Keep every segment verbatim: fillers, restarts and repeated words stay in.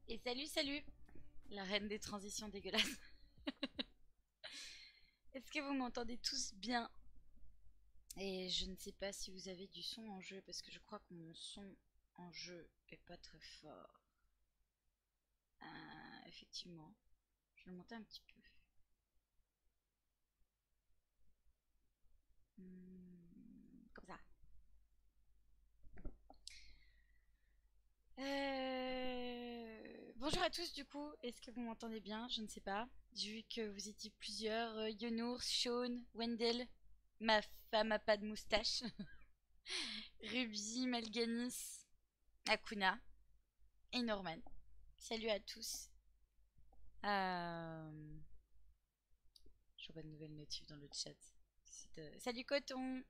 Et salut, salut, la reine des transitions dégueulasses. Est-ce que vous m'entendez tous bien? Et je ne sais pas si vous avez du son en jeu parce que je crois que mon son en jeu est pas très fort. Ah, effectivement, je vais le monter un petit peu. Hmm, comme ça. Euh, Bonjour à tous du coup, est-ce que vous m'entendez bien? Je ne sais pas. J'ai vu que vous étiez plusieurs, euh, Yonours, Sean, Wendell, ma femme a pas de moustache, Ruby, Malganis, Akuna et Norman. Salut à tous. Euh... Je vois pas de nouvelles notifs dans le chat. Euh, Salut Coton.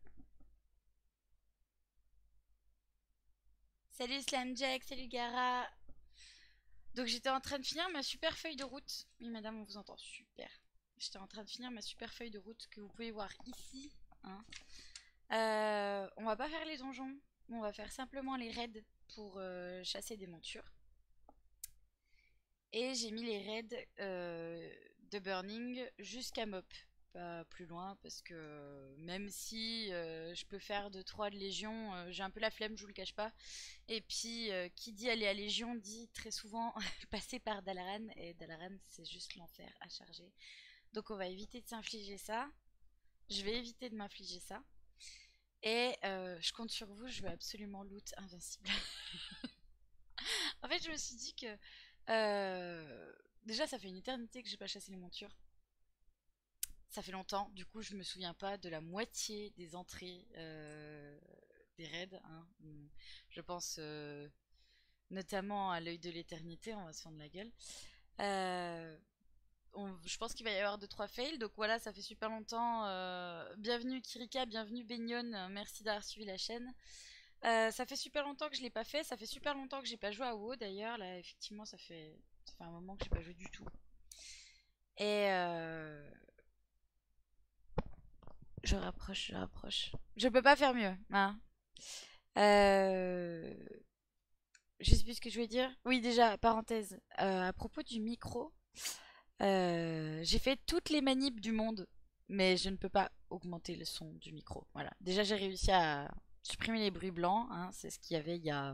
Salut Slamjack, salut Gara. Donc j'étais en train de finir ma super feuille de route. Oui madame, on vous entend super. J'étais en train de finir ma super feuille de route que vous pouvez voir ici. Hein. Euh, on va pas faire les donjons. On va faire simplement les raids pour euh, chasser des montures. Et j'ai mis les raids euh, de Burning jusqu'à Mop. Pas plus loin parce que même si euh, je peux faire deux trois de Légion, euh, j'ai un peu la flemme, je vous le cache pas. Et puis euh, qui dit aller à Légion dit très souvent passer par Dalaran. Et Dalaran c'est juste l'enfer à charger. Donc on va éviter de s'infliger ça. Je vais éviter de m'infliger ça. Et euh, je compte sur vous, je veux absolument loot invincible. En fait je me suis dit que... Euh, déjà ça fait une éternité que j'ai pas chassé les montures. Ça fait longtemps, du coup je me souviens pas de la moitié des entrées euh, des raids. Hein. Je pense euh, notamment à l'œil de l'éternité, on va se fendre la gueule. Euh, on, je pense qu'il va y avoir deux trois fails, donc voilà, ça fait super longtemps. Euh, bienvenue Kirika, bienvenue Baignon, merci d'avoir suivi la chaîne. Euh, ça fait super longtemps que je l'ai pas fait, ça fait super longtemps que j'ai pas joué à WoW d'ailleurs, là effectivement ça fait, ça fait un moment que j'ai pas joué du tout. Et euh, je rapproche, je rapproche. Je peux pas faire mieux. Hein. Euh... Je sais plus ce que je voulais dire. Oui, déjà, parenthèse. Euh, à propos du micro, euh, j'ai fait toutes les manips du monde, mais je ne peux pas augmenter le son du micro. Voilà. Déjà, j'ai réussi à supprimer les bruits blancs. Hein, c'est ce qu'il y avait il y a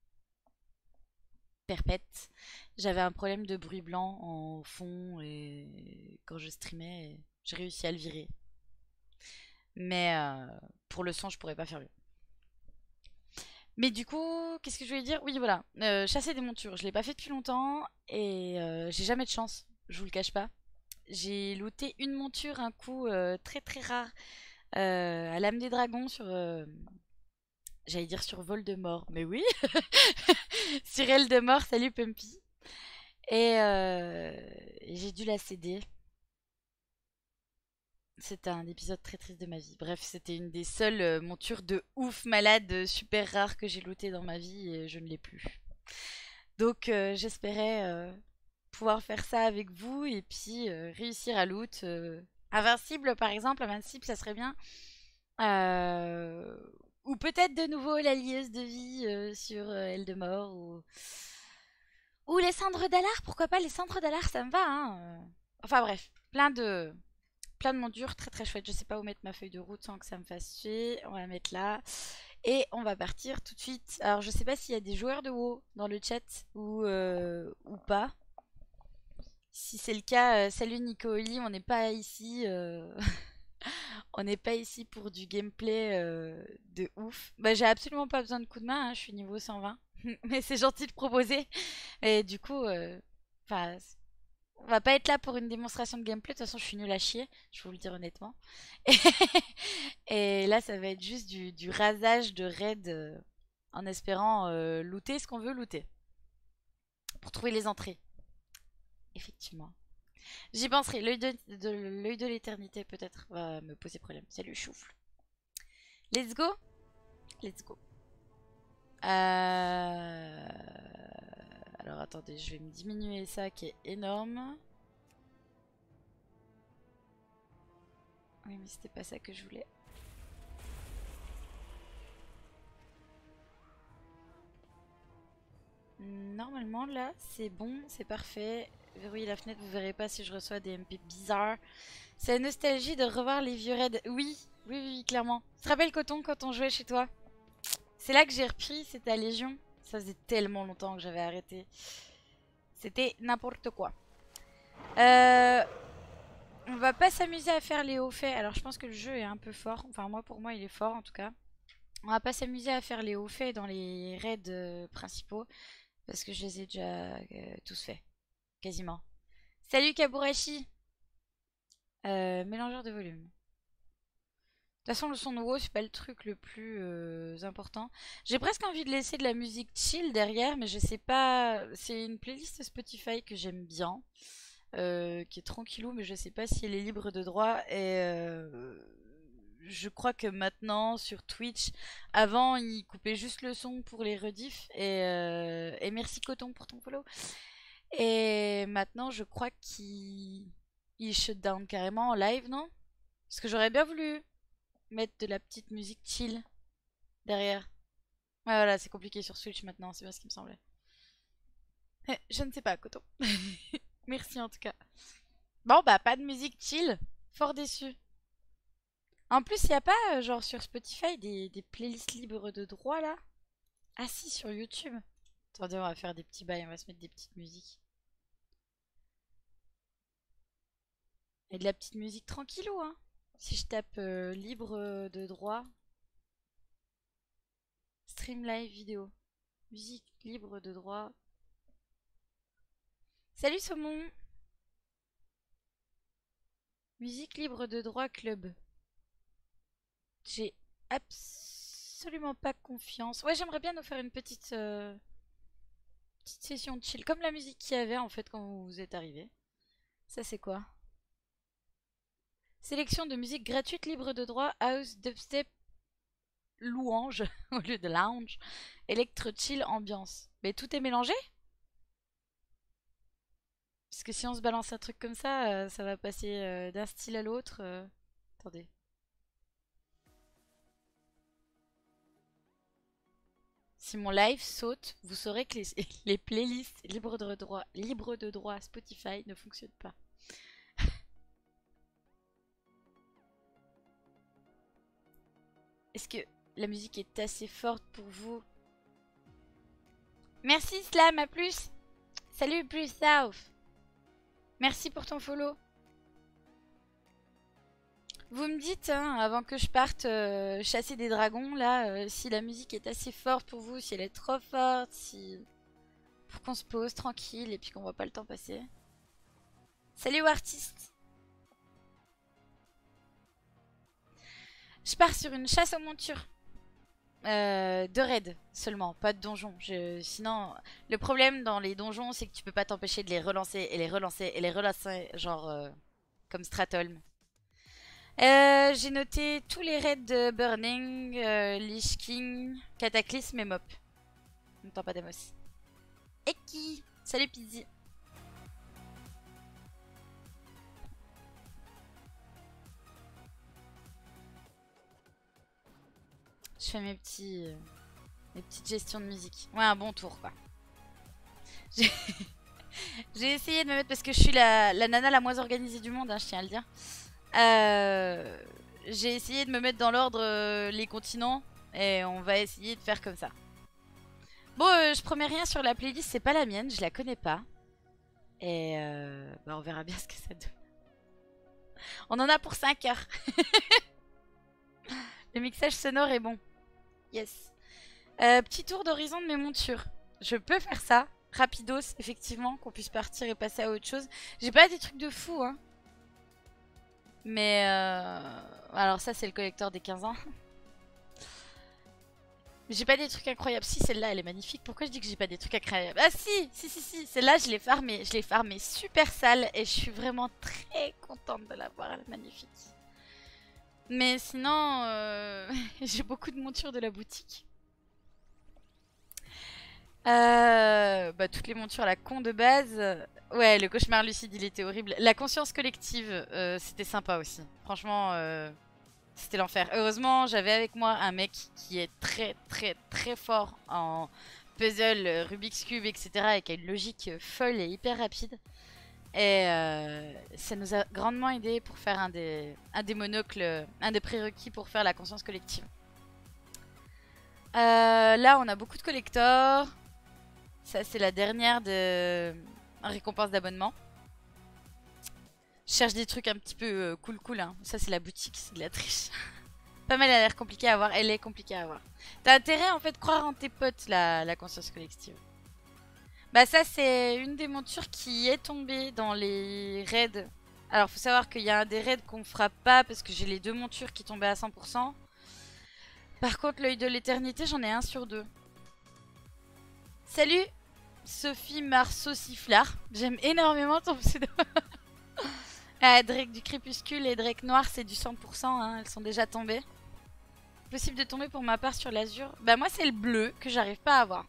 perpète. J'avais un problème de bruit blanc en fond et quand je streamais, j'ai réussi à le virer. Mais euh, pour le son, je pourrais pas faire mieux. Mais du coup, qu'est-ce que je voulais dire? Oui, voilà. Euh, chasser des montures, je l'ai pas fait depuis longtemps et euh, j'ai jamais de chance, je vous le cache pas. J'ai looté une monture un coup euh, très très rare euh, à l'âme des dragons sur. Euh, J'allais dire sur Voldemort, mais oui! Sur Eldemort, salut Pumpy! Et euh, j'ai dû la céder. C'était un épisode très triste de ma vie. Bref, c'était une des seules euh, montures de ouf malade euh, super rares que j'ai lootées dans ma vie et je ne l'ai plus. Donc euh, j'espérais euh, pouvoir faire ça avec vous et puis euh, réussir à loot. euh, Invincible par exemple, Invincible ça serait bien. Euh, Ou peut-être de nouveau la lieuse de vie euh, sur euh, Eldemort ou... ou les cendres d'Alar, pourquoi pas les cendres d'Alar, ça me va. Hein. euh. Enfin bref, plein de plein de montures très très chouettes. Je sais pas où mettre ma feuille de route sans que ça me fasse chier. On va la mettre là. Et on va partir tout de suite. Alors je sais pas s'il y a des joueurs de WoW dans le chat ou, euh, ou pas. Si c'est le cas, euh, salut Nico Oli, on n'est pas ici. euh, On n'est pas ici pour du gameplay euh, de ouf. Bah j'ai absolument pas besoin de coup de main, hein, je suis niveau cent vingt. Mais c'est gentil de proposer. Et du coup, euh, enfin, on va pas être là pour une démonstration de gameplay. De toute façon, je suis nulle à chier, je vais vous le dire honnêtement. Et là, ça va être juste du, du rasage de raid euh, en espérant euh, looter ce qu'on veut looter. Pour trouver les entrées. Effectivement. J'y penserai. L'œil de, de, l'œil de l'éternité peut-être va me poser problème. Salut choufle. Let's go. Let's go. Euh... Alors attendez, je vais me diminuer ça qui est énorme. Oui mais c'était pas ça que je voulais. normalement là c'est bon, c'est parfait. Verrouillez la fenêtre, vous verrez pas si je reçois des M P bizarres. C'est la nostalgie de revoir les vieux raids. Oui, oui, oui, clairement. Tu te rappelles Coton quand on jouait chez toi? C'est là que j'ai repris, c'était à Légion. Ça faisait tellement longtemps que j'avais arrêté. C'était n'importe quoi. Euh, on va pas s'amuser à faire les hauts faits. Alors je pense que le jeu est un peu fort. Enfin moi pour moi il est fort en tout cas. On va pas s'amuser à faire les hauts faits dans les raids euh, principaux. Parce que je les ai déjà euh, tous faits. Quasiment. Salut Kaburashi. euh, Mélangeur de volume. De toute façon, le son de WoW, c'est pas le truc le plus euh, important. J'ai presque envie de laisser de la musique chill derrière, mais je sais pas. C'est une playlist Spotify que j'aime bien, euh, qui est tranquillou, mais je sais pas si elle est libre de droit. Et euh, je crois que maintenant, sur Twitch, avant, ils coupaient juste le son pour les rediffs. Et, euh, et merci Coton pour ton follow. Et maintenant, je crois qu'ils ils shut down carrément en live, non? Parce que j'aurais bien voulu mettre de la petite musique chill derrière. Ouais, voilà, c'est compliqué sur Switch maintenant, c'est bien ce qui me semblait. Eh, je ne sais pas, Coton. Merci en tout cas. Bon, bah, pas de musique chill. Fort déçu. En plus, il n'y a pas, euh, genre, sur Spotify, des, des playlists libres de droit, là? Ah si, sur YouTube. Attendez, on va faire des petits bails, on va se mettre des petites musiques. Et de la petite musique tranquillou, hein. Si je tape euh, libre de droit, stream live vidéo, musique libre de droit. Salut Saumon. Musique libre de droit club. J'ai absolument pas confiance. Ouais, j'aimerais bien nous faire une petite, euh, petite session de chill, comme la musique qu'il y avait en fait quand vous êtes arrivé. Ça c'est quoi? Sélection de musique gratuite libre de droit, house, dubstep, louange au lieu de lounge, électro chill, ambiance. Mais tout est mélangé? Parce que si on se balance un truc comme ça, euh, ça va passer euh, d'un style à l'autre. euh. Attendez. Si mon live saute, vous saurez que les, les playlists libres de droit, libres de droit Spotify ne fonctionnent pas. Est-ce que la musique est assez forte pour vous? Merci Slam, à plus. Salut plus South. Merci pour ton follow. Vous me dites, hein, avant que je parte euh, chasser des dragons, là, euh, si la musique est assez forte pour vous, si elle est trop forte, si... pour qu'on se pose tranquille et puis qu'on voit pas le temps passer. Salut artiste. Je pars sur une chasse aux montures. Euh, de raid seulement, pas de donjon. Je... Sinon, le problème dans les donjons, c'est que tu peux pas t'empêcher de les relancer et les relancer et les relancer, genre euh, comme Stratholm. Euh, J'ai noté tous les raids de Burning, euh, Lich King, Cataclysme et Mop. Ne t'en pas d'Amos. Eki, salut Pizzy. Je fais mes petits, euh, mes petites gestions de musique. Ouais, un bon tour quoi. J'ai essayé de me mettre parce que je suis la, la nana la moins organisée du monde, hein, je tiens à le dire. Euh, J'ai essayé de me mettre dans l'ordre euh, les continents et on va essayer de faire comme ça. Bon, euh, je promets rien sur la playlist, c'est pas la mienne, je la connais pas. Et euh, bah on verra bien ce que ça donne. On en a pour cinq heures. Le mixage sonore est bon. Yes. Euh, petit tour d'horizon de mes montures. Je peux faire ça. Rapidos, effectivement, qu'on puisse partir et passer à autre chose. J'ai pas des trucs de fou, hein. Mais euh... alors ça, c'est le collecteur des quinze ans. J'ai pas des trucs incroyables. Si, celle-là, elle est magnifique. Pourquoi je dis que j'ai pas des trucs incroyables? Ah si, si, si, si. Celle-là, je l'ai farmée. Je l'ai farmée super sale et je suis vraiment très contente de l'avoir. Elle est magnifique. Mais sinon, euh... j'ai beaucoup de montures de la boutique. Euh... Bah, toutes les montures à la con de base. Ouais, le cauchemar lucide, il était horrible. La conscience collective, euh, c'était sympa aussi. Franchement... Euh... C'était l'enfer. Heureusement, j'avais avec moi un mec qui est très très très fort en puzzles, euh, Rubik's Cube, et cetera. Et qui a une logique euh, folle et hyper rapide. Et euh, ça nous a grandement aidé pour faire un des, un des monocles, euh, un des prérequis pour faire la conscience collective. Euh, là, on a beaucoup de collectors. Ça, c'est la dernière de récompense d'abonnement. Je cherche des trucs un petit peu euh, cool cool. Hein. Ça, c'est la boutique, c'est de la triche. Pas mal, elle a l'air compliquée à avoir. Elle est compliquée à avoir. T'as intérêt, en fait, de croire en tes potes, la, la conscience collective. Bah ça, c'est une des montures qui est tombée dans les raids. Alors, faut savoir qu'il y a des raids qu'on fera pas parce que j'ai les deux montures qui tombaient à cent pour cent. Par contre, l'œil de l'éternité, j'en ai un sur deux. Salut, Sophie Marceau Sifflard. J'aime énormément ton pseudo. Ah, Drake du crépuscule et Drake noir, c'est du cent pour cent. Hein, elles sont déjà tombées. Possible de tomber pour ma part sur l'azur. Bah moi, c'est le bleu que j'arrive pas à avoir.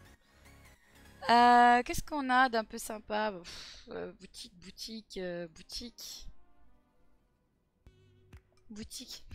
Euh, Qu'est-ce qu'on a d'un peu sympa? Pff, euh, Boutique, boutique, euh, boutique. Boutique.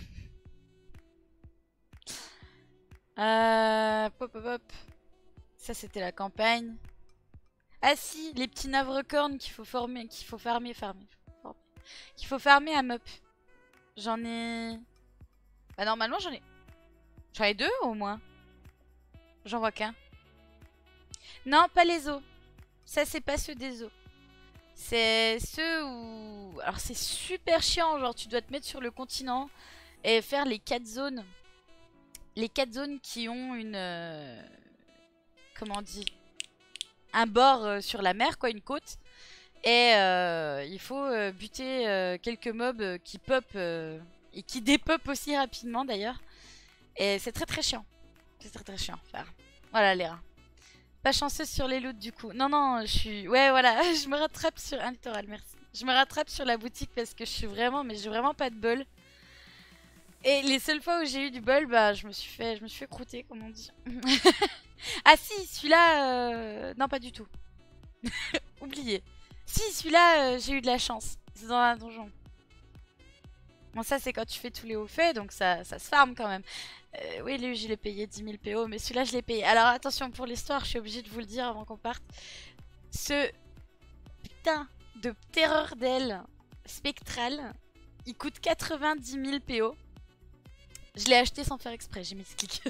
Euh, pop, pop, pop. Ça, c'était la campagne. Ah si, les petits navrecornes qu'il faut former, qu'il faut farmer, farmer, farmer. Qu'il faut farmer à Mop. J'en ai... Bah normalement, j'en ai... J'en ai deux au moins. J'en vois qu'un. Non, pas les os. Ça, c'est pas ceux des os. C'est ceux où... Alors, c'est super chiant. Genre, tu dois te mettre sur le continent et faire les quatre zones. Les quatre zones qui ont une... Euh... Comment on dit? Un bord euh, sur la mer, quoi, une côte. Et euh, il faut euh, buter euh, quelques mobs euh, qui pop euh, et qui dépop aussi rapidement, d'ailleurs. Et c'est très très chiant. C'est très très chiant à faire. Voilà, les rats. Pas chanceuse sur les loots du coup. Non, non, je suis... Ouais, voilà, je me rattrape sur... Un littoral, merci. Je me rattrape sur la boutique parce que je suis vraiment... Mais j'ai vraiment pas de bol. Et les seules fois où j'ai eu du bol, bah, je me suis fait... Je me suis fait croûter, comme on dit. Ah si, celui-là... Euh... Non, pas du tout. Oublié. Si, celui-là, euh, j'ai eu de la chance. C'est dans un donjon. Bon, ça, c'est quand tu fais tous les hauts faits, donc ça, ça se farme quand même. Euh, oui, lui, je l'ai payé dix mille P O, mais celui-là, je l'ai payé. Alors, attention pour l'histoire, je suis obligée de vous le dire avant qu'on parte. Ce putain de terreur d'aile spectrale, il coûte quatre-vingt-dix mille P O. Je l'ai acheté sans faire exprès, j'ai mis ce clic.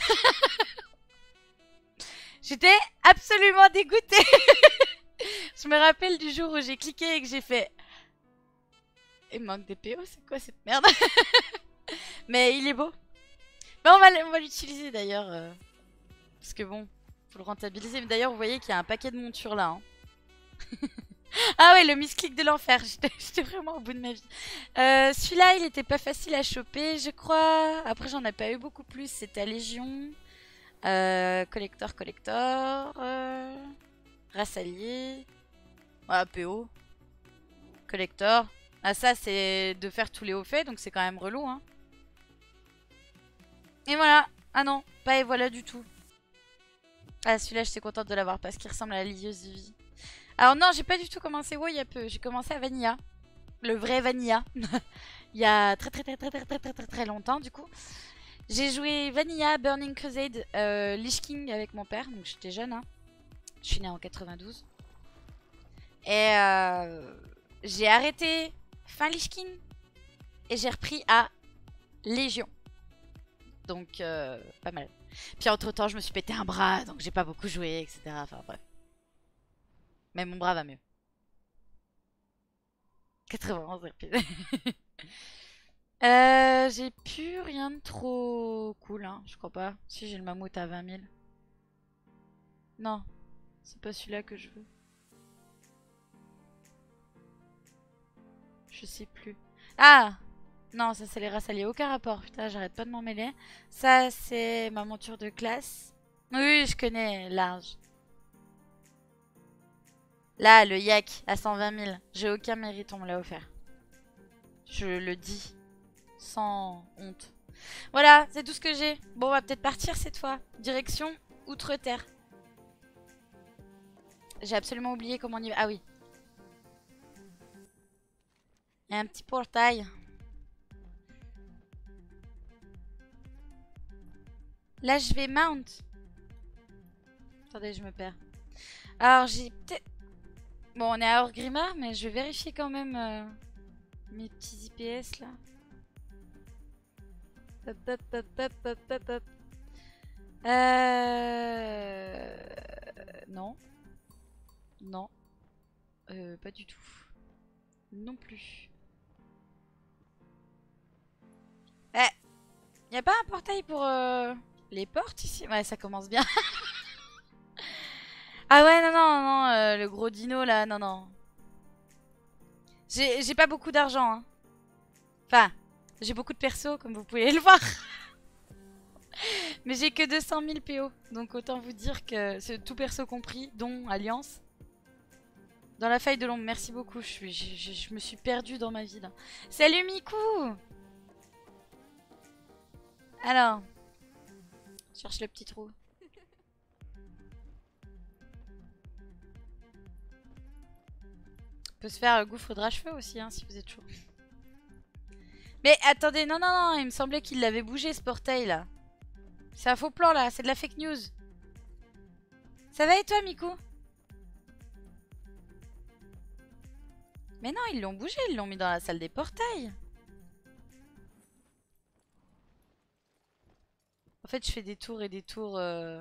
J'étais absolument dégoûtée. Je me rappelle du jour où j'ai cliqué et que j'ai fait... Il manque des P O, c'est quoi cette merde? Mais il est beau. Bah on va, on va l'utiliser d'ailleurs. Euh, parce que bon, faut le rentabiliser. Mais d'ailleurs, vous voyez qu'il y a un paquet de montures là. Hein. Ah ouais, le misclick de l'enfer. J'étais vraiment au bout de ma vie. Euh, Celui-là, il était pas facile à choper, je crois. Après, j'en ai pas eu beaucoup plus. C'était à Légion. Euh, collector, collector. Euh, race alliée. Ah, P O. Collector. Ah, ça, c'est de faire tous les hauts faits, donc c'est quand même relou, hein. Et voilà. Ah non, pas et voilà du tout. Ah, celui-là, j'étais contente de l'avoir parce qu'il ressemble à la lieuse de vie. Alors non, j'ai pas du tout commencé WoW il y a peu. J'ai commencé à Vanilla. Le vrai Vanilla. Il y a très très très très très très très très très longtemps, du coup. J'ai joué Vanilla, Burning Crusade, euh, Lich King avec mon père, donc j'étais jeune, hein. Je suis née en quatre-vingt-douze. Et euh, j'ai arrêté fin Lich King et j'ai repris à Légion. Donc, euh, pas mal. Puis entre temps, je me suis pété un bras, donc j'ai pas beaucoup joué, et cetera. Enfin bref. Mais mon bras va mieux. quatre-vingt-onze R P. euh, j'ai plus rien de trop cool, hein. Je crois pas. Si, j'ai le mammouth à vingt mille. Non, c'est pas celui-là que je veux. Je sais plus. Ah! Non, ça c'est les races alliées. Aucun rapport. Putain, j'arrête pas de m'en mêler. Ça, c'est ma monture de classe. Oui, je connais. Large. Là, le yak à cent vingt mille. J'ai aucun mérite, on me l'a offert. Je le dis. Sans honte. Voilà, c'est tout ce que j'ai. Bon, on va peut-être partir cette fois. Direction Outre-Terre. J'ai absolument oublié comment on y va. Ah oui. Il y a un petit portail. Là, je vais mount. Attendez, je me perds. Alors, j'ai peut-être... Bon, on est à Orgrimmar, mais je vais vérifier quand même euh, mes petits I P S, là. Hop, hop, hop, hop, hop, hop, hop. Euh... Non. Non. Euh, pas du tout. Non plus. Eh, y a pas un portail pour euh, les portes ici? Ouais, ça commence bien. Ah ouais, non, non, non, euh, le gros dino là, non, non. J'ai j'ai pas beaucoup d'argent, hein. Enfin, j'ai beaucoup de persos, comme vous pouvez le voir. Mais j'ai que deux cent mille P O. Donc autant vous dire que c'est tout perso compris, dont Alliance. Dans la faille de l'ombre, merci beaucoup. Je, suis, je, je, je me suis perdue dans ma vie là. Salut Miku! Alors, je cherche le petit trou. On peut se faire le gouffre de rage-feu aussi, hein, si vous êtes chaud. Mais attendez, non, non, non, il me semblait qu'il l'avait bougé ce portail là. C'est un faux plan là, c'est de la fake news. Ça va et toi, Miku? Mais non, ils l'ont bougé, ils l'ont mis dans la salle des portails. En fait, je fais des tours et des tours euh,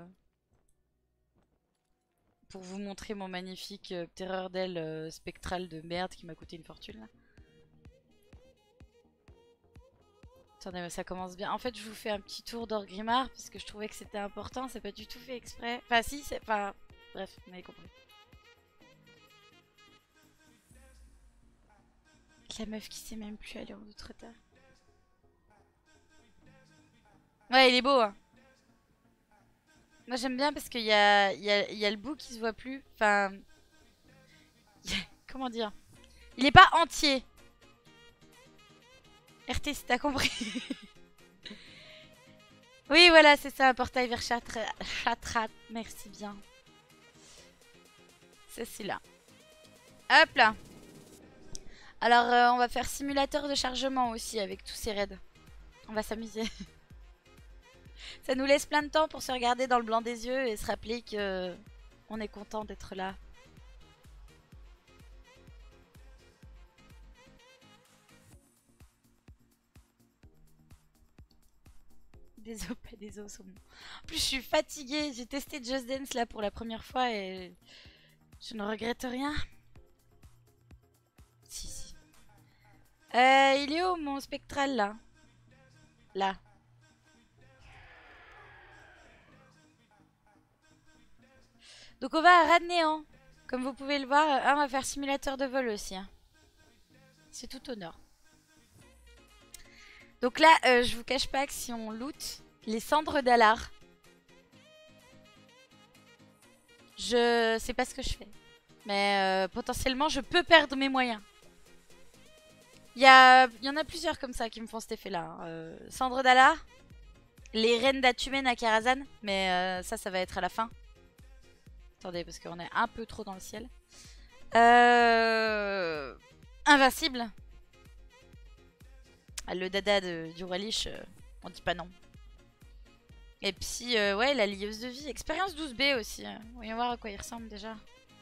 pour vous montrer mon magnifique euh, terreur d'aile euh, spectrale de merde qui m'a coûté une fortune là. Attendez, ça commence bien. En fait, je vous fais un petit tour d'Orgrimmar parce que je trouvais que c'était important. C'est pas du tout fait exprès. Enfin, si, c'est pas. Enfin, bref, vous m'avez compris. La meuf qui sait même plus aller en outre-terre. Ouais, il est beau, hein. Moi, j'aime bien parce qu'il y a, y, a, y a le bout qui se voit plus. Enfin. Comment dire? Il est pas entier. R T, si t'as compris. Oui, voilà, c'est ça, un portail vers Chatrat. Merci bien. C'est celui-là. Hop là. Alors, euh, on va faire simulateur de chargement aussi avec tous ces raids. On va s'amuser. Ça nous laisse plein de temps pour se regarder dans le blanc des yeux et se rappeler que on est content d'être là. Des os, pas des os. Sont... En plus, je suis fatiguée. J'ai testé Just Dance là pour la première fois et je ne regrette rien. Si, si. Euh, il est où mon spectral là? Là. Donc on va à Raz Néant. Comme vous pouvez le voir, ah, on va faire simulateur de vol aussi. Hein. C'est tout honneur. Donc là, euh, je vous cache pas que si on loot les cendres d'Alar, je sais pas ce que je fais. Mais euh, potentiellement, je peux perdre mes moyens. Il y, a... y en a plusieurs comme ça qui me font cet effet-là. Hein. Euh, cendres d'Alar, les reines d'Atumen à Karazhan, mais euh, ça, ça va être à la fin. Attendez, parce qu'on est un peu trop dans le ciel. Euh... Invincible. Le dada de, du roi Lich, euh, on dit pas non. Et puis, euh, ouais, la lieuse de vie. Expérience douze B aussi. Hein. Voyons voir à quoi il ressemble déjà.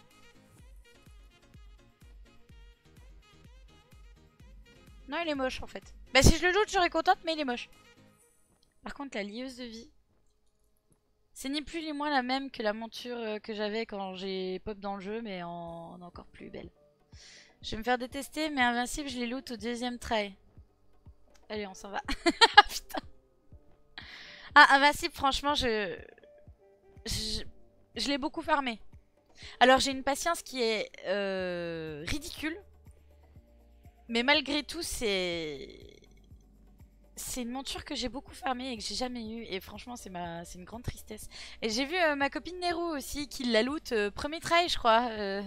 Non, il est moche en fait. Bah, si je le loot, je serais contente, mais il est moche. Par contre, la lieuse de vie. C'est ni plus ni moins la même que la monture que j'avais quand j'ai pop dans le jeu, mais en, en encore plus belle. Je vais me faire détester, mais invincible, je les loot au deuxième try. Allez, on s'en va. Putain. Ah, invincible, franchement, je... Je, je l'ai beaucoup farmé. Alors, j'ai une patience qui est euh, ridicule. Mais malgré tout, c'est... C'est une monture que j'ai beaucoup farmé et que j'ai jamais eu. Et franchement, c'est ma... une grande tristesse. Et j'ai vu euh, ma copine Nero aussi, qui la loot euh, premier try, je crois. Euh...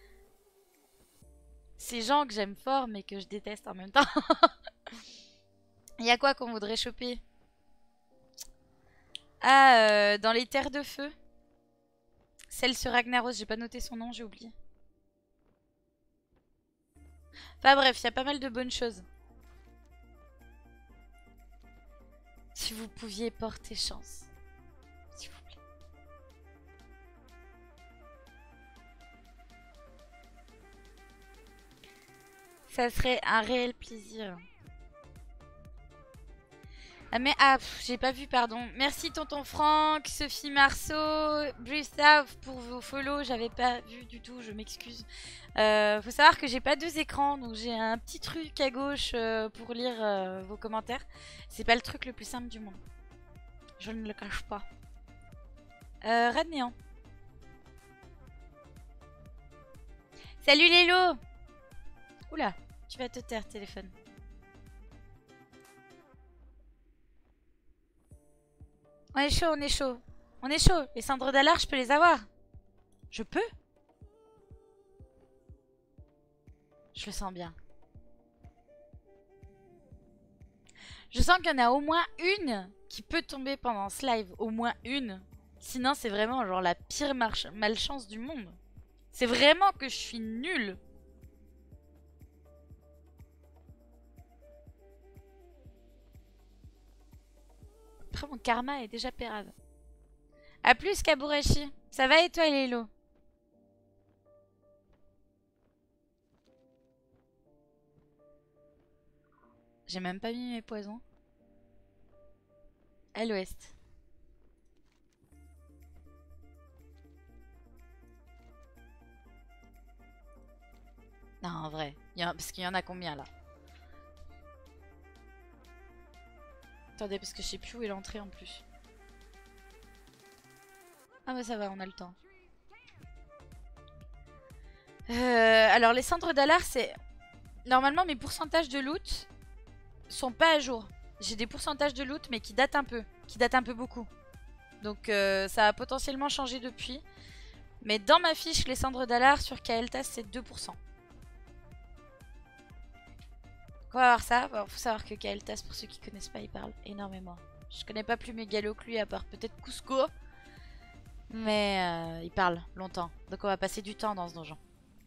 Ces gens que j'aime fort, mais que je déteste en même temps. Il y a quoi qu'on voudrait choper? Ah, euh, dans les terres de feu. Celle sur Ragnaros, j'ai pas noté son nom, j'ai oublié. Enfin bref, il y a pas mal de bonnes choses. Si vous pouviez porter chance. S'il vous plaît. Ça serait un réel plaisir. Ah mais ah, j'ai pas vu, pardon. Merci tonton Franck, Sophie Marceau, Bristav pour vos follow. J'avais pas vu du tout, je m'excuse. Euh, faut savoir que j'ai pas deux écrans, donc j'ai un petit truc à gauche euh, pour lire euh, vos commentaires. C'est pas le truc le plus simple du monde. Je ne le cache pas. Euh, Red Néant. Salut Lélo. Oula, tu vas te taire téléphone. On est chaud, on est chaud. On est chaud. Les cendres d'Alar, je peux les avoir. Je peux? Je le sens bien. Je sens qu'il y en a au moins une qui peut tomber pendant ce live. Au moins une. Sinon, c'est vraiment genre la pire malchance du monde. C'est vraiment que je suis nulle. Après, mon karma est déjà pérave. A plus, Kaburashi. Ça va et toi, Lélo? J'ai même pas mis mes poisons. À l'ouest. Non, en vrai. Il y a... Parce qu'il y en a combien, là? Attendez, parce que je sais plus où est l'entrée, en plus. Ah mais ça va, on a le temps. Euh, alors, les cendres d'Alar, c'est... Normalement, mes pourcentages de loot sont pas à jour. J'ai des pourcentages de loot, mais qui datent un peu. Qui datent un peu beaucoup. Donc, euh, ça a potentiellement changé depuis. Mais dans ma fiche, les cendres d'Alar sur Kael'thas, c'est deux pour cent. On va voir ça. Bon, faut savoir que Kael'thas, pour ceux qui connaissent pas, il parle énormément. Je connais pas plus Mégalo que lui, à part peut-être Cusco. Mais euh, il parle longtemps. Donc on va passer du temps dans ce donjon.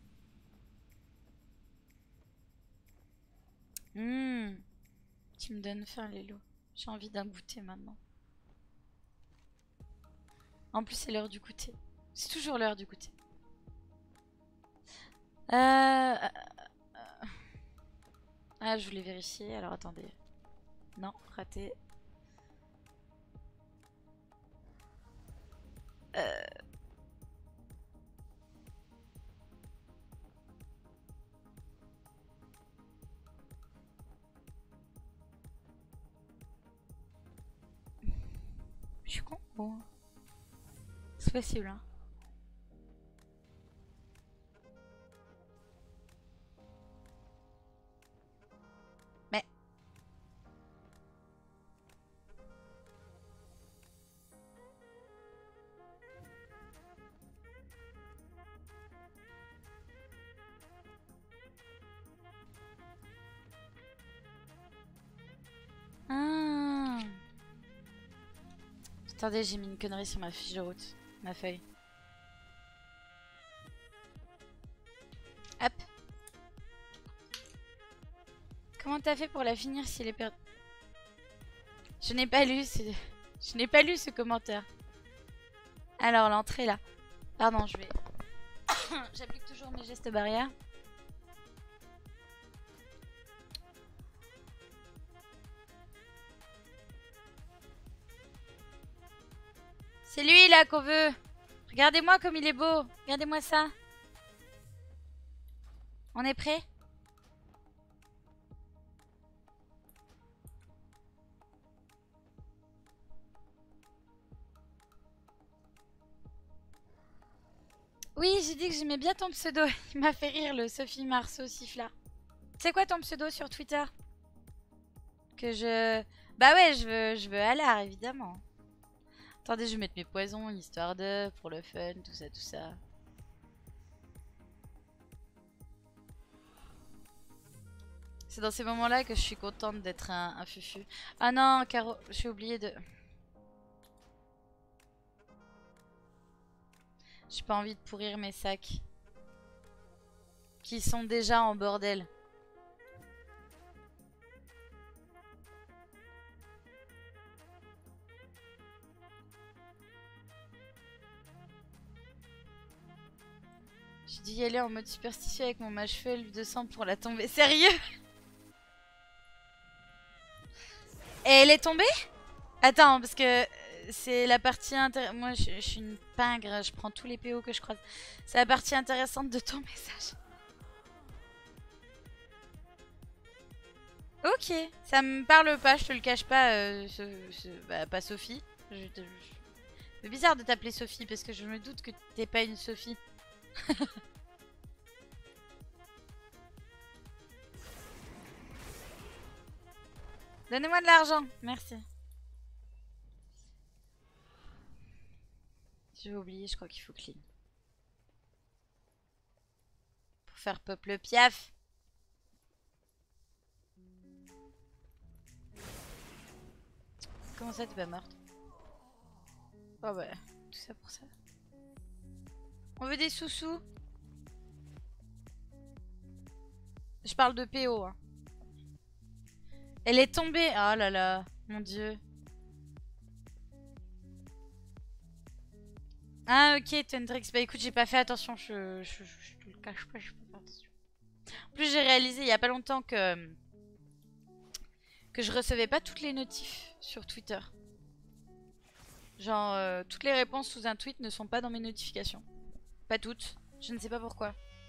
Mmh. Tu me donnes faim, Lélo. J'ai envie d'un goûter maintenant. En plus, c'est l'heure du goûter. C'est toujours l'heure du goûter. Euh... Ah, je voulais vérifier. Alors, attendez. Non, raté. Euh... Je suis con. Bon. C'est possible, hein. Mais... Ah. Attendez, j'ai mis une connerie sur ma fiche de route. Ma feuille. Hop. Comment t'as fait pour la finir si elle est perdue? Je n'ai pas lu ce... Je n'ai pas lu ce commentaire. Alors, l'entrée là. Pardon, je vais... J'applique toujours mes gestes barrières. C'est lui là qu'on veut. Regardez-moi comme il est beau. Regardez-moi ça. On est prêt? Oui, j'ai dit que j'aimais bien ton pseudo. Il m'a fait rire le Sophie Marceau Siffla. C'est quoi ton pseudo sur Twitter? Que je... Bah ouais, je veux, je veux Alar, évidemment. Attendez, je vais mettre mes poisons, histoire de... Pour le fun, tout ça, tout ça. C'est dans ces moments-là que je suis contente d'être un, un fufu. Ah non, Caro, j'ai oublié de... J'ai pas envie de pourrir mes sacs. Qui sont déjà en bordel. J'ai dû y aller en mode superstitieux avec mon mage-feu elfe de sang pour la tomber. Sérieux? Et elle est tombée? Attends, parce que c'est la partie intéressante. Moi, je, je suis une pingre, je prends tous les P O que je croise. C'est la partie intéressante de ton message. Ok, ça me parle pas, je te le cache pas. Euh, ce, ce, bah, pas Sophie. Je te, je... C'est bizarre de t'appeler Sophie parce que je me doute que t'es pas une Sophie. Donnez-moi de l'argent, merci. J'ai oublié, je crois qu'il faut clean. Pour faire pop le piaf. Comment ça, t'es pas morte? Oh bah, tout ça pour ça. On veut des sous-sous. Je parle de P O. Hein. Elle est tombée. Oh là là, mon dieu. Ah ok, Tendrix. Bah écoute, j'ai pas fait attention. Je, je, je, je te le cache pas, je peux pas faire attention. En plus, j'ai réalisé il y a pas longtemps que que je recevais pas toutes les notifs sur Twitter. Genre, euh, toutes les réponses sous un tweet ne sont pas dans mes notifications. Pas toutes. Je ne sais pas pourquoi.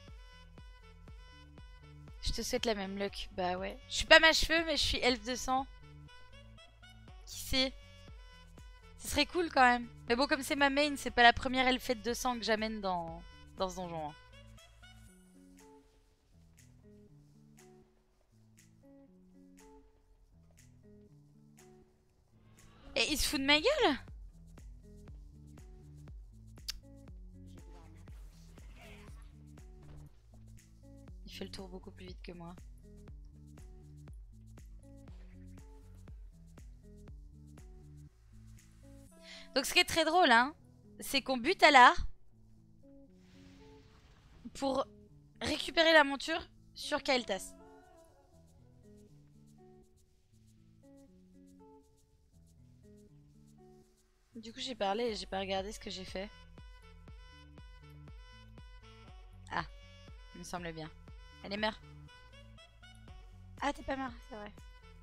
Je te souhaite la même luck. Bah ouais. Je suis pas mage-feu, mais je suis elfe de sang. Qui sait? Ce serait cool quand même. Mais bon, comme c'est ma main, c'est pas la première elfette de sang que j'amène dans... dans ce donjon. Hein. Et il se fout de ma gueule? Il fait le tour beaucoup plus vite que moi. Donc ce qui est très drôle, hein, c'est qu'on bute à l'art pour récupérer la monture sur Kael'thas. Du coup j'ai parlé et j'ai pas regardé ce que j'ai fait. Ah, il me semble bien. Elle est mère. Ah t'es pas mère, c'est vrai.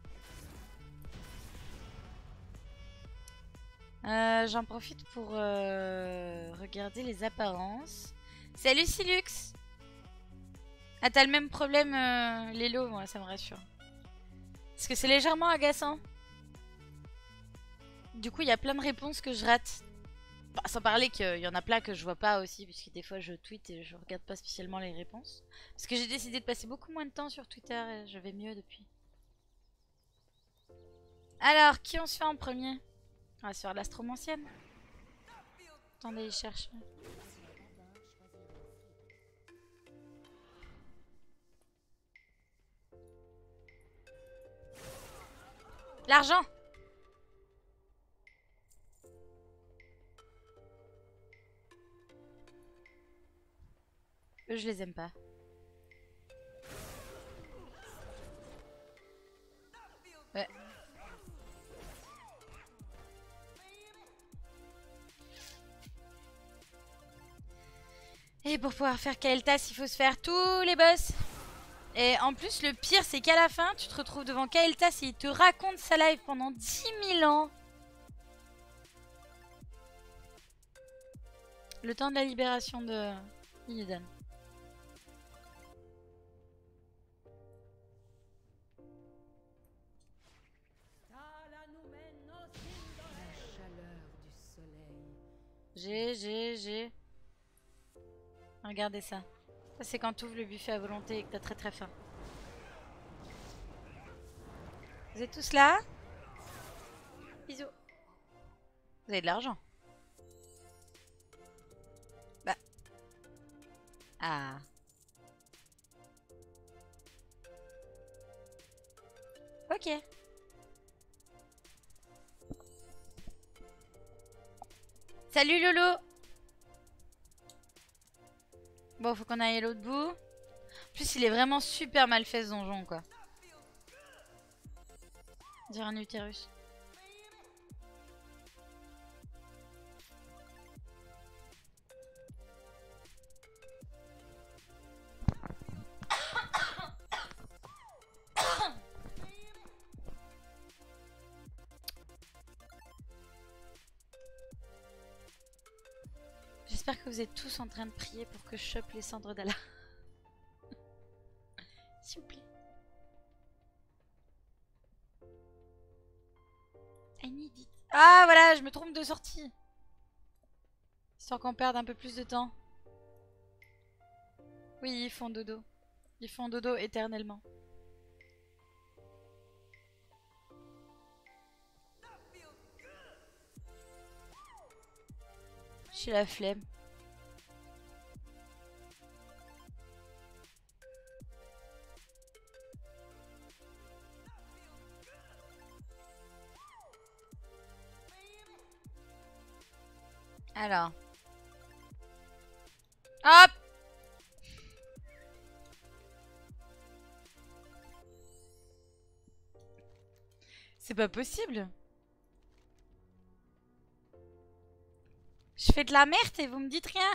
Euh, J'en profite pour euh, regarder les apparences. Salut Silux. Ah t'as le même problème euh, Lélo, moi ça me rassure. Parce que c'est légèrement agaçant. Du coup il y a plein de réponses que je rate. Bah, sans parler qu'il y en a plein que je vois pas aussi, puisque des fois je tweete et je regarde pas spécialement les réponses. Parce que j'ai décidé de passer beaucoup moins de temps sur Twitter et je vais mieux depuis. Alors, qui on se fait en premier? On va se faire l'astromancienne. Attendez, il cherche. L'argent! Eux, je les aime pas. Ouais. Et pour pouvoir faire Kael'thas, il faut se faire tous les boss. Et en plus, le pire, c'est qu'à la fin, tu te retrouves devant Kael'thas et il te raconte sa life pendant dix mille ans. Le temps de la libération de Illidan. J'ai, j'ai, j'ai. Regardez ça. Ça, c'est quand tu ouvres le buffet à volonté et que t'as très très faim. Vous êtes tous là? Bisous. Vous avez de l'argent? Bah. Ah. Ok. Salut Lolo. Bon, faut qu'on aille à l'autre bout. En plus, il est vraiment super mal fait ce donjon, quoi. On dirait un utérus. J'espère que vous êtes tous en train de prier pour que je chope les cendres d'Allah. S'il vous plaît. I need it. Ah voilà, je me trompe de sortie. Histoire qu'on perde un peu plus de temps. Oui, ils font dodo. Ils font dodo éternellement. J'ai la flemme. Alors. Hop! C'est pas possible. Je fais de la merde et vous me dites rien.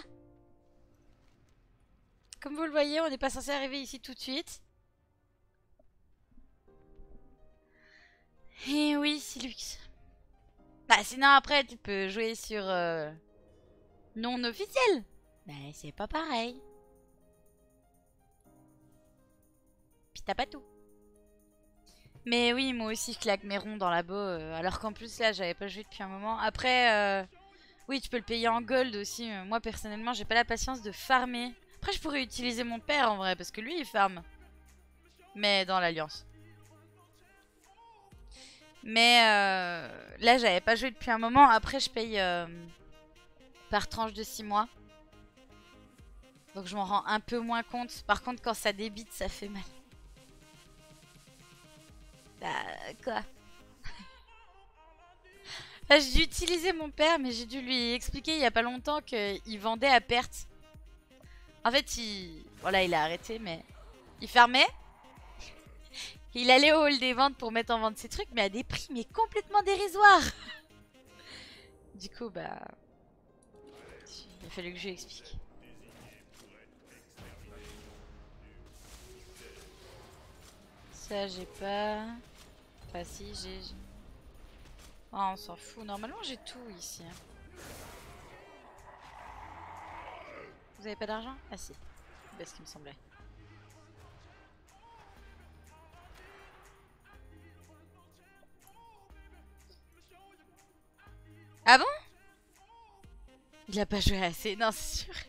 Comme vous le voyez, on n'est pas censé arriver ici tout de suite. Et oui, Silux. Bah sinon après tu peux jouer sur euh, non officiel. Mais c'est pas pareil. Puis t'as pas tout. Mais oui, moi aussi je claque mes ronds dans la bow. Euh, alors qu'en plus là j'avais pas joué depuis un moment. Après, euh, oui tu peux le payer en gold aussi. Moi personnellement j'ai pas la patience de farmer. Après je pourrais utiliser mon père en vrai parce que lui il farme. Mais dans l'alliance. Mais euh, là j'avais pas joué depuis un moment. Après je paye euh, par tranche de six mois. Donc je m'en rends un peu moins compte. Par contre quand ça débite ça fait mal. Bah quoi. Enfin, j'ai dû utiliser mon père mais j'ai dû lui expliquer il y a pas longtemps qu'il vendait à perte. En fait il... Voilà il a arrêté mais... Il fermait. Il allait au hall des ventes pour mettre en vente ses trucs mais à des prix mais complètement dérisoires. Du coup bah... Il a fallu que je lui explique. Ça j'ai pas... Enfin si j'ai... Oh, on s'en fout. Normalement j'ai tout ici. Vous avez pas d'argent? Ah si. C'est ce qu'il me semblait. Ah bon? Il a pas joué assez. Non c'est sûr.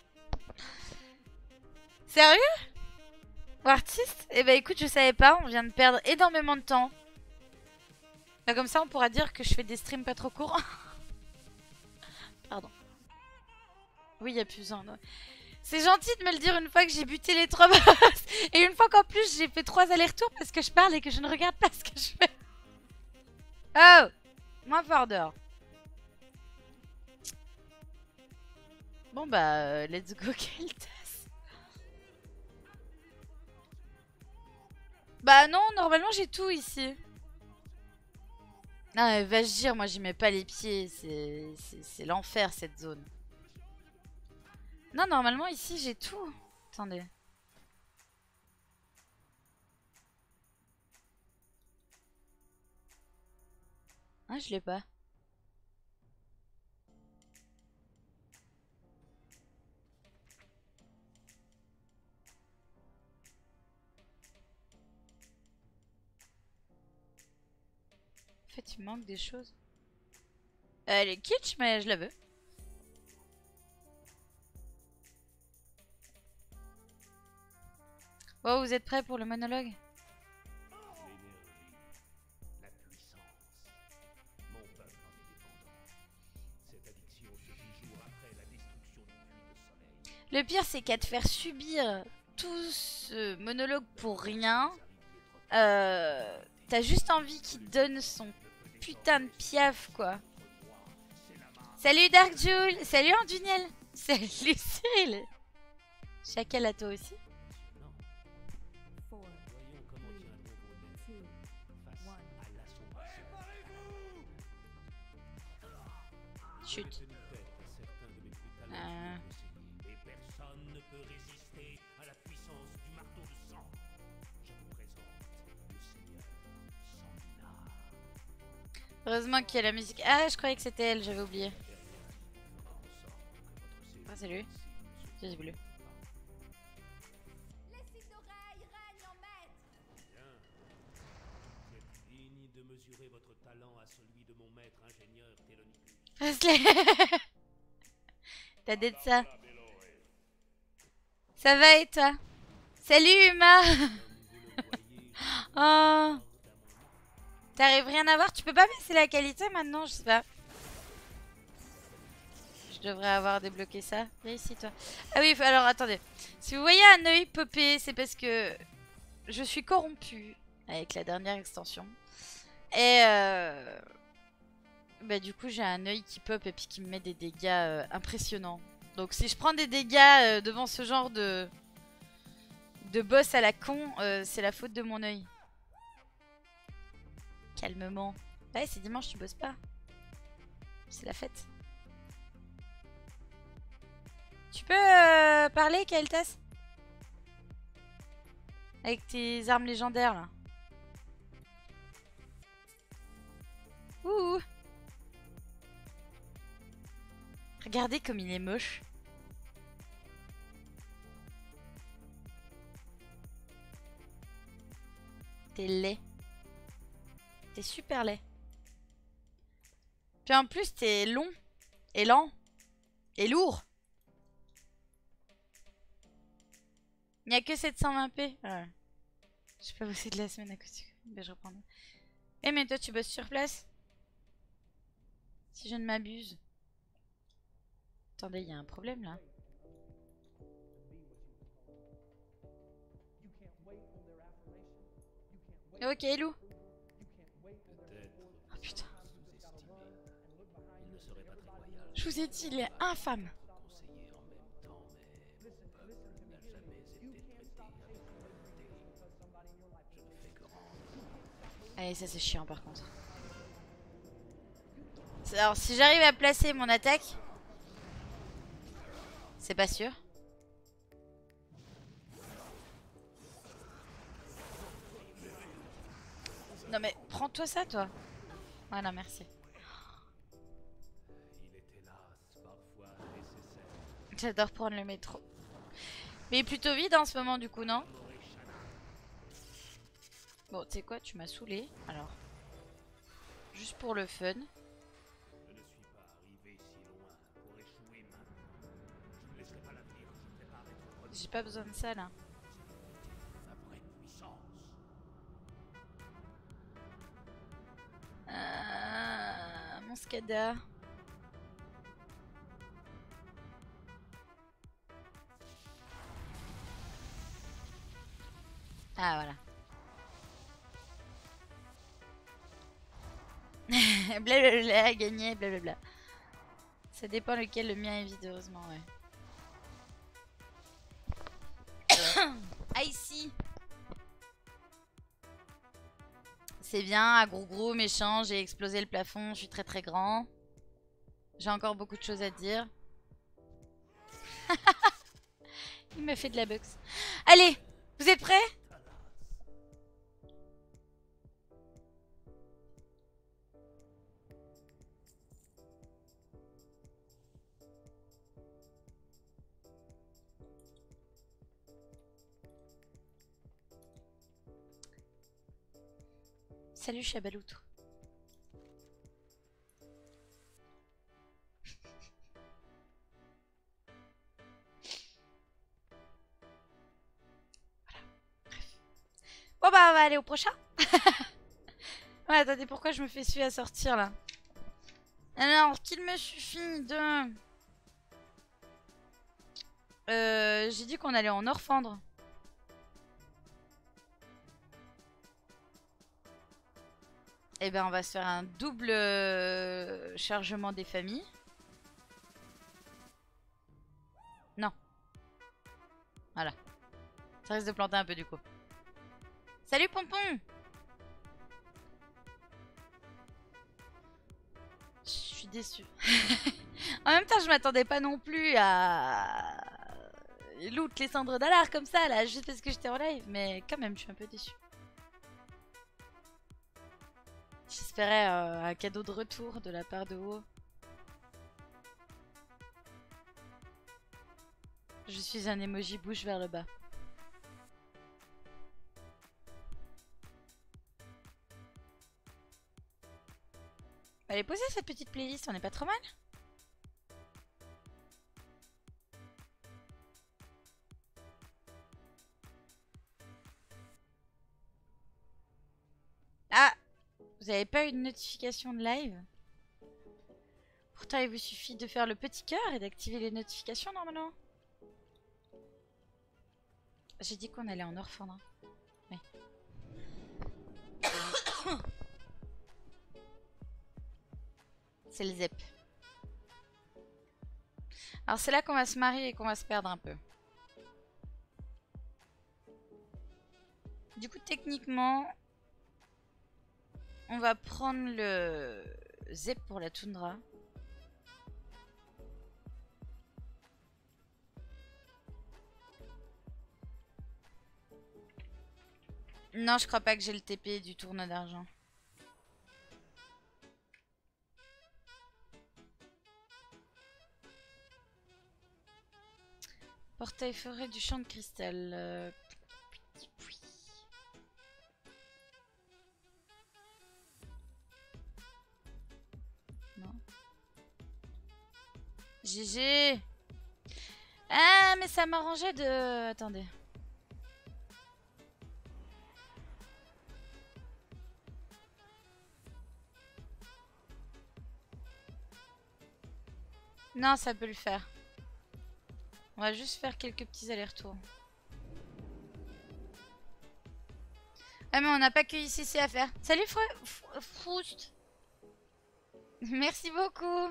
Sérieux? Artiste? Eh bah écoute, je savais pas, on vient de perdre énormément de temps. Bah, comme ça, on pourra dire que je fais des streams pas trop courts. Pardon. Oui, il y a plus besoin. C'est gentil de me le dire une fois que j'ai buté les trois boss. Et une fois qu'en plus j'ai fait trois allers-retours parce que je parle et que je ne regarde pas ce que je fais. Oh! Moins fort dehors. Bon bah, euh, let's go Keltas. Bah non, normalement j'ai tout ici. Non mais va-je dire, moi j'y mets pas les pieds, c'est l'enfer cette zone. Non, normalement ici j'ai tout. Attendez. Ah, je l'ai pas. En fait, il manque des choses. Elle est kitsch, mais je la veux. Oh, vous êtes prêts pour le monologue? Le pire, c'est qu'à te faire subir tout ce monologue pour rien, euh, t'as juste envie qu'il te donne son putain de piaf, quoi. Salut Dark Jewel, salut Anduniel, salut Cyril. Chacal à toi aussi. Chut. Euh... Heureusement qu'il y a la musique. Ah, je croyais que c'était elle, j'avais oublié. c'est lui. J'ai bleu. Les cils d'oreille règnent en maître. Bien. Vous êtes digne de mesurer votre talent à celui de mon maître ingénieur Télonicus. T'as dit ça. Ça va et toi? Salut Uma. Oh. T'arrives rien à voir? Tu peux pas baisser la qualité maintenant? Je sais pas. Je devrais avoir débloqué ça. Viens ici toi. Ah oui, alors attendez. Si vous voyez un œil popper, c'est parce que je suis corrompue avec la dernière extension. Et euh... bah du coup j'ai un œil qui pop et puis qui me met des dégâts euh, impressionnants. Donc si je prends des dégâts euh, devant ce genre de de boss à la con, euh, c'est la faute de mon œil. Calmement. Ouais, c'est dimanche, tu bosses pas. C'est la fête. Tu peux euh, parler, Kael'thas? Avec tes armes légendaires, là. Ouh. Regardez comme il est moche. T'es laid. T'es super laid. Puis en plus, t'es long. Et lent. Et lourd. Il n'y a que sept cent vingt p. Ouais. Je peux bosser de la semaine à côté. Ben, je reprends. Eh, mais toi, tu bosses sur place? Si je ne m'abuse. Attendez, il y a un problème là. Ok, Lou. Oh putain. Je vous ai dit, il est infâme. Allez, ça c'est chiant par contre. Alors, si j'arrive à placer mon attaque, c'est pas sûr. Non mais prends-toi ça, toi. Voilà, merci. J'adore prendre le métro. Mais il est plutôt vide en ce moment du coup, non? Bon, tu sais quoi, tu m'as saoulé. Alors, juste pour le fun. J'ai pas besoin de ça là. Euh, mon Skada. Ah voilà. Blablabla, gagné, blablabla. Ça dépend lequel le mien est vide, heureusement, ouais. Ah ici. C'est bien, à gros gros, méchant, j'ai explosé le plafond, je suis très très grand. J'ai encore beaucoup de choses à dire. Il m'a fait de la boxe. Allez, vous êtes prêts? Salut Chabaloutre. Bon bah on va aller au prochain. Ouais, attendez, pourquoi je me fais suer à sortir là? Alors, qu'il me suffit de... Euh, j'ai dit qu'on allait en Orfandre. Eh ben on va se faire un double euh, chargement des familles. Non. Voilà. Ça risque de planter un peu du coup. Salut Pompon! Je suis déçue. En même temps, je m'attendais pas non plus à loot les cendres d'Alar comme ça là, juste parce que j'étais en live. Mais quand même, je suis un peu déçue. J'espérais euh, un cadeau de retour de la part de haut. Je suis un emoji bouche vers le bas. Elle est posée cette petite playlist, on est pas trop mal. Ah! Vous avez pas eu de notification de live? Pourtant il vous suffit de faire le petit cœur et d'activer les notifications normalement. J'ai dit qu'on allait en orphelin. Oui. C'est le zep. Alors c'est là qu'on va se marier et qu'on va se perdre un peu. Du coup techniquement, on va prendre le zep pour la toundra. Non, je crois pas que j'ai le T P du tournoi d'argent. Portail forêt du champ de cristal. Euh... Non. G G. Ah, mais ça m'arrangeait de... Attendez. Non, ça peut le faire. On va juste faire quelques petits allers-retours. Ah mais on n'a pas que I C C à faire. Salut Froust. Merci beaucoup.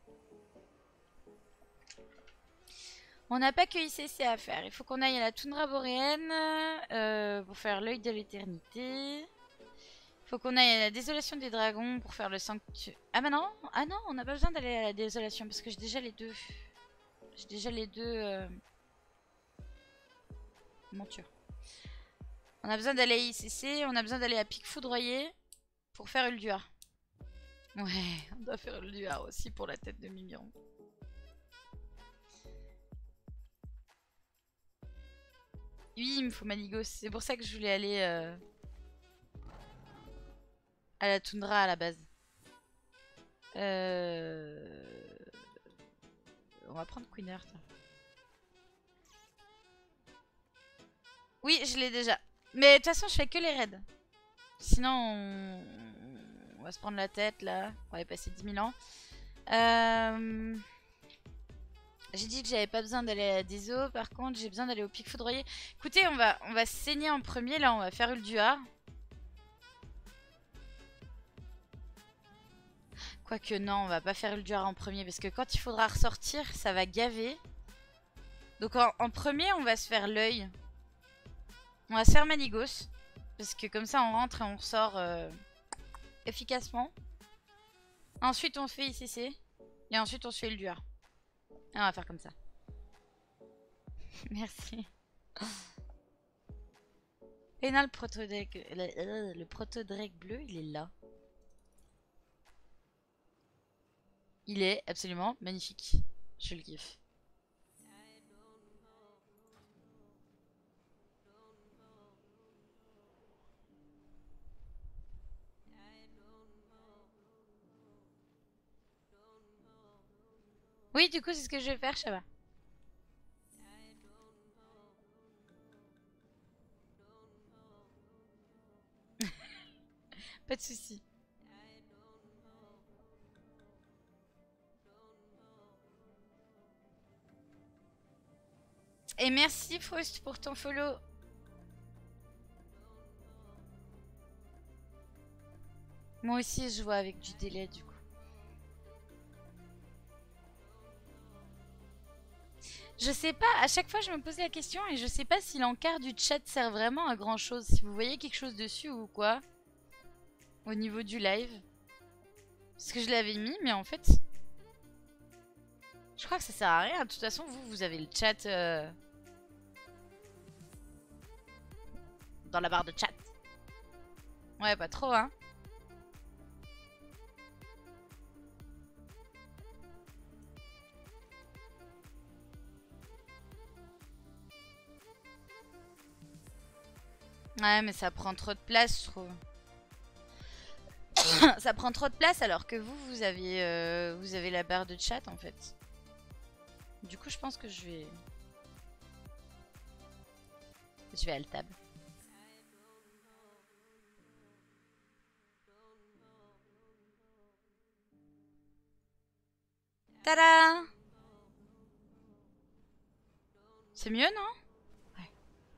On n'a pas que I C C à faire. Il faut qu'on aille à la toundra boréenne euh, pour faire l'œil de l'éternité. Il faut qu'on aille à la désolation des dragons pour faire le sanctuaire. Ah bah non. Ah non, on n'a pas besoin d'aller à la désolation parce que j'ai déjà les deux. J'ai déjà les deux euh... montures. On a besoin d'aller à I C C, on a besoin d'aller à Pic Foudroyer pour faire Ulduar. Ouais, on doit faire Ulduar aussi pour la tête de Mimiron. Oui, il me faut Manigos. C'est pour ça que je voulais aller euh, à la toundra à la base. Euh... On va prendre Queen Earth. Oui, je l'ai déjà. Mais de toute façon, je fais que les raids. Sinon, on... on va se prendre la tête là. On va y passer dix mille ans. Euh... J'ai dit que j'avais pas besoin d'aller à des eaux. Par contre, j'ai besoin d'aller au Pic Foudroyer. Écoutez, on va, on va saigner en premier. Là, on va faire Ulduar. Quoique non, on va pas faire Ulduar en premier. Parce que quand il faudra ressortir, ça va gaver. Donc en, en premier, on va se faire l'œil. On va se faire Manigos. Parce que comme ça, on rentre et on ressort euh, efficacement. Ensuite, on fait I C C. Et ensuite, on se fait Ulduar. Et on va faire comme ça. Merci. Et non, le protodrake, le, le protodrake bleu, il est là. Il est absolument magnifique. Je le kiffe. Oui, du coup, c'est ce que je vais faire, Shaba. Pas de soucis. Et merci Faust pour ton follow. Moi aussi, je vois avec du délai, du coup. Je sais pas, à chaque fois je me pose la question et je sais pas si l'encart du chat sert vraiment à grand chose. Si vous voyez quelque chose dessus ou quoi. Au niveau du live. Parce que je l'avais mis, mais en fait... Je crois que ça sert à rien. De toute façon, vous, vous avez le chat... Euh... dans la barre de chat. Ouais, pas trop, hein. Ouais, mais ça prend trop de place, je trouve. Ça prend trop de place alors que vous, vous avez, euh, vous avez la barre de chat en fait. Du coup, je pense que je vais... Je vais à le tab. Tada! C'est mieux, non? Ouais.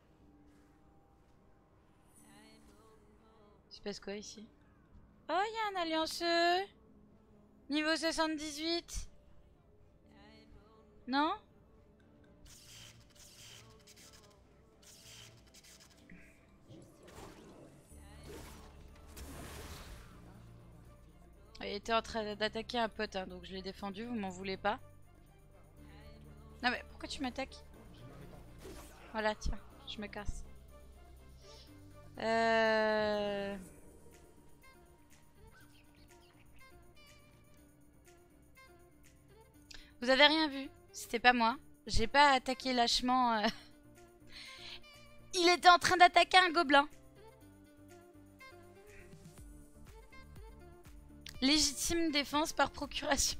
Il se passe quoi ici? Oh, il y a un allianceux! Niveau soixante-dix-huit? Non? Il était en train d'attaquer un pote, hein, donc je l'ai défendu, vous m'en voulez pas. Non mais pourquoi tu m'attaques? Voilà, tiens, je me casse. Euh... Vous avez rien vu, c'était pas moi. J'ai pas attaqué lâchement. Euh... Il était en train d'attaquer un gobelin. Légitime défense par procuration.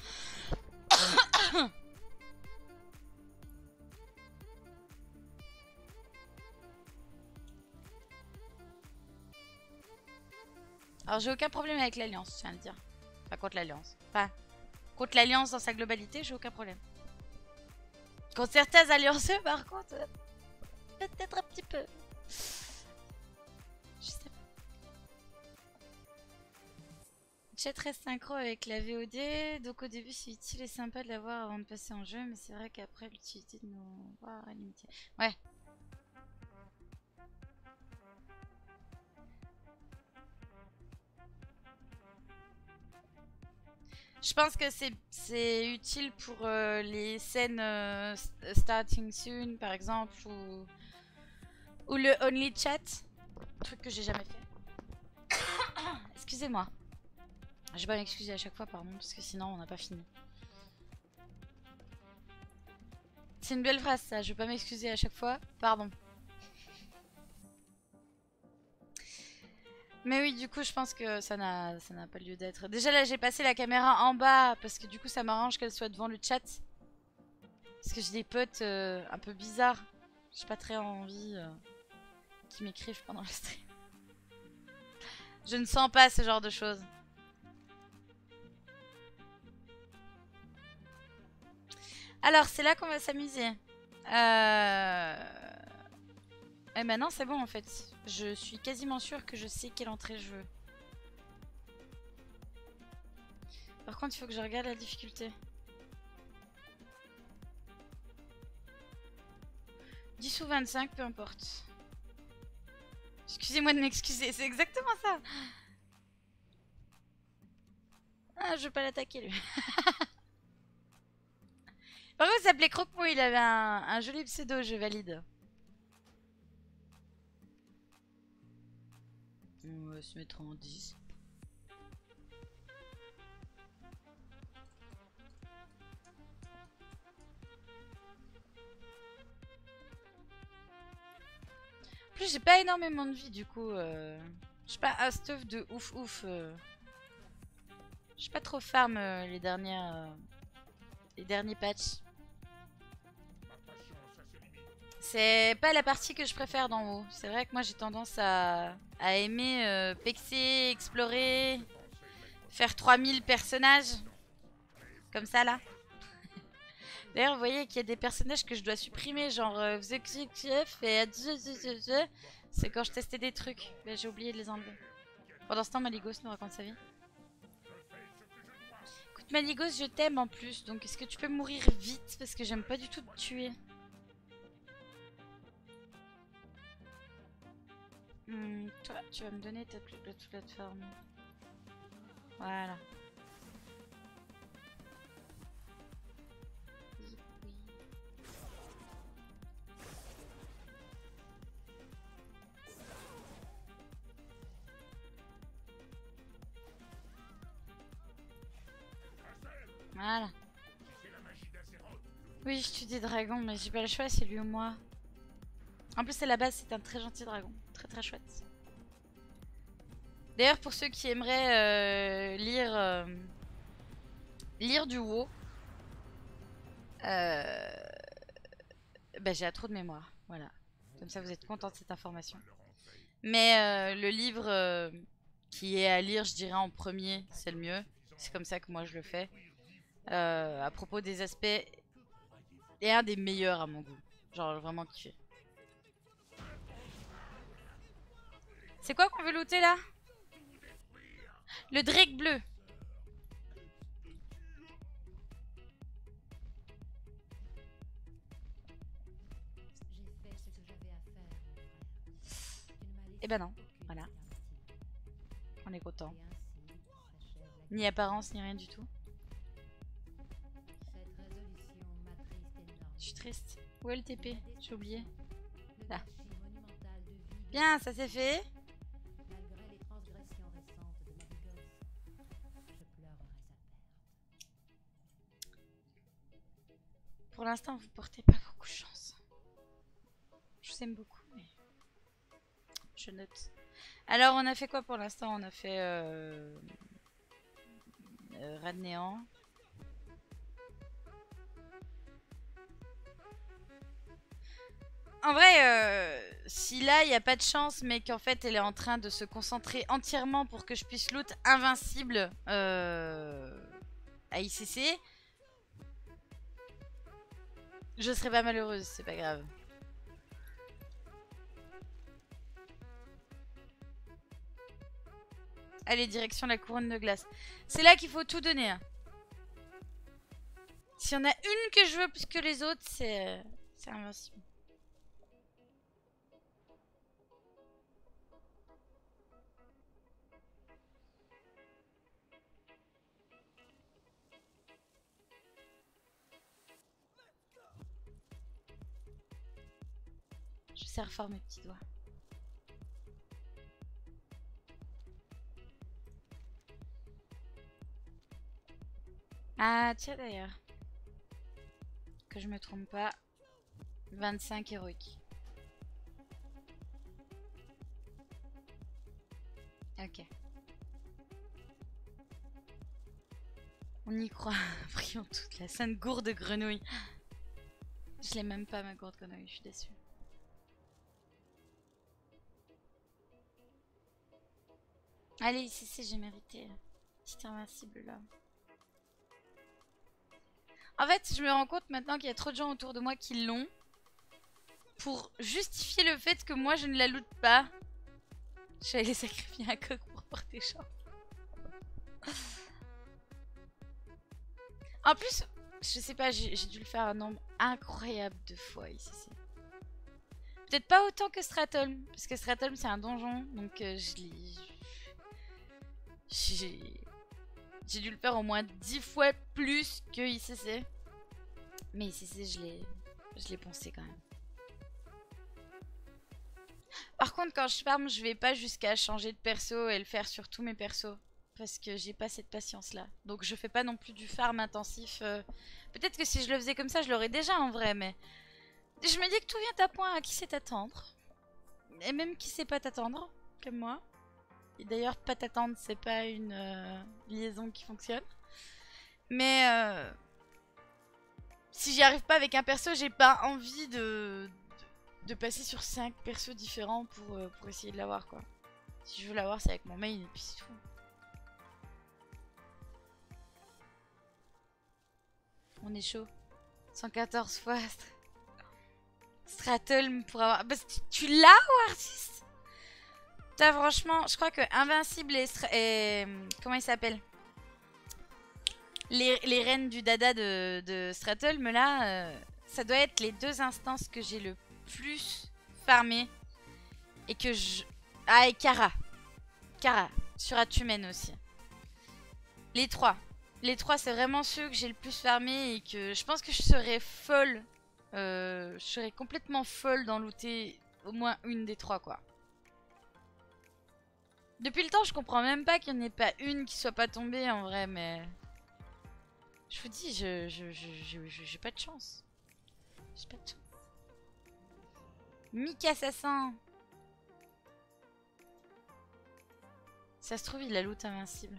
Alors j'ai aucun problème avec l'alliance, je tiens à le dire. Pas contre l'alliance. Pas contre l'alliance dans sa globalité, j'ai aucun problème. Contre certains allianceux, par contre, euh, peut-être un petit peu. Je sais pas. Chat reste synchro avec la V O D, donc au début c'est utile et sympa de l'avoir avant de passer en jeu, mais c'est vrai qu'après l'utilité de nos voir est limitée. Ouais. Je pense que c'est utile pour euh, les scènes euh, starting soon par exemple ou, ou le only chat, truc que j'ai jamais fait. Excusez-moi. Je vais pas m'excuser à chaque fois, pardon, parce que sinon on n'a pas fini. C'est une belle phrase ça, je vais pas m'excuser à chaque fois, pardon. Mais oui, du coup, je pense que ça n'a ça n'a pas lieu d'être. Déjà là, j'ai passé la caméra en bas parce que du coup, ça m'arrange qu'elle soit devant le chat. Parce que j'ai des potes euh, un peu bizarres. J'ai pas très envie euh, qu'ils m'écrivent pendant le stream. Je ne sens pas ce genre de choses. Alors, c'est là qu'on va s'amuser. Euh... Et maintenant, c'est bon en fait. Je suis quasiment sûre que je sais quelle entrée je veux. Par contre, il faut que je regarde la difficulté. dix ou vingt-cinq, peu importe. Excusez-moi de m'excuser, c'est exactement ça. Ah, je veux pas l'attaquer lui. Par contre, il s'appelait Croque-Mou, il avait un, un joli pseudo, je valide. On va se mettre en dix. En plus, j'ai pas énormément de vie du coup. Euh... Je suis pas un stuff de ouf ouf. Euh... Je suis pas trop farm euh, les dernières. Euh... Les derniers patchs. C'est pas la partie que je préfère d'en haut. C'est vrai que moi j'ai tendance à, à aimer euh, pexer, explorer, faire trois mille personnages. Comme ça là. D'ailleurs, vous voyez qu'il y a des personnages que je dois supprimer, genre euh, et c'est quand je testais des trucs. Mais j'ai oublié de les enlever. Pendant ce temps, Maligos nous raconte sa vie. Écoute, Maligos, je t'aime en plus, donc est-ce que tu peux mourir vite parce que j'aime pas du tout te tuer. Hmm, toi, tu vas me donner ta plateforme. Voilà. Voilà. Oui, je tue des dragons, mais j'ai pas le choix, c'est lui ou moi. En plus, à la base, c'est un très gentil dragon. Très très chouette. D'ailleurs, pour ceux qui aimeraient euh, lire, euh, lire du WoW, euh, bah, j'ai trop de mémoire. Voilà. Comme ça, vous êtes content de cette information. Mais euh, le livre euh, qui est à lire, je dirais en premier, c'est le mieux. C'est comme ça que moi je le fais. Euh, à propos des aspects, et un des meilleurs à mon goût. Genre vraiment kiffé. C'est quoi qu'on veut looter là? Le Drake bleu. Eh ben non, voilà. On est content. Ni apparence, ni rien du tout. Je suis triste. Où est le T P? J'ai oublié. Là. Bien, ça c'est fait. Pour l'instant, vous portez pas beaucoup de chance. Je vous aime beaucoup, mais je note. Alors, on a fait quoi pour l'instant? On a fait euh... euh, Rat de néant. En vrai, euh, si là, il n'y a pas de chance, mais qu'en fait, elle est en train de se concentrer entièrement pour que je puisse loot invincible euh, à I C C, je serais pas malheureuse, c'est pas grave. Allez, direction la couronne de glace. C'est là qu'il faut tout donner. Hein. S'il y en a une que je veux plus que les autres, c'est euh, c'est invincible. Je serre fort mes petits doigts. Ah, tiens d'ailleurs. Que je me trompe pas. vingt-cinq héroïques. Ok. On y croit. Prions toute la sainte gourde de grenouille. Je l'ai même pas ma gourde grenouille, je suis déçue. Allez, ici, c'est j'ai mérité. Petit invincible là. En fait, je me rends compte maintenant qu'il y a trop de gens autour de moi qui l'ont. Pour justifier le fait que moi je ne la loot pas. Je vais aller sacrifier un coq pour porter chance. En plus, je sais pas, j'ai dû le faire un nombre incroyable de fois ici. Peut-être pas autant que Stratholm. Parce que Stratholm c'est un donjon. Donc euh, je l'ai... J'ai... J'ai dû le faire au moins dix fois plus que I C C. Mais I C C, je l'ai... Je l'ai poncé quand même. Par contre, quand je farm, je vais pas jusqu'à changer de perso et le faire sur tous mes persos. Parce que j'ai pas cette patience-là. Donc je fais pas non plus du farm intensif. Euh... Peut-être que si je le faisais comme ça, je l'aurais déjà en vrai, mais... Je me dis que tout vient à point à qui sait t'attendre. Et même qui sait pas t'attendre, comme moi. Et d'ailleurs, pas t'attendre, c'est pas une euh, liaison qui fonctionne. Mais... Euh... Si j'y arrive pas avec un perso, j'ai pas envie de... de passer sur cinq persos différents pour, euh, pour essayer de l'avoir, quoi. Si je veux l'avoir, c'est avec mon main et puis c'est tout. On est chaud. cent quatorze fois. Stratholm pour avoir... Bah, tu l'as, Wartis? Putain, franchement, je crois que Invincible et... et... Comment il s'appelle? les, les reines du dada de, de Stratholm, là, euh, ça doit être les deux instances que j'ai le plus farmé. Et que je... Ah, et Kara. Kara, sur Atumen aussi. Les trois. Les trois, c'est vraiment ceux que j'ai le plus farmé et que je pense que je serais folle. Euh, je serais complètement folle d'en looter au moins une des trois, quoi. Depuis le temps, je comprends même pas qu'il n'y en ait pas une qui soit pas tombée en vrai, mais... Je vous dis, je, je, je, je, je- j'ai pas de chance. J'ai pas de chance. Mick assassin. Ça se trouve, il a loot invincible.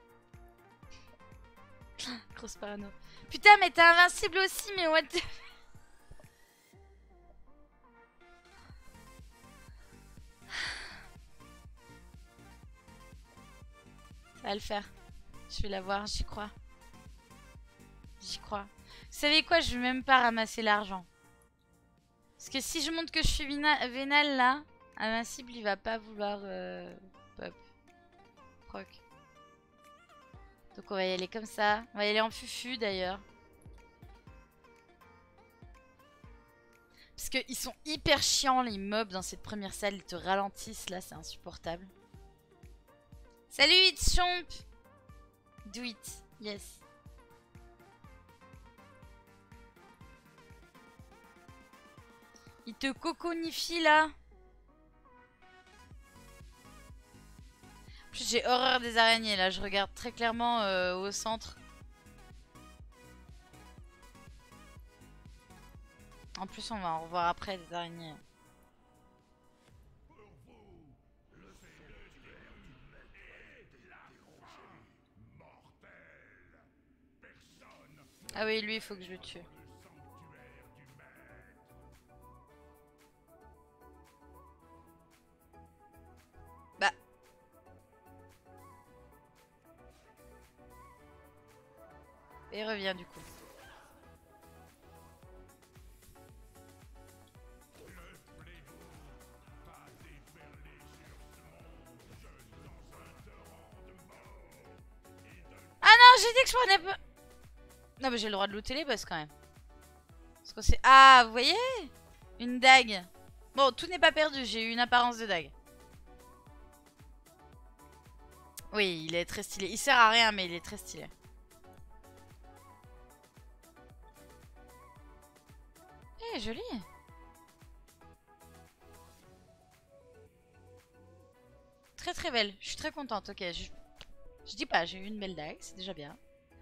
Grosse parano. Putain, mais t'es invincible aussi, mais what the... Ça va le faire. Je vais la voir, j'y crois. J'y crois. Vous savez quoi, je vais même pas ramasser l'argent. Parce que si je montre que je suis vénale là, invincible il va pas vouloir euh, pop. Proc. Donc on va y aller comme ça. On va y aller en fufu d'ailleurs. Parce qu'ils sont hyper chiants les mobs dans cette première salle. Ils te ralentissent là, c'est insupportable. Salut It's Chomp. Do it. Yes. Il te coconifie là. En plus j'ai horreur des araignées là. Je regarde très clairement euh, au centre. En plus on va en revoir après des araignées. Ah oui, lui il faut que je le tue. Bah. Et revient du coup. Ah non, j'ai dit que je prenais pas... Non mais j'ai le droit de looter les boss quand même. Parce que c'est... Ah, vous voyez? Une dague. Bon, tout n'est pas perdu, j'ai eu une apparence de dague. Oui, il est très stylé. Il sert à rien, mais il est très stylé. Eh, joli. Très très belle. Je suis très contente. Ok, je, je dis pas, j'ai eu une belle dague, c'est déjà bien.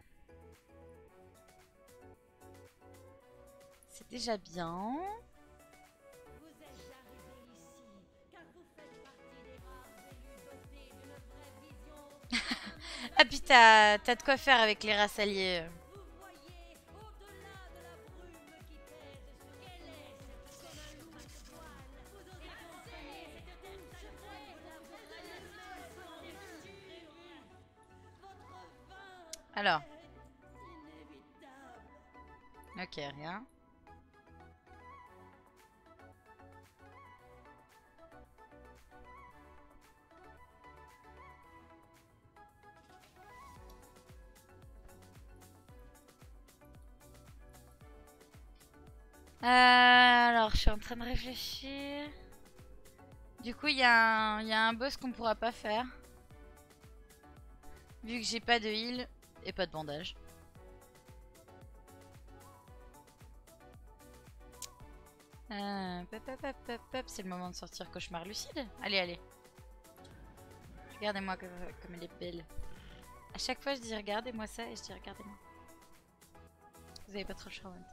C'est déjà bien. Vous êtes arrivés ici, car vous faites partie des rares élus dotés d'une vraie vision. Ah puis t'as de quoi faire avec les races alliées. Vous voyez, au-delà de la brume qui pèse sur quelle est cette comme un loup à toile. Vous osez comprenez cette terre secrète de la votre vin Alors. est inévitable. Ok, rien. Euh, alors, je suis en train de réfléchir. Du coup, il y, y a un boss qu'on pourra pas faire. Vu que j'ai pas de heal et pas de bandage. Euh, c'est le moment de sortir cauchemar lucide. Allez, allez. Regardez-moi comme, comme elle est belle. À chaque fois, je dis regardez-moi ça et je dis regardez-moi. Vous avez pas trop le choix en même temps.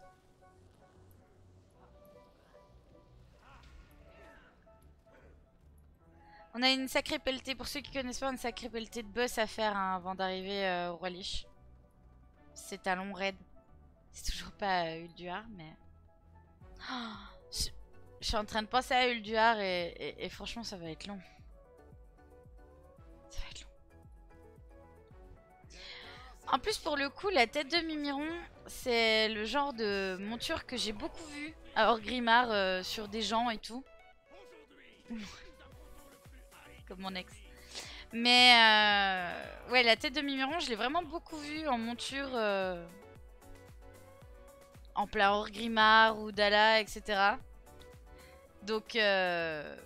On a une sacrée pelletée, pour ceux qui connaissent pas, une sacrée pelletée de boss à faire hein, avant d'arriver euh, au Roi Lich. C'est un long raid. C'est toujours pas euh, Ulduar, mais... Oh, je... je suis en train de penser à Ulduar et, et, et franchement ça va être long. Ça va être long. En plus pour le coup, la tête de Mimiron, c'est le genre de monture que j'ai beaucoup vu à Orgrimmar euh, sur des gens et tout. Comme mon ex. Mais euh, ouais, la tête de Mimiron, je l'ai vraiment beaucoup vue en monture euh, en plein Orgrimmar ou Dala, et cetera. Donc euh,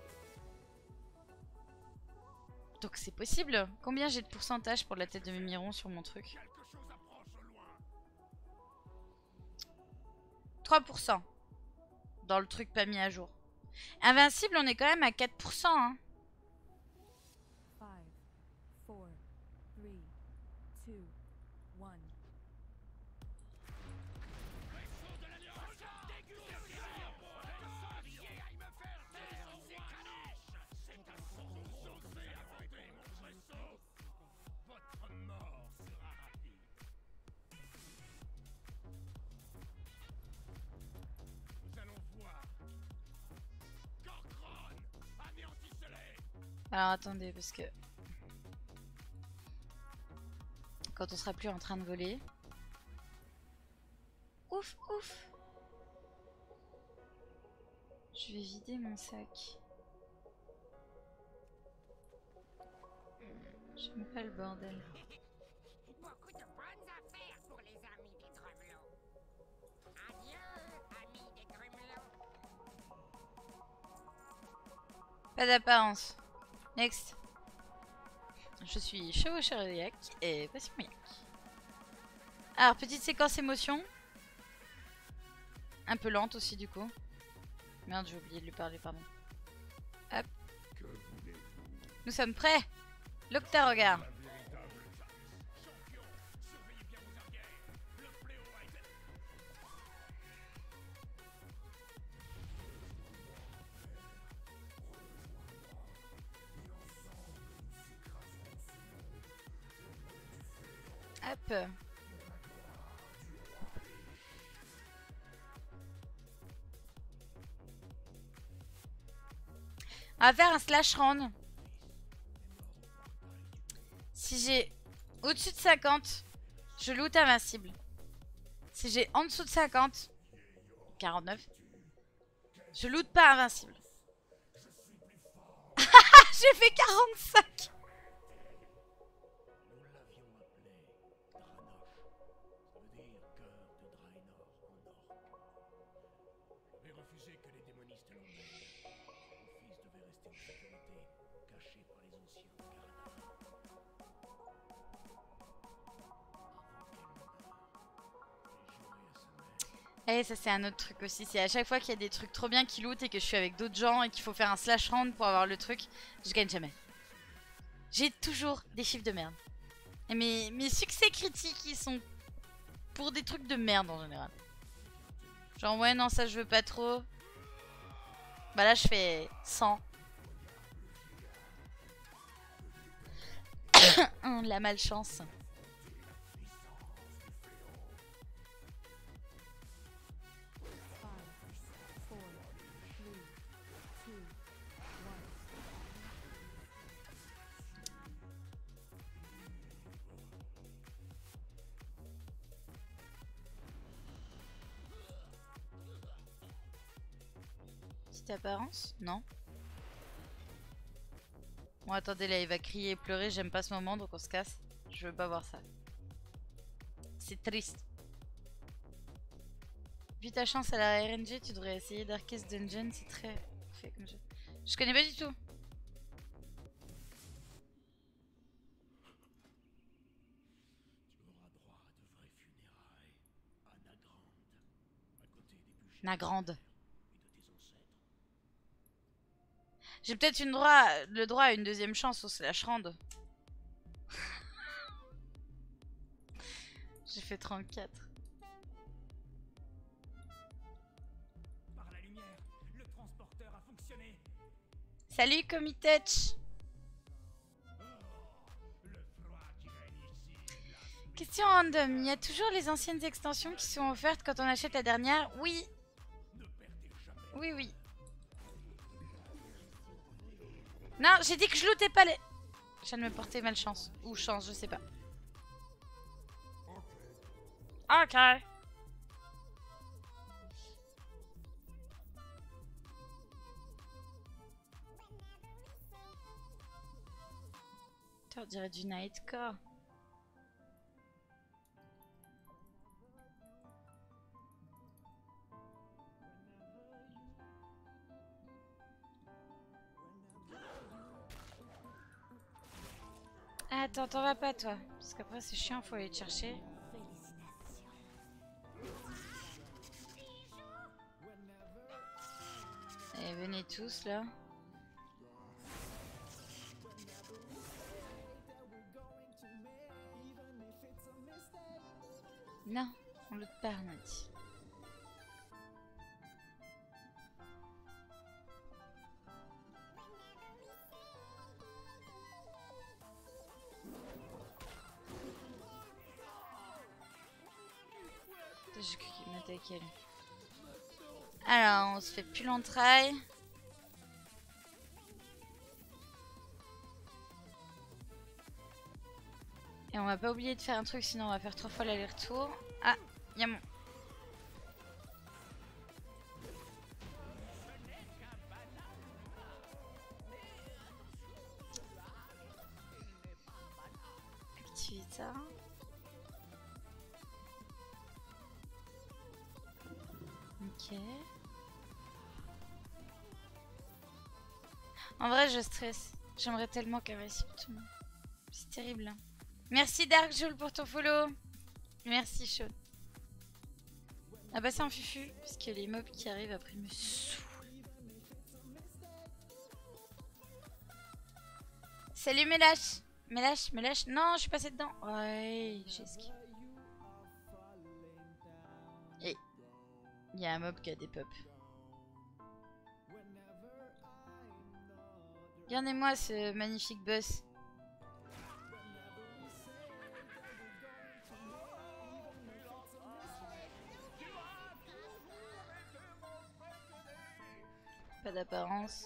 donc c'est possible. Combien j'ai de pourcentage pour la tête de Mimiron sur mon truc? trois pour cent dans le truc pas mis à jour. Invincible, on est quand même à quatre pour cent hein. Alors attendez, parce que quand on sera plus en train de voler. Ouf, ouf. Je vais vider mon sac. J'aime pas le bordel. Beaucoup de bonnes affaires pour les amis des Drumelots. Adieu, amis des Drumelots. Pas d'apparence. Next. Je suis chevaucheriac et passionniac. Alors, petite séquence émotion. Un peu lente aussi, du coup. Merde, j'ai oublié de lui parler, pardon. Hop. Nous sommes prêts. L'Octa regarde. Hop. On va faire un slash round. Si j'ai au-dessus de cinquante, je loot invincible. Si j'ai en dessous de cinquante, quarante-neuf, je loot pas invincible. J'ai fait quarante-cinq. Nous l'avions appelé Dranoch, ça veut dire cœur de Draenor en orc. J'avais refusé que les démonistes l'emmènent. Mon fils devait rester en sécurité, caché par les anciens de Caradhras. Et ça c'est un autre truc aussi, c'est à chaque fois qu'il y a des trucs trop bien qui loot et que je suis avec d'autres gens et qu'il faut faire un slash round pour avoir le truc, je gagne jamais. J'ai toujours des chiffres de merde. Et mes, mes succès critiques ils sont pour des trucs de merde en général. Genre ouais non ça je veux pas trop. Bah là je fais cent. La malchance. Petite apparence? Non. Bon attendez là il va crier et pleurer, j'aime pas ce moment donc on se casse. Je veux pas voir ça. C'est triste. Vu ta chance à la R N G, tu devrais essayer Darkest Dungeon, c'est très fait comme jeu. Je connais pas du tout. Tu auras droit à de vraies funérailles à Nagrande, à côté des bûchers Nagrande. et de tes ancêtres. J'ai peut-être une droit, le droit à une deuxième chance au slash rand. J'ai fait trente-quatre. Par la lumière, le transporteur a fonctionné. Salut Comitouch. Question random, il y a toujours les anciennes extensions qui sont offertes quand on achète la dernière? Oui. Oui, oui. Non, j'ai dit que je lootais pas les... Je viens de me porter malchance. Ou chance, je sais pas. Ok. On dirait du Nightcore. Attends, t'en vas pas toi. Parce qu'après c'est chiant, faut aller te chercher. Allez, venez tous là. Non, on loot pas, on a dit. J'ai cru qu'il m'attaquait lui. Alors, on se fait plus l'entraille. Et on va pas oublier de faire un truc, sinon on va faire trois fois l'aller-retour. Ah, y'a mon... Activer ça. Ok. En vrai, je stresse. J'aimerais tellement qu'elle réussisse tout le monde. C'est terrible. Hein. Merci Dark Joule pour ton follow. Merci Sean. Ah bah c'est un fufu, parce que les mobs qui arrivent après me saoulent. Salut Mélache. Mélache, Mélache. Non, je suis passée dedans. Ouais, j'ai esquivé. Et il y a un mob qui a des pop. Regardez-moi ce magnifique boss. Pas d'apparence.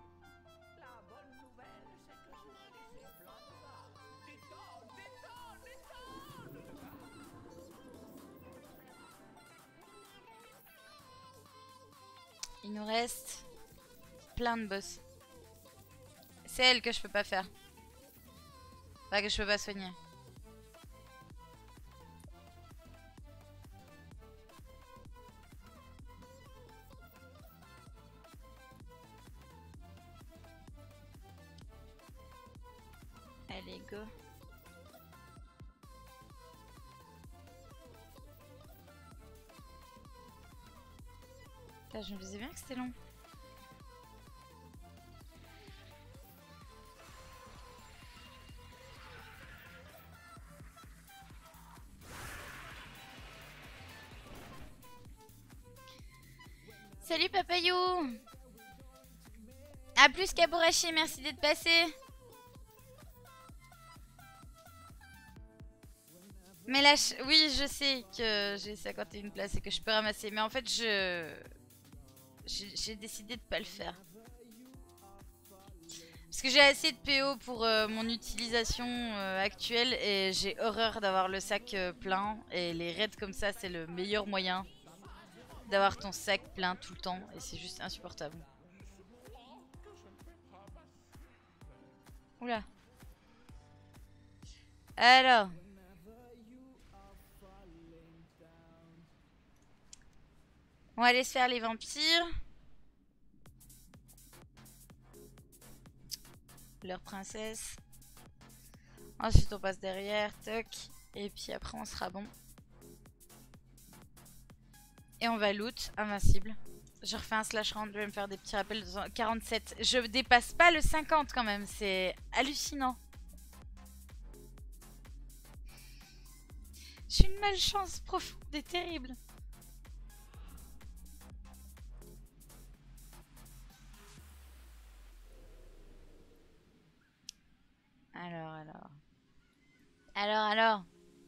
Il nous reste plein de boss. C'est elle que je peux pas faire. Pas que je peux pas soigner. Allez, go. Là, je me disais bien que c'était long. Salut Papayou. A plus Kaborachi, merci d'être passé. Mais là, je... oui, je sais que j'ai cinquante et une places et que je peux ramasser. Mais en fait, je... J'ai décidé de pas le faire. Parce que j'ai assez de P O pour euh, mon utilisation euh, actuelle. Et j'ai horreur d'avoir le sac euh, plein. Et les raids comme ça, c'est le meilleur moyen d'avoir ton sac plein tout le temps. Et c'est juste insupportable. Oula. Alors... On va aller se faire les vampires. Leur princesse. Ensuite on passe derrière. Toc. Et puis après on sera bon. Et on va loot. Invincible. Je refais un slash round. Je vais me faire des petits rappels. De quarante-sept. Je dépasse pas le cinquante quand même. C'est hallucinant. J'ai une malchance profonde et terrible. Alors, alors. Alors, alors.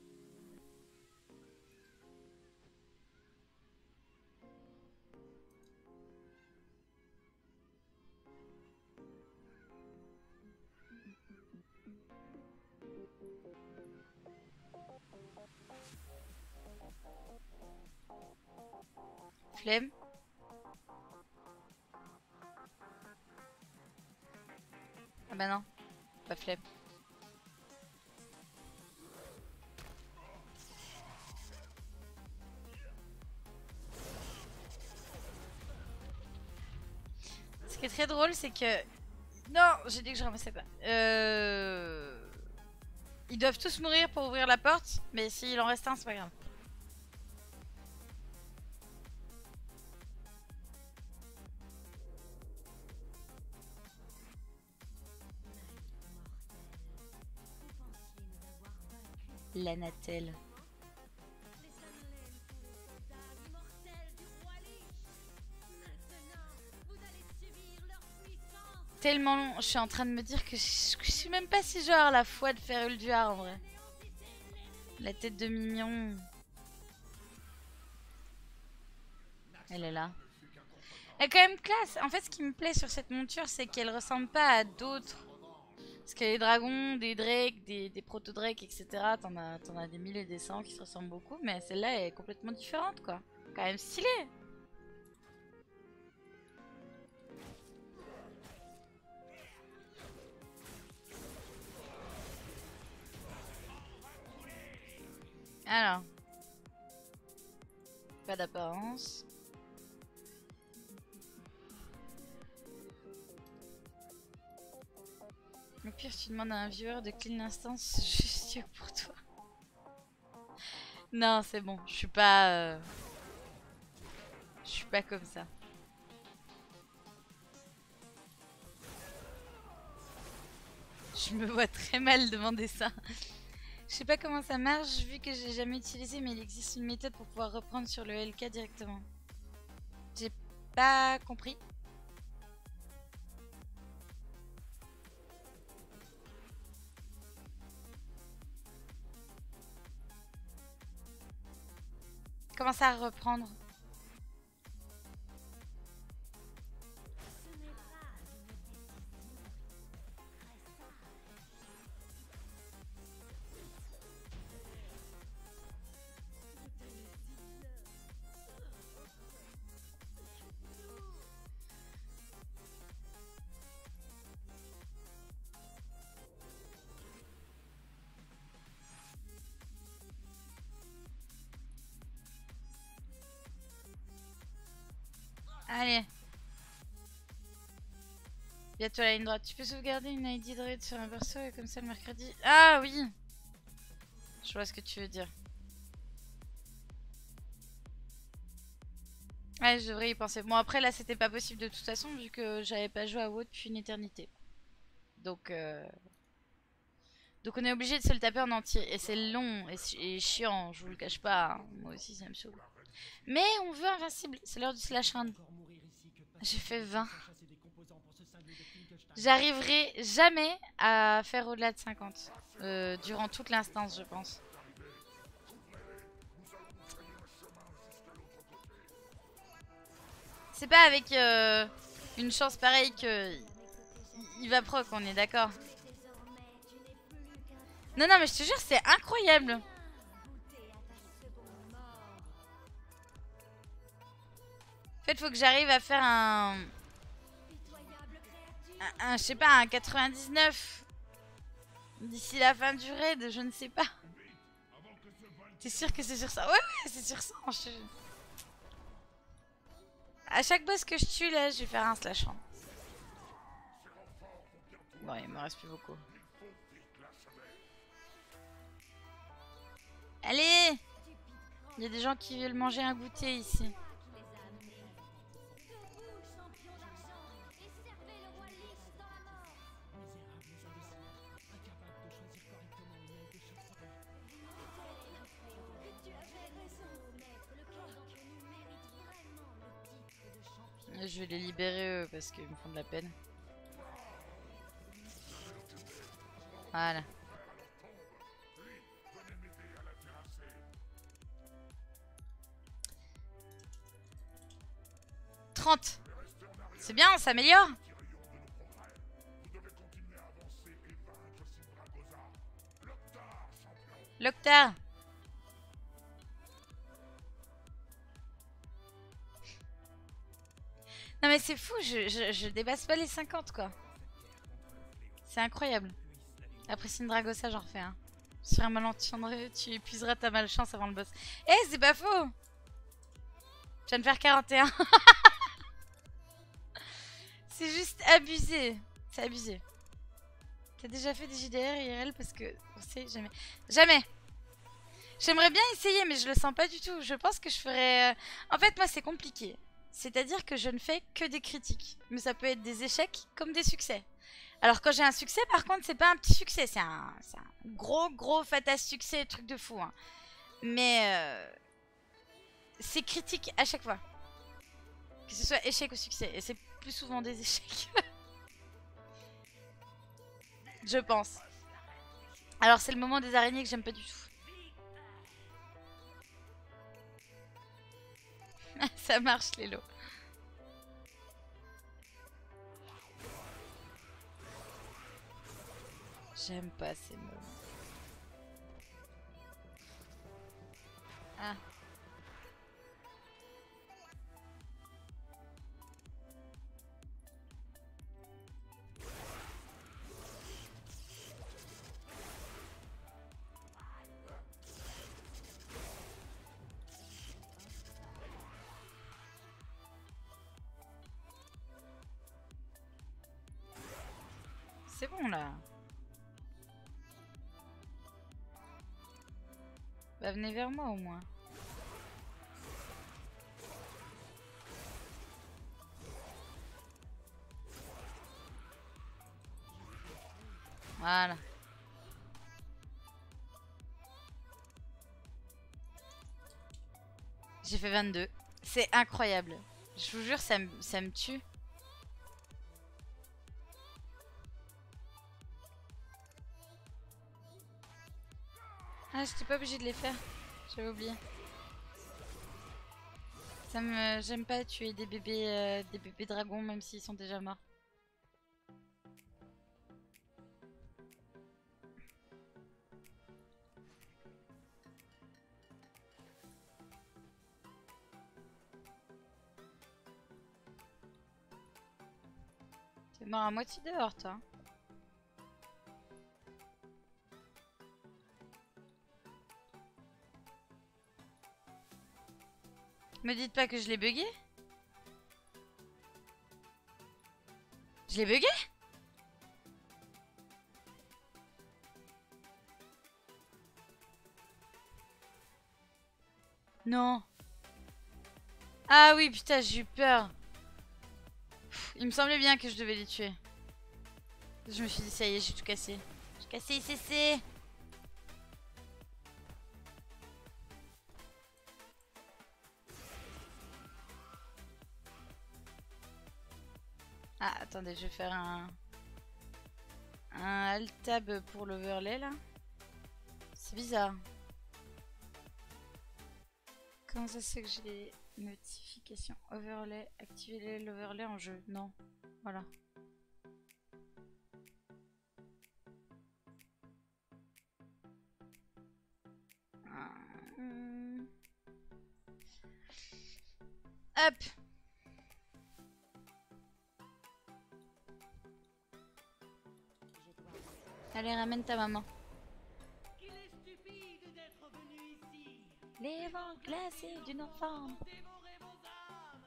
Flemme. Ah bah non. Pas flemme. Ce qui est très drôle, c'est que... Non, j'ai dit que je ramassais pas. Euh... Ils doivent tous mourir pour ouvrir la porte, mais s'il en reste un, c'est pas grave. L'Anatel. Tellement long, je suis en train de me dire que je, que je suis même pas si genre la foi de faire Ulduar en vrai. La tête de Mignon. Elle est là. Elle est quand même classe. En fait, ce qui me plaît sur cette monture, c'est qu'elle ressemble pas à d'autres Parce que les dragons, des drakes, des, des proto-drakes, et cetera, t'en as, t'en as des mille et des cents qui se ressemblent beaucoup, mais celle-là est complètement différente, quoi. Quand même stylée. Alors. Pas d'apparence. Au pire, tu demandes à un viewer de clean l'instance juste pour toi. Non, c'est bon, je suis pas... Euh... Je suis pas comme ça. Je me vois très mal demander ça. Je sais pas comment ça marche vu que j'ai jamais utilisé, mais il existe une méthode pour pouvoir reprendre sur le L K directement. J'ai pas compris. Comment ça reprendre? Allez. Bientôt la ligne droite. Tu peux sauvegarder une I D de raid sur un perso et comme ça le mercredi. Ah oui. Je vois ce que tu veux dire. Ouais, je devrais y penser. Bon, après là, c'était pas possible de toute façon vu que j'avais pas joué à WoW depuis une éternité. Donc, euh... donc on est obligé de se le taper en entier. Et c'est long et, et chiant, je vous le cache pas. Hein. Moi aussi, ça me saoule. Mais on veut invincible. C'est l'heure du slash round. J'ai fait vingt. J'arriverai jamais à faire au-delà de cinquante. Euh, durant toute l'instance, je pense. C'est pas avec euh, une chance pareille que il va proc, on est d'accord. Non, non, mais je te jure, c'est incroyable. En fait, faut que j'arrive à faire un... Un, un je sais pas, un quatre-vingt-dix-neuf. D'ici la fin du raid, je ne sais pas. T'es sûr que c'est sur ça? Ouais, ouais, c'est sur ça. Je... À chaque boss que je tue, là, je vais faire un slash. Bon, il me reste plus beaucoup. Allez! Il y a des gens qui veulent manger un goûter ici. Je vais les libérer eux parce qu'ils me font de la peine. Voilà. trente. C'est bien, on s'améliore. L'Octar. Non mais c'est fou, je, je, je dépasse pas les cinquante quoi. C'est incroyable. Après Sindragosa j'en refais un. Sur un malentendu, tu épuiseras ta malchance avant le boss. Eh hey, c'est pas faux. Je viens de faire quarante et un. C'est juste abusé. C'est abusé. T'as déjà fait des J D R I R L parce que... On sait jamais. Jamais. J'aimerais bien essayer mais je le sens pas du tout. Je pense que je ferais... En fait moi c'est compliqué. C'est-à-dire que je ne fais que des critiques. Mais ça peut être des échecs comme des succès. Alors quand j'ai un succès, par contre, c'est pas un petit succès. C'est un, un gros, gros, fatas succès, truc de fou. Hein. Mais euh, c'est critique à chaque fois. Que ce soit échec ou succès. Et c'est plus souvent des échecs. Je pense. Alors c'est le moment des araignées que j'aime pas du tout. Ça marche les lots. J'aime pas ces moments. Ah. C'est bon là. Bah venez vers moi au moins. Voilà. J'ai fait vingt-deux. C'est incroyable. Je vous jure, ça me, ça me tue. Ah, j'étais pas obligée de les faire. J'avais oublié. Ça me, j'aime pas tuer des bébés, euh, des bébés dragons, même s'ils sont déjà morts. T'es mort à moitié dehors, toi. Me dites pas que je l'ai bugué. Je l'ai bugué? Non. Ah oui, putain, j'ai eu peur. Pff, il me semblait bien que je devais les tuer. Je me suis dit, ça y est, j'ai tout cassé. J'ai cassé I C C. Ah, attendez, je vais faire un... Un alt tab pour l'overlay, là. C'est bizarre. Comment ça se fait que j'ai les notifications overlay? Activer l'overlay en jeu? Non. Voilà. Hum. Hop. Allez, ramène ta maman. Qu'il est stupide d'être venu ici. Les vents glacés d'une enfant. Dévorer vos âmes.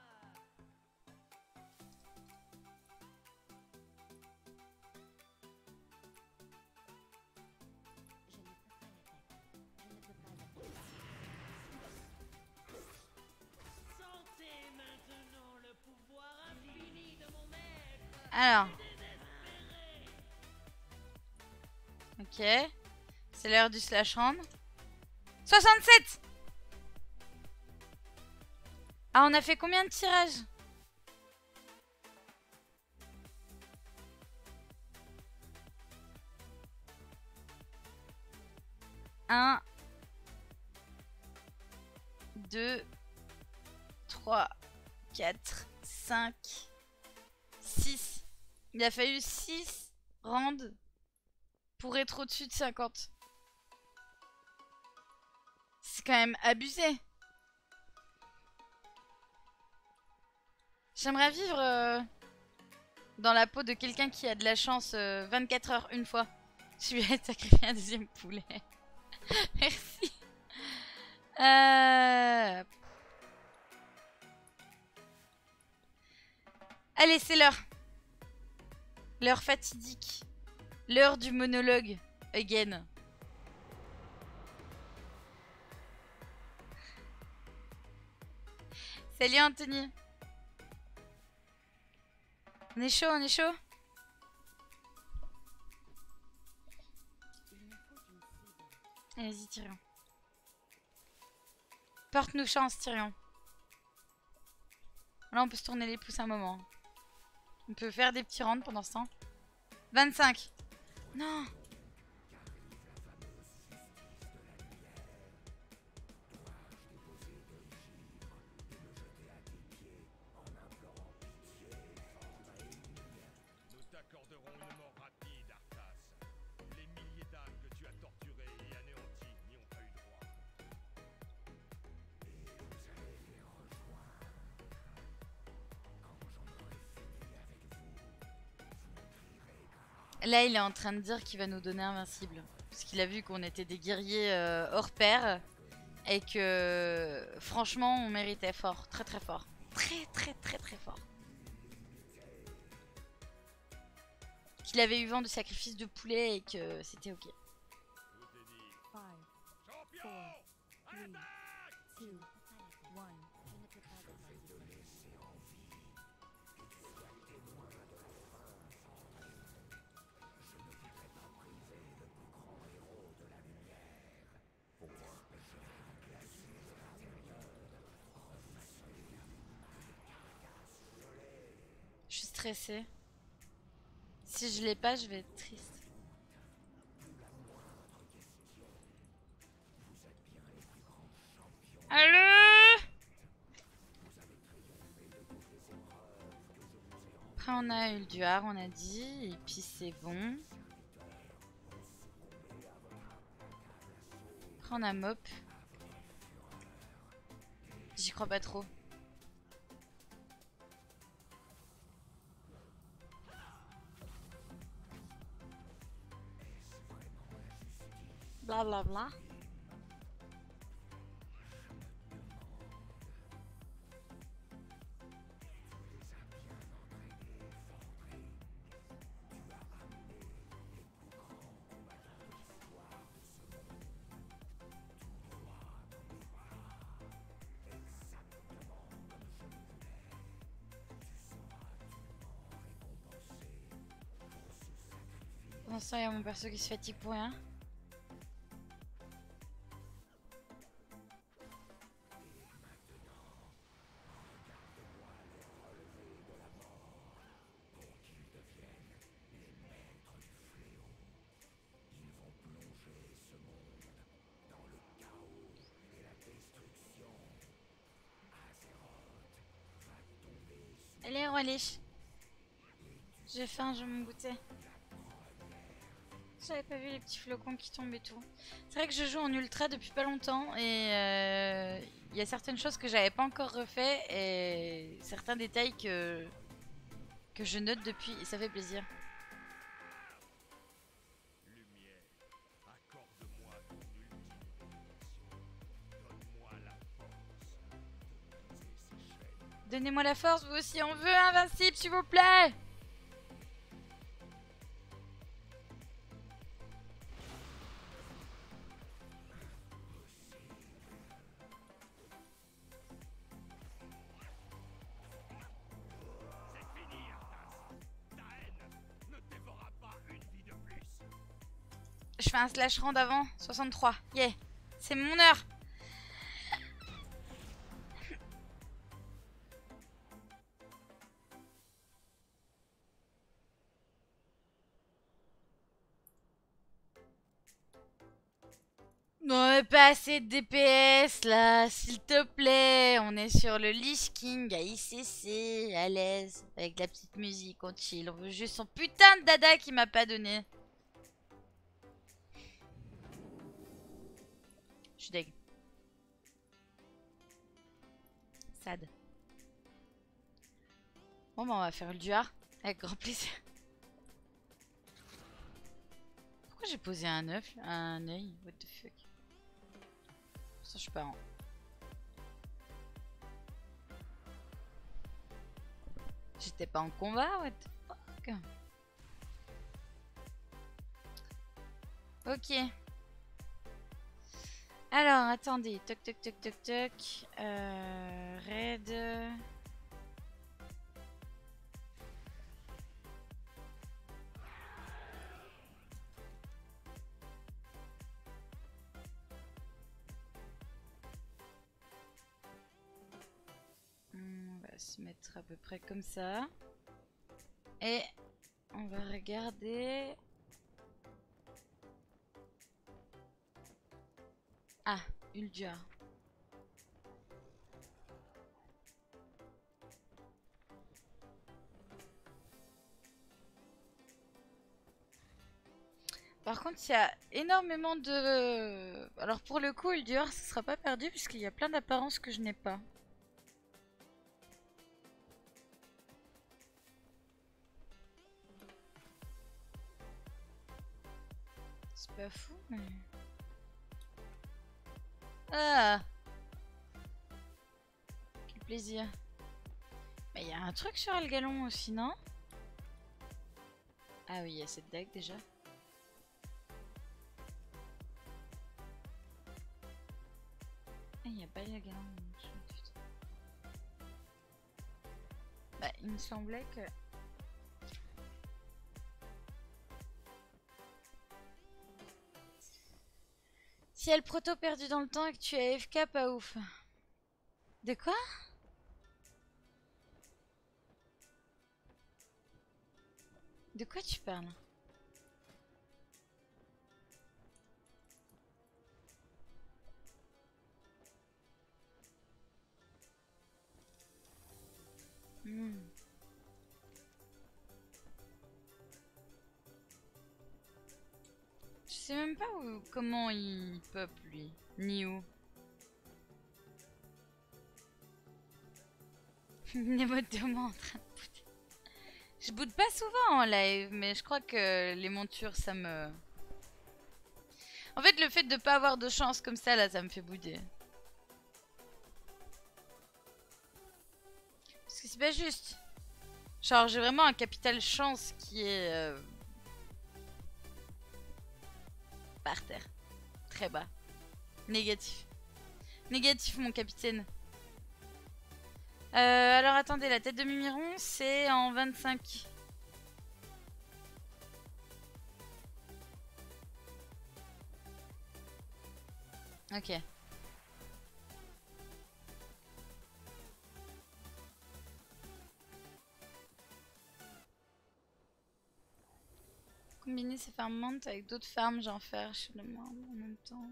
Sentez maintenant le pouvoir infini de mon maître. Alors. Ok. C'est l'heure du slash hand. soixante-sept. Ah, on a fait combien de tirages? un, deux, trois, quatre, cinq, six. Il a fallu six rounds pour être au-dessus de cinquante. C'est quand même abusé. J'aimerais vivre euh, dans la peau de quelqu'un qui a de la chance euh, vingt-quatre heures une fois. Je lui ai sacrifié un deuxième poulet. Merci. Euh... Allez, c'est l'heure. L'heure fatidique. L'heure du monologue. Again. Salut Anthony. On est chaud, on est chaud. Allez-y, Tyrion. Porte-nous chance, Tyrion. Là, on peut se tourner les pouces un moment. On peut faire des petits rounds pendant ce temps. vingt-cinq. Non. Nous t'accorderons une mort rapide, Arthas. Les Là, il est en train de dire qu'il va nous donner invincible. Parce qu'il a vu qu'on était des guerriers euh, hors pair. Et que franchement, on méritait fort. Très très fort. Très très très très fort. Qu'il avait eu vent de sacrifice de poulet et que c'était ok. Je suis stressée. Si je l'ai pas, je vais être triste. Allô? Après on a Ulduar, on a dit, et puis c'est bon. Après on a Mop. J'y crois pas trop. Bla bla bla. Pendant ce temps, il y a mon perso qui se fatigue pour rien. Allez, roi Lich. J'ai faim, je vais me goûter. J'avais pas vu les petits flocons qui tombent et tout. C'est vrai que je joue en ultra depuis pas longtemps et il euh, y a certaines choses que j'avais pas encore refait et certains détails que, que je note depuis et ça fait plaisir. Lumière, accorde-moi ton ultime donne-moi la force de briser ces chaînes. Donnez-moi la force, vous aussi, on veut invincible, s'il vous plaît! C'est fini, Arthas. Ta haine ne dévorera pas une vie de plus. Je fais un slash rand avant, soixante-trois. Yeah, c'est mon heure! Non, mais pas assez de D P S là, s'il te plaît. On est sur le Lich King à I C C, à l'aise, avec la petite musique, on chill. On veut juste son putain de dada qu'il m'a pas donné. Je suis deg. Sad. Bon, bah, on va faire le duar, avec grand plaisir. Pourquoi j'ai posé un œuf, un œil? What the fuck? Ça, je suis pas en... J'étais pas en combat, what the fuck? Ok. Alors, attendez. Toc, toc, toc, toc, toc. Euh, raid. On va se mettre à peu près comme ça. Et on va regarder... Ah, Ulduar. Par contre, il y a énormément de... Alors pour le coup, Ulduar, ce sera pas perdu puisqu'il y a plein d'apparences que je n'ai pas. C'est pas fou, mais... Ah! Quel plaisir. Mais il y a un truc sur le galon aussi, non? Ah oui, il y a cette dague déjà. Ah, il n'y a pas le galon. Bah, il me semblait que... Si elle proto perdu dans le temps et que tu es A F K, pas ouf. De quoi? De quoi tu parles? Hmm. Je sais même pas où, comment il pop lui, ni où. Les modes de moi en train de bouder. Je boude pas souvent en live, mais je crois que les montures ça me... En fait le fait de pas avoir de chance comme ça là, ça me fait bouder. Parce que c'est pas juste. Genre j'ai vraiment un capital chance qui est... Euh... par terre. Très bas. Négatif. Négatif mon capitaine. Euh, alors attendez, la tête de Mimiron c'est en vingt-cinq. Ok. Combiner ces farm mount avec d'autres farms, j'en faire chez le monde en même temps.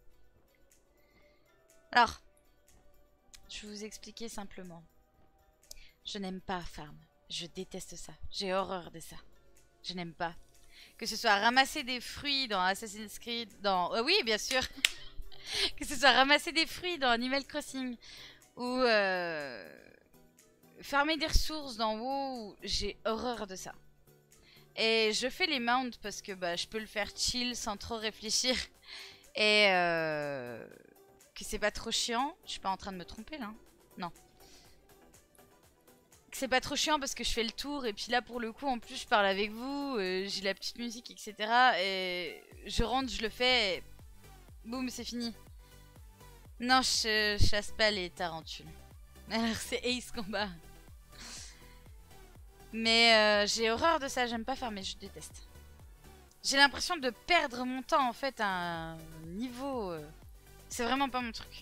Alors, je vais vous expliquer simplement. Je n'aime pas farm. Je déteste ça. J'ai horreur de ça. Je n'aime pas. Que ce soit ramasser des fruits dans Assassin's Creed, dans... Euh, oui, bien sûr. Que ce soit ramasser des fruits dans Animal Crossing ou euh... farmer des ressources dans WoW, j'ai horreur de ça. Et je fais les mounts parce que bah, je peux le faire chill sans trop réfléchir. Et euh... que c'est pas trop chiant. Je suis pas en train de me tromper là. Non. Que c'est pas trop chiant parce que je fais le tour. Et puis là pour le coup en plus je parle avec vous. Euh, j'ai la petite musique et cetera. Et je rentre, je le fais. Et... boum, c'est fini. Non, je chasse pas les tarentules. Alors c'est Ace Combat. Mais euh, j'ai horreur de ça, j'aime pas farmer, je déteste. J'ai l'impression de perdre mon temps en fait à un niveau... Euh, c'est vraiment pas mon truc.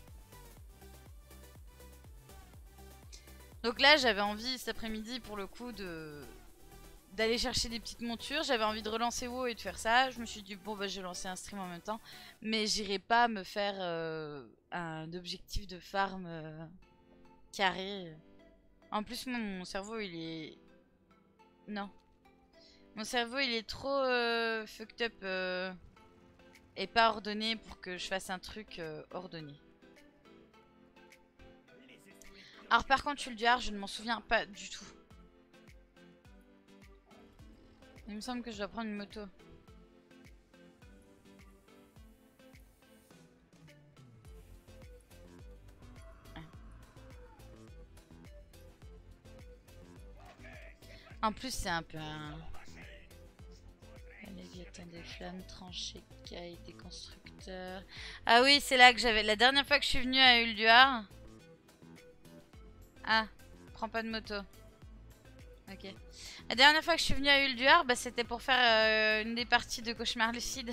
Donc là j'avais envie cet après-midi pour le coup de d'aller chercher des petites montures. J'avais envie de relancer WoW et de faire ça. Je me suis dit bon bah je vais lancer un stream en même temps. Mais j'irai pas me faire euh, un objectif de farm euh, carré. En plus mon, mon cerveau il est... Non. Mon cerveau il est trop euh, fucked up euh, et pas ordonné pour que je fasse un truc euh, ordonné. Alors par contre Ulduar je ne m'en souviens pas du tout. Il me semble que je dois prendre une moto. En plus c'est un peu un... Léviathan des flammes, tranché, caille, déconstructeur... Ah oui c'est là que j'avais... La dernière fois que je suis venue à Ulduar... Ah, prends pas de moto. Ok. La dernière fois que je suis venue à Ulduar, bah, c'était pour faire euh, une des parties de Cauchemar Lucide.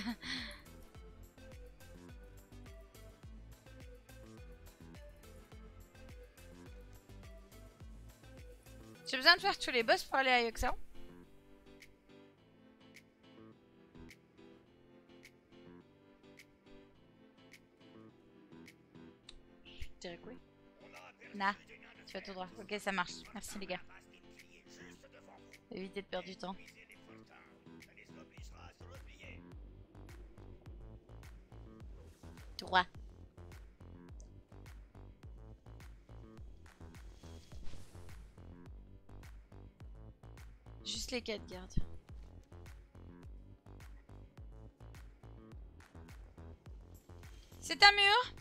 J'ai besoin de faire tous les boss pour aller à Yoxao. Je dirais quoi? Nah, tu vas tout droit. Ok, ça marche. Merci les gars. Évitez de perdre du temps. Droit. Juste les quatre gardiens. C'est un mur.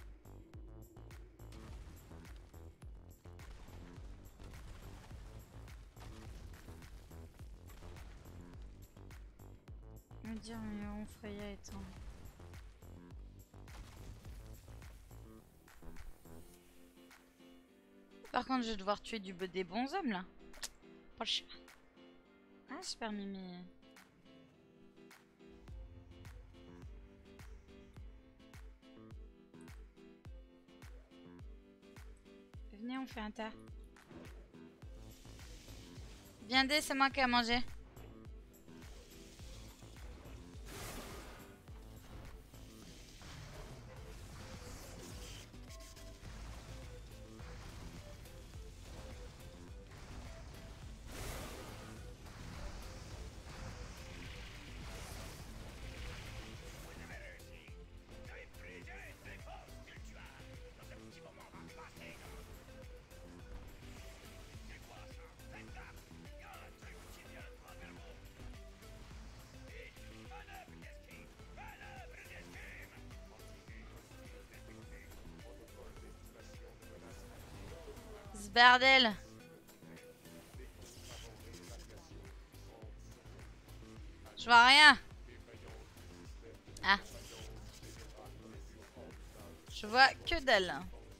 Me dire mais on Freya étant. Par contre, je vais devoir tuer du des bons hommes là. Pas le choix. Ah, super Mimi. Venez, on fait un tas. Viens dé, c'est moi qui ai à manger. Bardel. Je vois rien. Ah. Je vois que dalle.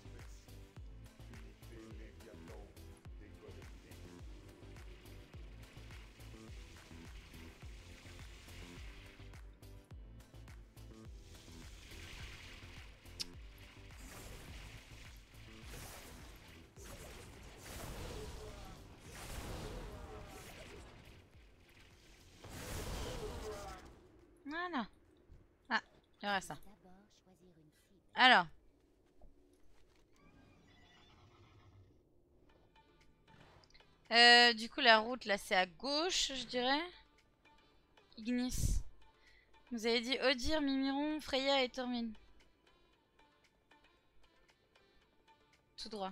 Voilà. Ah, il y aurait ça. Alors. Euh, du coup, la route, là, c'est à gauche, je dirais. Ignis. Vous avez dit Odir, Mimiron, Freya et Tormine. Tout droit.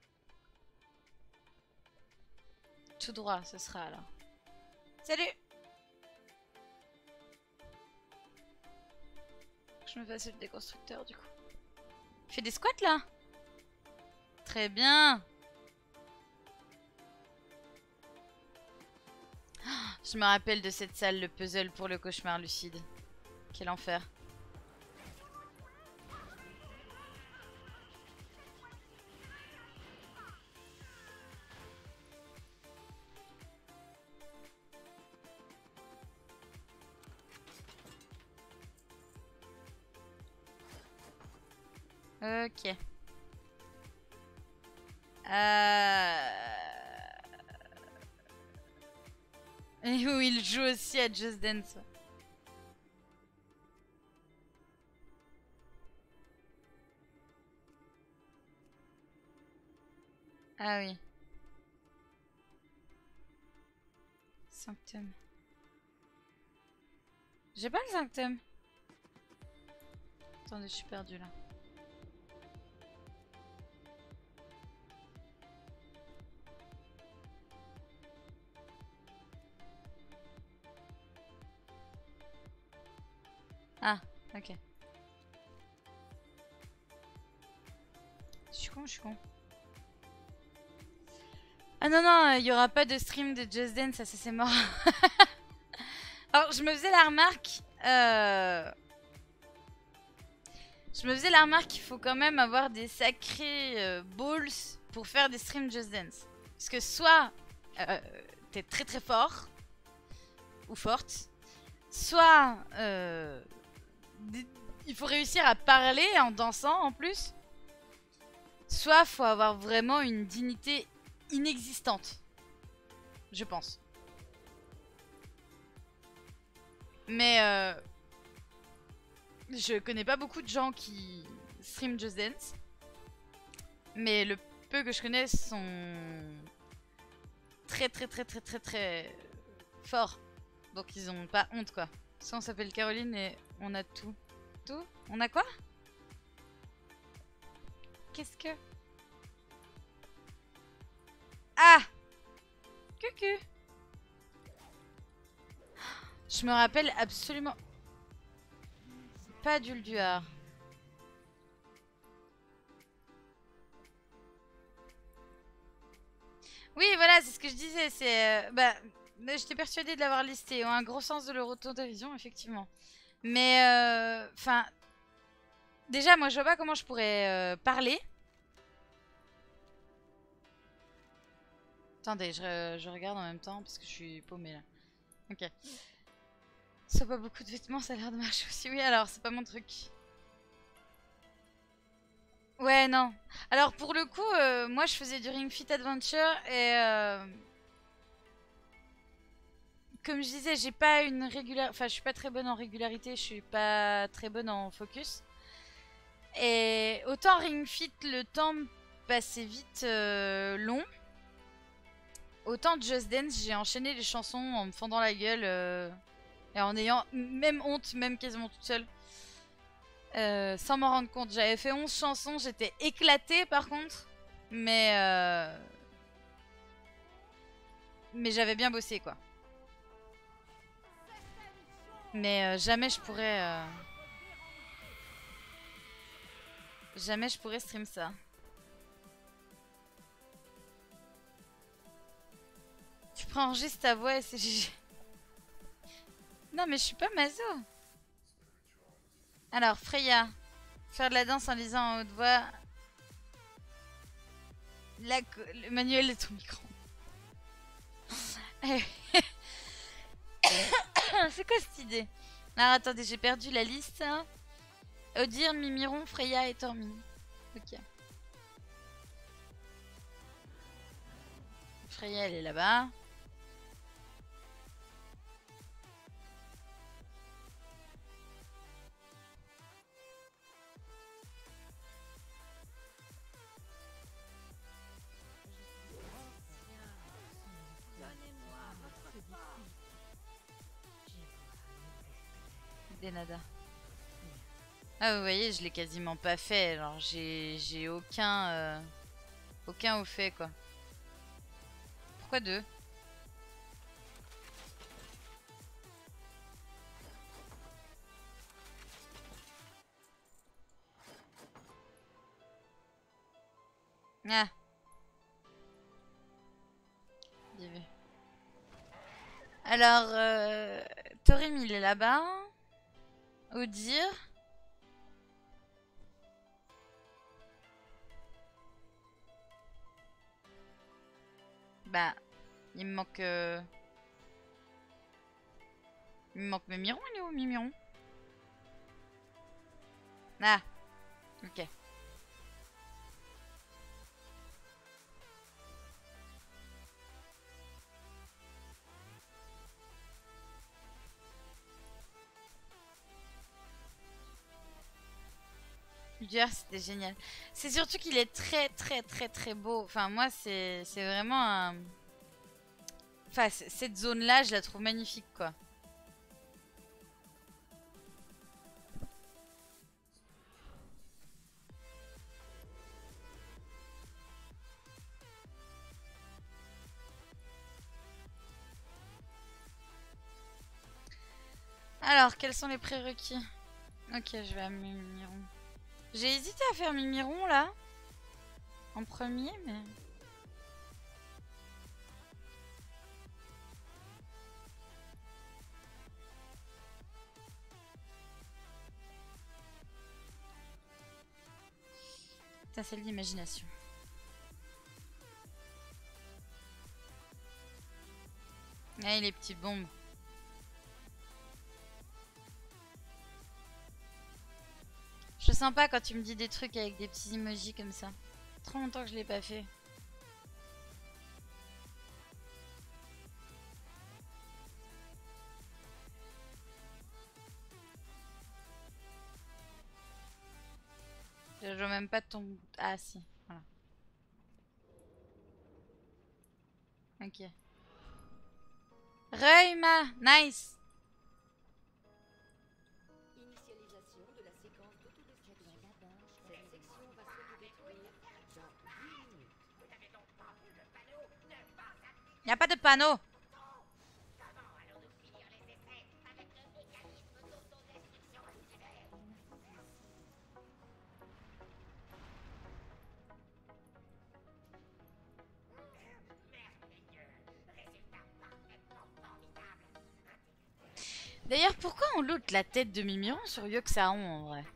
Tout droit, ce sera alors. Salut! Je me fasse le déconstructeur du coup. Il fait des squats là? Très bien. Oh, je me rappelle de cette salle, le puzzle pour le cauchemar lucide. Quel enfer. Ok. Euh... Et où il joue aussi à Just Dance. Ah oui. Sanctum. J'ai pas le Sanctum. Attendez, je suis perdue là. Ah, ok. Je suis con, je suis con. Ah non, non, il n'y aura pas de stream de Just Dance, ça, ça c'est mort. Alors, je me faisais la remarque... Euh... Je me faisais la remarque qu'il faut quand même avoir des sacrés euh, balls pour faire des streams Just Dance. Parce que soit euh, t'es très très fort, ou forte, soit... Euh... il faut réussir à parler en dansant en plus. Soit faut avoir vraiment une dignité inexistante. Je pense. Mais euh, je connais pas beaucoup de gens qui stream Just Dance. Mais le peu que je connais sont très très très très très très forts. Donc ils ont pas honte quoi. Ça on s'appelle Caroline et on a tout. Tout? On a quoi? Qu'est-ce que... Ah! Cucu! Je me rappelle absolument pas d'Ulduar. Oui, voilà, c'est ce que je disais. C'est, euh, bah, j'étais persuadée de l'avoir listé. Un gros sens de l'autovision, effectivement. Mais, enfin, euh, déjà, moi, je vois pas comment je pourrais euh, parler. Attendez, je, je regarde en même temps parce que je suis paumée là. Ok. Soit pas beaucoup de vêtements, ça a l'air de marcher aussi. Oui, alors, c'est pas mon truc. Ouais, non. Alors, pour le coup, euh, moi, je faisais du Ring Fit Adventure et... Euh... Comme je disais, j'ai pas une régularité... Enfin, je suis pas très bonne en régularité, je suis pas très bonne en focus. Et autant Ring Fit, le temps passait vite euh, long. Autant Just Dance, j'ai enchaîné les chansons en me fendant la gueule euh, et en ayant même honte, même quasiment toute seule. Euh, sans m'en rendre compte. J'avais fait onze chansons, j'étais éclatée par contre. Mais... Euh... Mais j'avais bien bossé quoi. Mais euh, jamais je pourrais... Euh... Jamais je pourrais stream ça. Tu prends enregistre ta voix et c'est G G. Non mais je suis pas maso. Alors Freya. Faire de la danse en lisant en haute voix. La... Le manuel de ton micro. C'est quoi cette idée? Alors attendez, j'ai perdu la liste. Hein. Odir, Mimiron, Freya et Tormin. Ok. Freya, elle est là-bas. Des nada. Ah vous voyez, je l'ai quasiment pas fait. Alors j'ai j'ai aucun euh, aucun au fait quoi. Pourquoi deux? Ah. J'ai vu. Alors euh, Torim il est là-bas. Odir. Bah, il me manque... Euh... Il me manque Mimiron, il est où Mimiron? Ah, ok. Udir, c'était génial. C'est surtout qu'il est très très très très beau. Enfin, moi, c'est vraiment un... Enfin, cette zone-là, je la trouve magnifique, quoi. Alors, quels sont les prérequis? Ok, je vais à Mimiron. J'ai hésité à faire Mimiron, là. En premier, mais... Ça, c'est l'imagination. Ah, les petites bombes. Je sens pas quand tu me dis des trucs avec des petits emojis comme ça. Trop longtemps que je l'ai pas fait. Je vois même pas ton... Ah si, voilà. Ok. Reuma, nice. Initialisation de la séquence d'autodestruction. Cette section va s'autodétruire dans huit minutes. Vous n'avez donc pas vu le panneau? Ne pas appliquer. Y a pas de panneau. Comment allons-nous finir les essais avec le mécanisme d'autodestruction activé? Merci. D'ailleurs, pourquoi on loot la tête de Mimiron sur Yogg-Saron en vrai?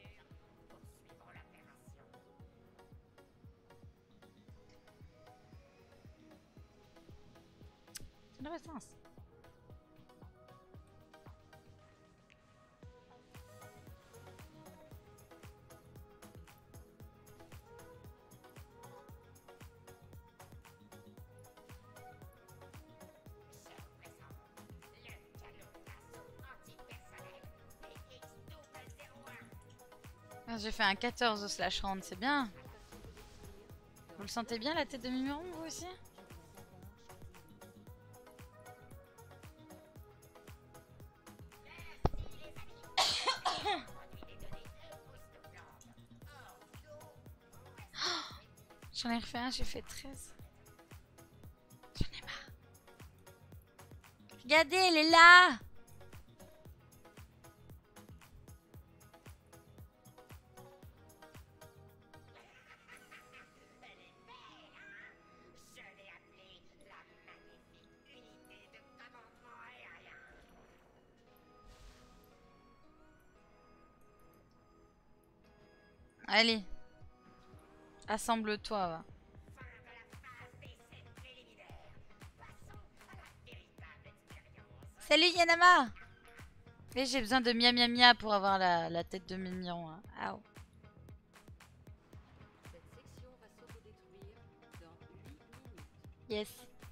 Ça n'a pas de sens. Ah, j'ai fait un quatorze au slash round, c'est bien. Vous le sentez bien la tête de Mimiron, vous aussi? J'en ai refait un, j'ai fait treize. J'en ai marre. Regardez, elle est là! Allez. Assemble-toi, va. Salut Yanama! Mais j'ai besoin de mia mia mia pour avoir la, la tête de Mimiron. Hein. Ow. Cette section va s'autodétruire dans huit minutes. Yes.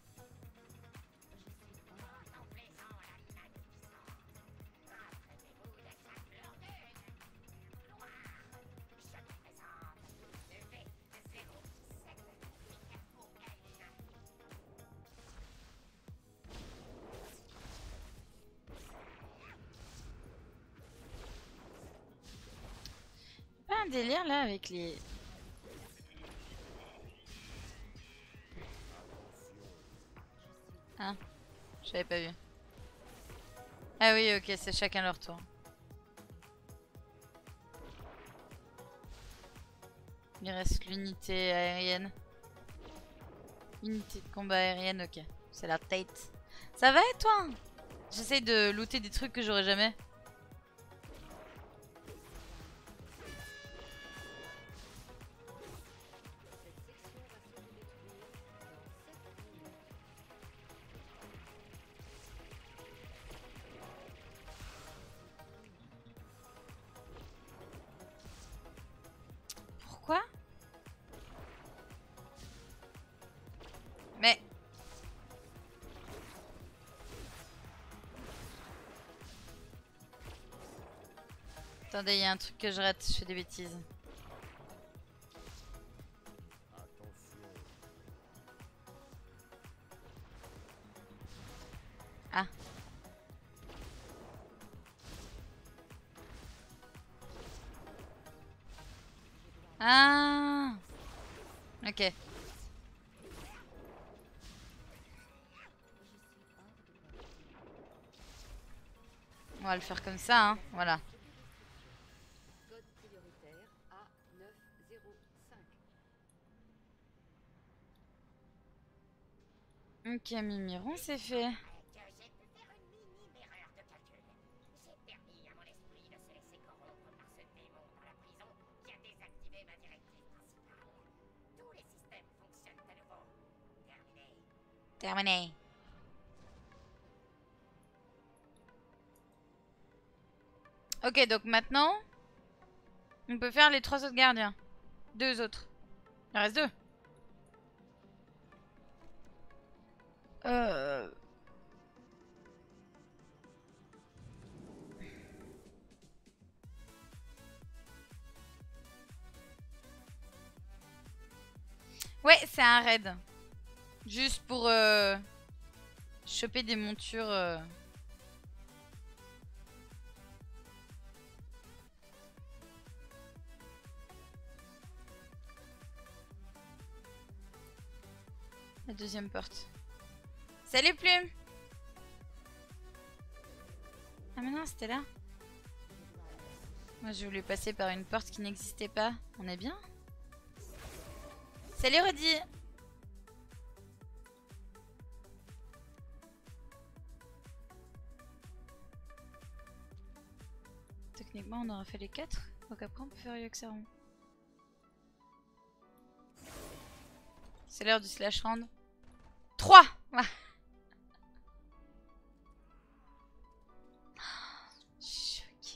Pas un délire là avec les... Hein? J'avais pas vu. Ah oui, ok, c'est chacun leur tour. Il reste l'unité aérienne. Unité de combat aérienne, ok. C'est la tête. Ça va et toi? J'essaie de looter des trucs que j'aurais jamais. Pourquoi? Mais... Attendez, il y a un truc que je rate, je fais des bêtises. Ah. Ah. Ok. On va le faire comme ça, hein. Voilà. Code prioritaire A neuf zéro cinq. Ok, Mimiron, c'est fait. Que j'ai pu faire une minime erreur de calcul. J'ai permis à mon esprit de se laisser corrompre par ce démon dans la prison qui a désactivé ma directive principale. Tous les systèmes fonctionnent à nouveau. Terminé. Terminé. Ok, donc maintenant, on peut faire les trois autres gardiens. Deux autres. Il en reste deux. Euh... Ouais, c'est un raid. Juste pour euh, choper des montures. Euh... La deuxième porte. Salut Plume! Ah mais non, c'était là. Moi je voulais passer par une porte qui n'existait pas. On est bien? Salut Rudy! techniquement, on aura fait les quatre. Donc après, on peut faire Yoxaron. C'est l'heure du slash round. trois. Choc.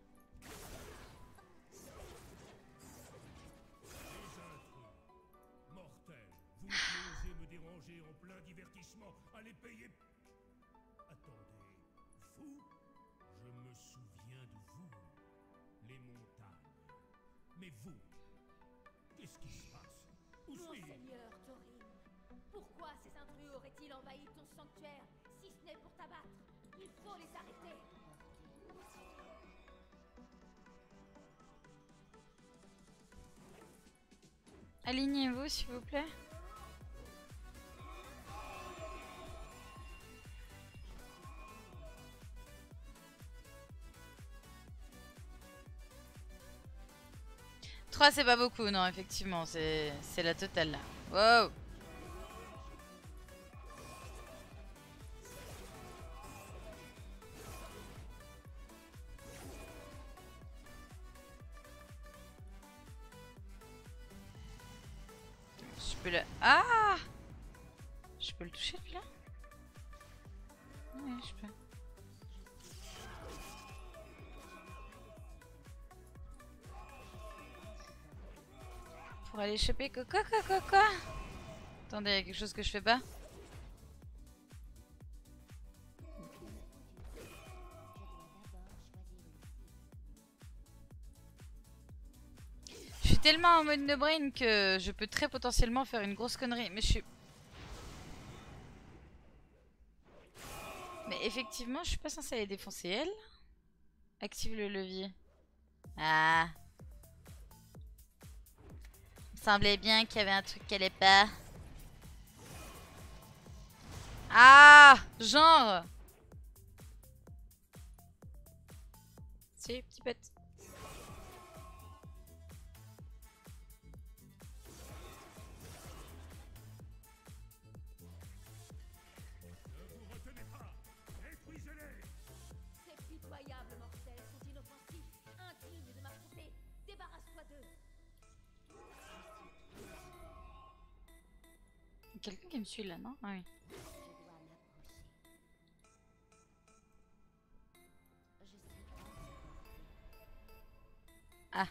Mortel, vous qui osez me déranger en plein divertissement, allez payer. Attendez, vous? Je me souviens de vous, les montagnes. Mais vous, qu'est-ce qui se passe? Où suis-je? Monseigneur Thorin, pourquoi ces intrus auraient-ils envahi ton sanctuaire, si ce n'est pour t'abattre? Il faut les arrêter. Alignez-vous, s'il vous plaît. trois, c'est pas beaucoup, non, effectivement, c'est la totale là. Wow! Je peux le... Ah! Je peux le toucher depuis là? Oui, je peux. Pour aller choper Coco, Coco, Coco. Attendez, il y a quelque chose que je fais pas. Je suis tellement en mode no brain que je peux très potentiellement faire une grosse connerie. Mais je suis... Mais effectivement, je suis pas censée aller défoncer elle. Active le levier. Ah. Il semblait bien qu'il y avait un truc qui allait pas. Ah, genre. Si, petit pet. Ces pitoyables mortels sont inoffensifs, indignes de m'affronter. Débarrasse-toi d'eux. Quelqu'un qui me suit là, non? Ah oui. Ah.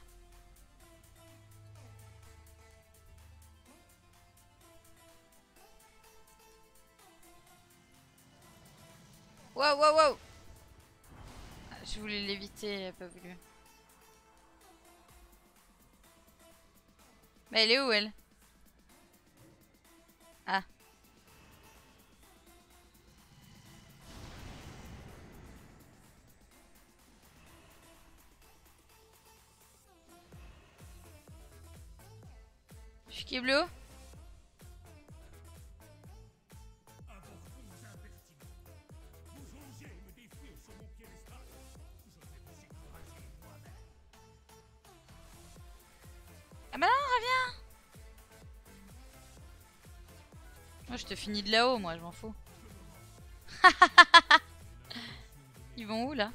Wow, wow, wow. Je voulais l'éviter, elle a pas voulu. Mais elle est où, elle? Ah. Je suis Kiblo. Ah bah non, reviens. Moi je te finis de là-haut, moi je m'en fous. Ils vont où là?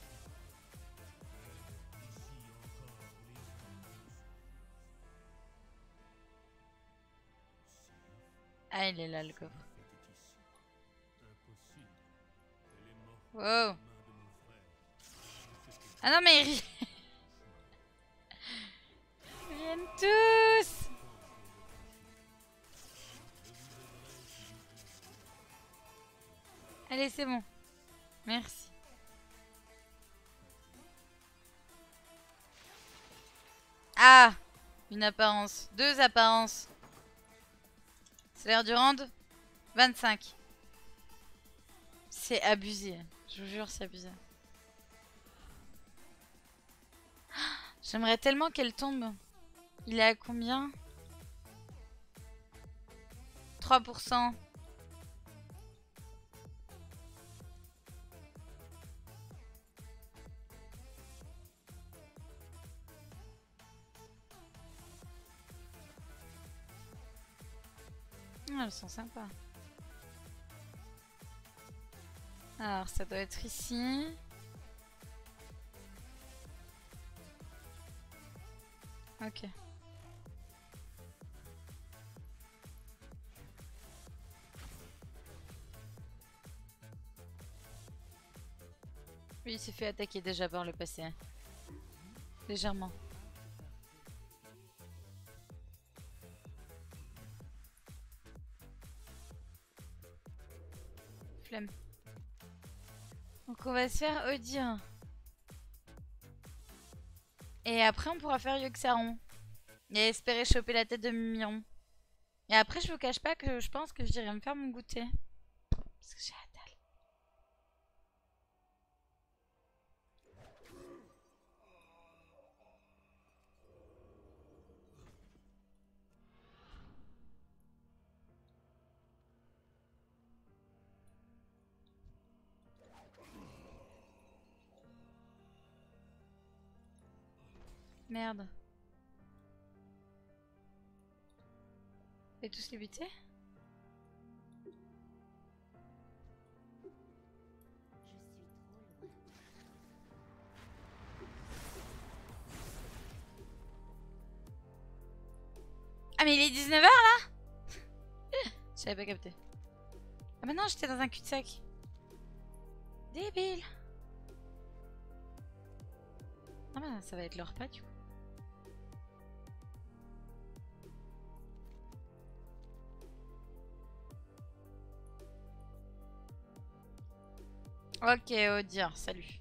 Ah, il est là le coffre. Wow. Ah non mais ils ils viennent tous. Allez, c'est bon. Merci. Ah, une apparence. Deux apparences. C'est l'heure du round vingt-cinq. C'est abusé. Je vous jure, c'est abusé. J'aimerais tellement qu'elle tombe. Il est à combien? trois pour cent. Ah, elles sont sympas. Alors, ça doit être ici. Ok. Oui, il s'est fait attaquer déjà par le passé. Légèrement. Flemme. Donc on va se faire Odir. Et après on pourra faire Yogg-Saron. Et espérer choper la tête de Miron. Et après je vous cache pas que je pense que j'irai me faire mon goûter. Parce que j'ai la dalle. Merde. Et tous les buter? Ah mais il est dix-neuf heures là. J'avais pas capté. Ah bah non, j'étais dans un cul-de-sac. Débile. Ah bah ça va être leur repas du coup. Ok, Odir, salut.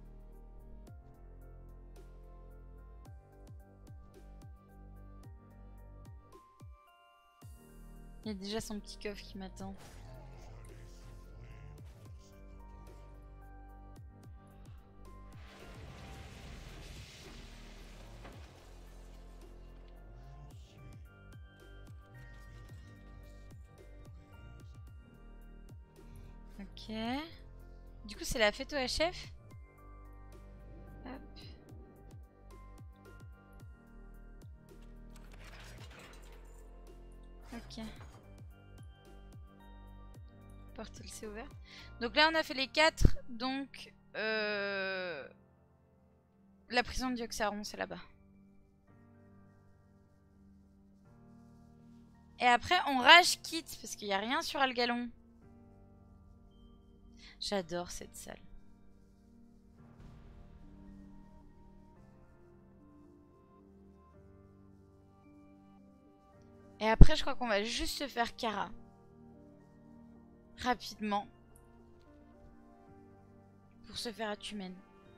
Il y a déjà son petit coffre qui m'attend. Ok. Du coup, c'est la fête au H F. Hop. Ok. Porte L C ouverte. Donc là, on a fait les quatre. Donc, euh... la prison de Yogg-Saron, c'est là-bas. Et après, on rage quitte parce qu'il n'y a rien sur Algalon. J'adore cette salle. Et après, je crois qu'on va juste se faire Kara. Rapidement. Pour se faire Atumen.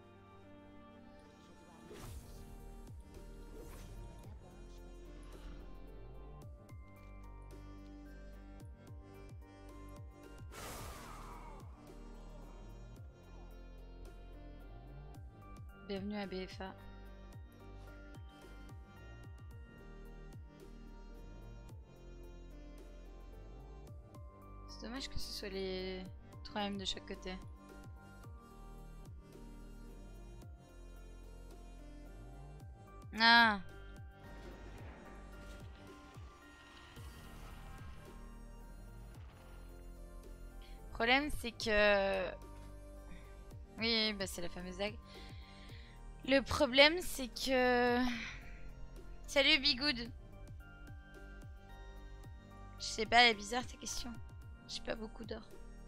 Bienvenue à B F A. C'est dommage que ce soit les trois M de chaque côté. Ah. Le problème c'est que... Oui, bah c'est la fameuse dague. Le problème c'est que... Salut Bigoud. Je sais pas, elle est bizarre ta question. J'ai pas beaucoup d'or.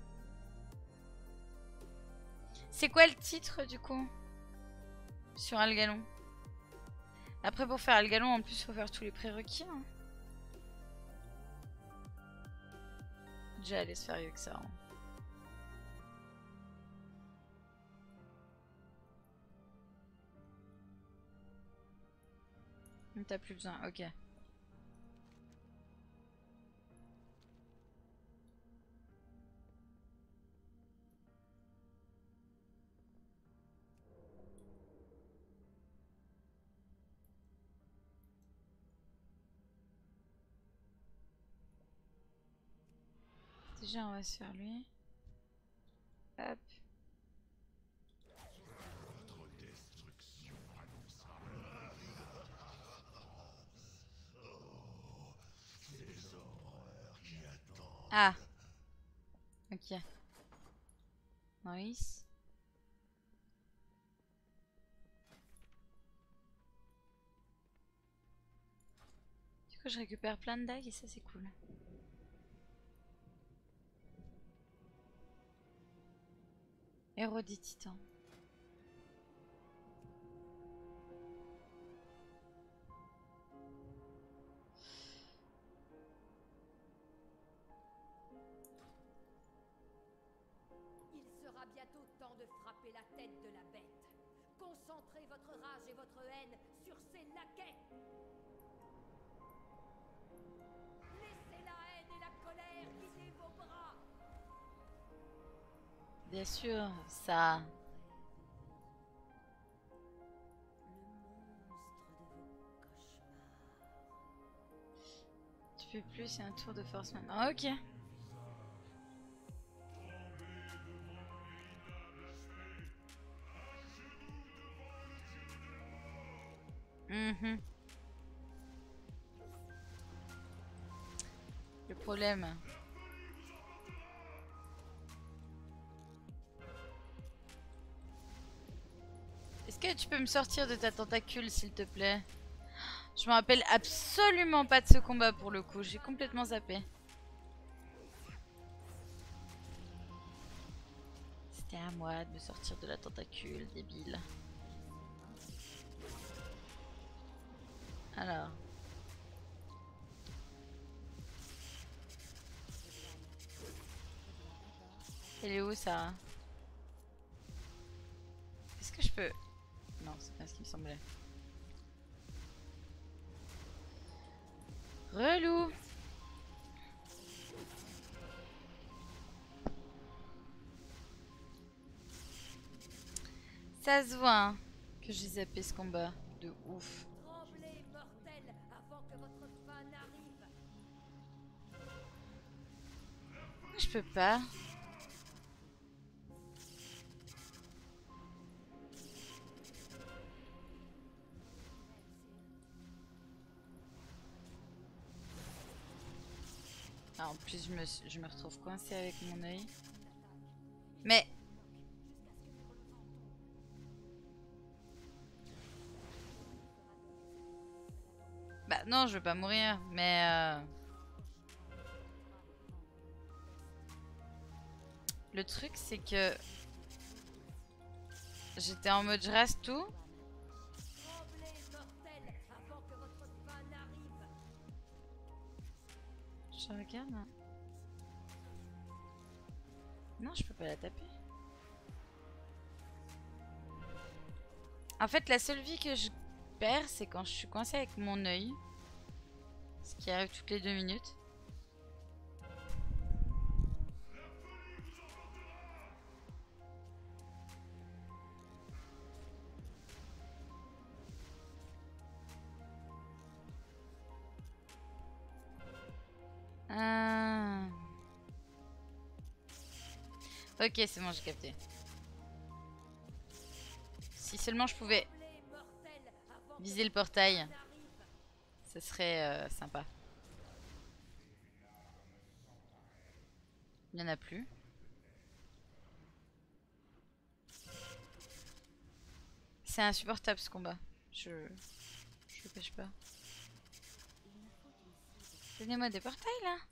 C'est quoi le titre du coup? Sur Algalon. Après pour faire Algalon en plus faut faire tous les prérequis. Hein. Déjà aller se faire mieux que ça. Hein. T'as plus besoin, ok. Déjà on va se faire lui. Hop. Ah. Ok. Nice. coup, je récupère plein de dagues et ça, c'est cool. Héros des titans. Il sera bientôt temps de frapper la tête de la bête. Concentrez votre rage et votre haine sur ces laquais. Laissez la haine et la colère guider vos bras. Bien sûr, ça. Tu peux plus, c'est un tour de force maintenant. Ah, ok. Mhm. Le problème. Est-ce que tu peux me sortir de ta tentacule, s'il te plaît? Je me rappelle absolument pas de ce combat pour le coup. J'ai complètement zappé. C'était à moi de me sortir de la tentacule, débile. Alors. Elle est où, ça? Est-ce que je peux... Non, c'est pas ce qui me semblait. Relou. Ça se voit hein, que j'ai zappé ce combat de ouf. Tremblez, mortels, avant que votre fin n'arrive. Je peux pas. Ah, en plus, je me, je me retrouve coincée avec mon œil. Mais... Bah non, je veux pas mourir, mais... Euh... Le truc, c'est que... J'étais en mode je reste tout. Tremblez, mortels, avant que votre fin n'arrive. Je regarde. Hein. Non, je peux pas la taper. En fait, la seule vie que je perds, c'est quand je suis coincée avec mon œil. Ce qui arrive toutes les deux minutes. Ah. Ok, c'est bon, j'ai capté. Si seulement je pouvais viser le portail, ce serait euh, sympa. Il n'y en a plus. C'est insupportable ce combat. Je... Je le cache pas. Donnez-moi des portails là.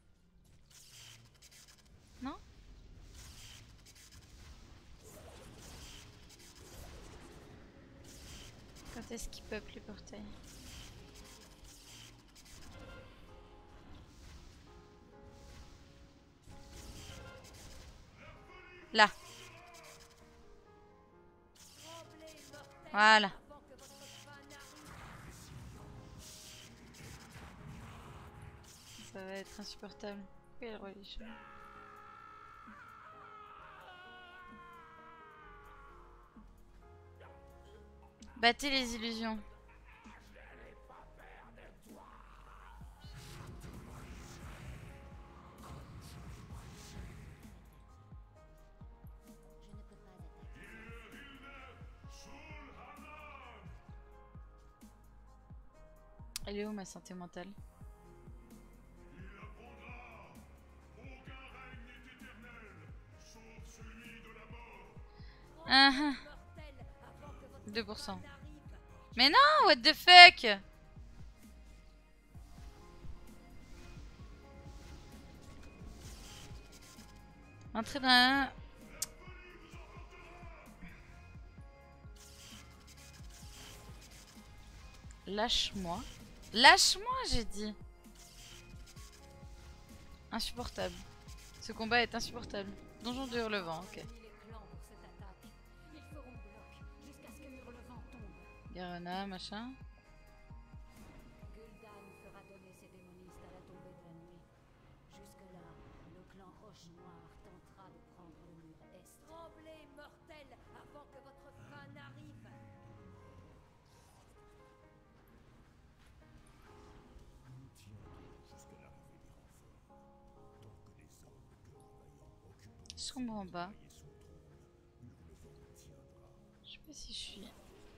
Non? Quand est-ce qu'ils peuplent les portails? Là. Voilà. Ça va être insupportable. Quelle religion. Battez les illusions. Elle est où ma santé mentale? Uh-huh. deux pour cent. Mais non, what the fuck? Entrez dans... Lâche-moi. Lâche-moi, j'ai dit. Insupportable. Ce combat est insupportable. Donjon de Hurlevent, ok. Garona, machin. Gul'dan fera donner ses démonistes à la tombée de la nuit. Jusque-là, le clan Roche Noire tentera de prendre le mur Est. Tremblez, mortels, avant que votre fin n'arrive. Nous tiendrons jusqu'à l'arrivée des renforts. Tant que les hommes cœur vaillants occuperont Je tombe en bas. et son trône, Hurlevent tiendra. Je sais pas si je suis...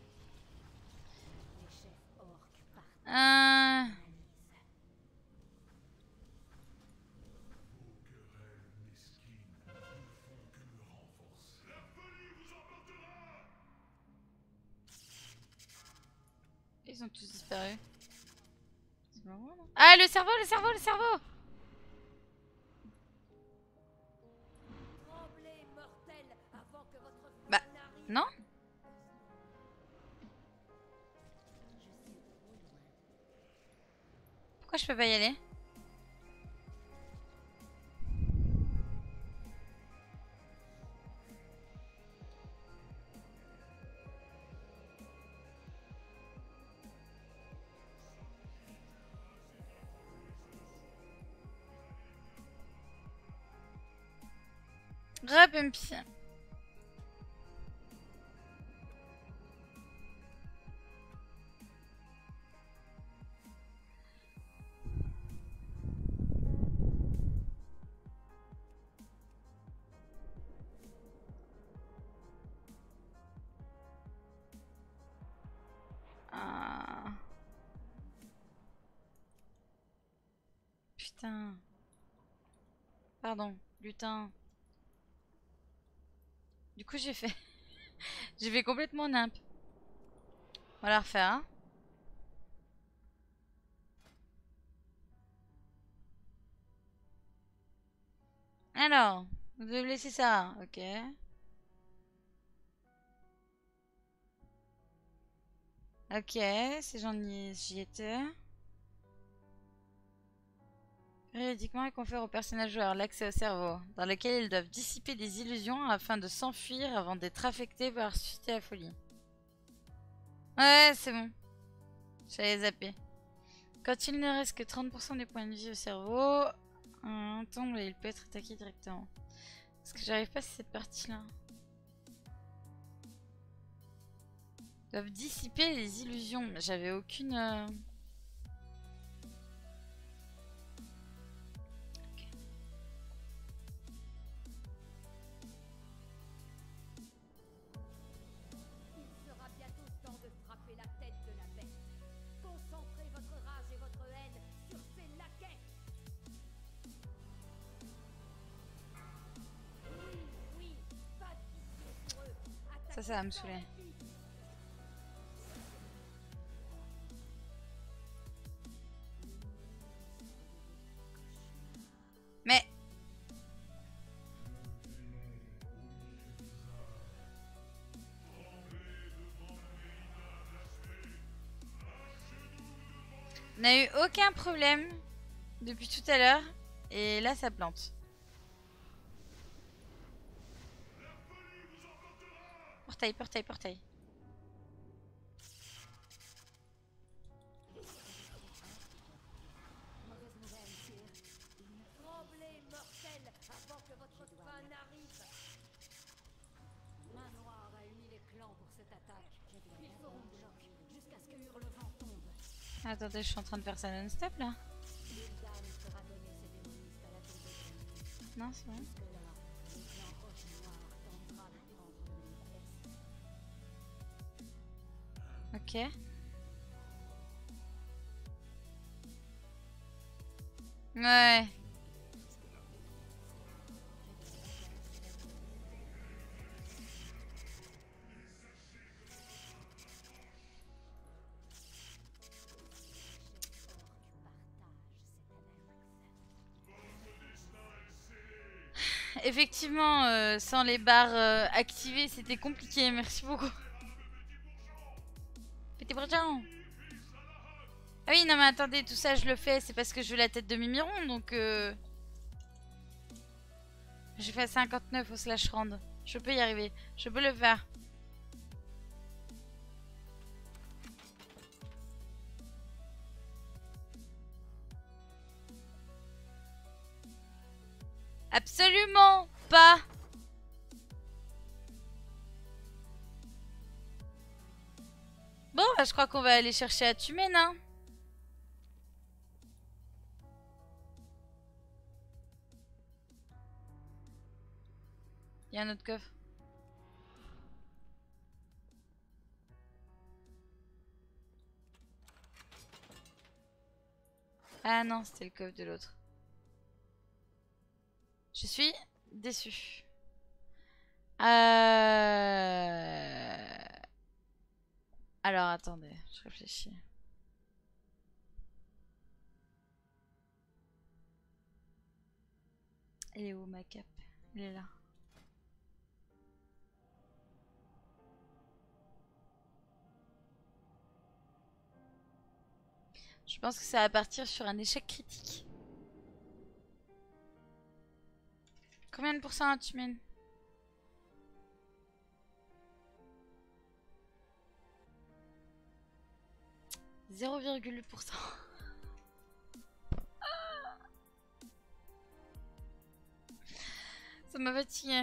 Les chefs orques partent. Euh... Ils ont tous disparu. C'est marrant, non? Ah, le cerveau, le cerveau, le cerveau! Tremblez, mortels, avant que votre fin Bah, n'arrive. non? Je suis trop loin. Pourquoi je peux pas y aller? Rebumpy. Ah. Putain. Pardon, lutin. Du coup, j'ai fait... j'ai fait complètement nimp. On va la refaire, hein. Alors, vous devez laisser ça, ok. Ok, c'est j'en ai... j'y étais. Périodiquement, il confère aux personnages joueurs l'accès au cerveau, dans lequel ils doivent dissiper des illusions afin de s'enfuir avant d'être affectés par susciter la folie. Ouais, c'est bon. J'allais zapper. Quand il ne reste que trente pour cent des points de vie au cerveau, un tombe et il peut être attaqué directement. Parce que j'arrive pas à cette partie-là. Ils doivent dissiper les illusions. J'avais aucune... Euh... Il sera bientôt temps de frapper la tête de la bête. Concentrez votre rage et votre haine sur ces laquais. Oui, oui, pas de pitié sur eux. Ça, ça va me saouler. Mais... on n'a eu aucun problème depuis tout à l'heure. Et là, ça plante. Portail, portail, portail. Mauvaise nouvelle, sire. Tremblez, mortels, avant que votre fin n'arrive. Main Noire a uni les clans pour cette attaque. Ils feront bloc jusqu'à ce que Hurlevent tombe. Attendez, je suis en train de faire ça non-stop là. Gul'dan fera donner ses démonistes à la tombée de la nuit. Non, c'est bon. Jusque-là, le clan Roche Noire tentera de prendre le mur Est. Ok. Ouais. effectivement, euh, sans les barres euh, activées, c'était compliqué. Merci beaucoup. Petit Breton. Ah oui, non mais attendez, tout ça je le fais, c'est parce que je veux la tête de Mimiron, donc euh... j'ai fait cinquante-neuf au slash rand. Je peux y arriver, je peux le faire. Absolument pas. Bon, bah, je crois qu'on va aller chercher à Tumen, hein. Il y a un autre coffre. Ah non, c'était le coffre de l'autre. Je suis déçue. Euh... Alors, attendez, je réfléchis. Elle est où ma cape? Elle est là. Je pense que ça va partir sur un échec critique. Combien de pourcents tu mènes? zéro virgule huit pour cent. Ça m'a fatigué.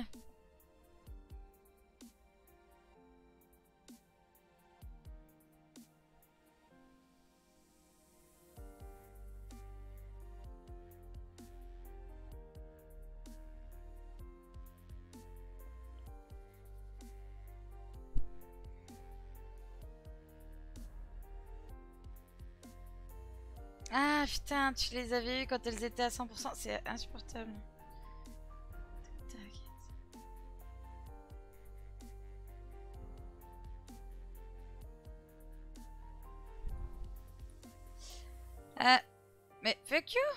Ah putain, tu les avais eu quand elles étaient à cent pour cent, c'est insupportable. Ah, mais fuck you.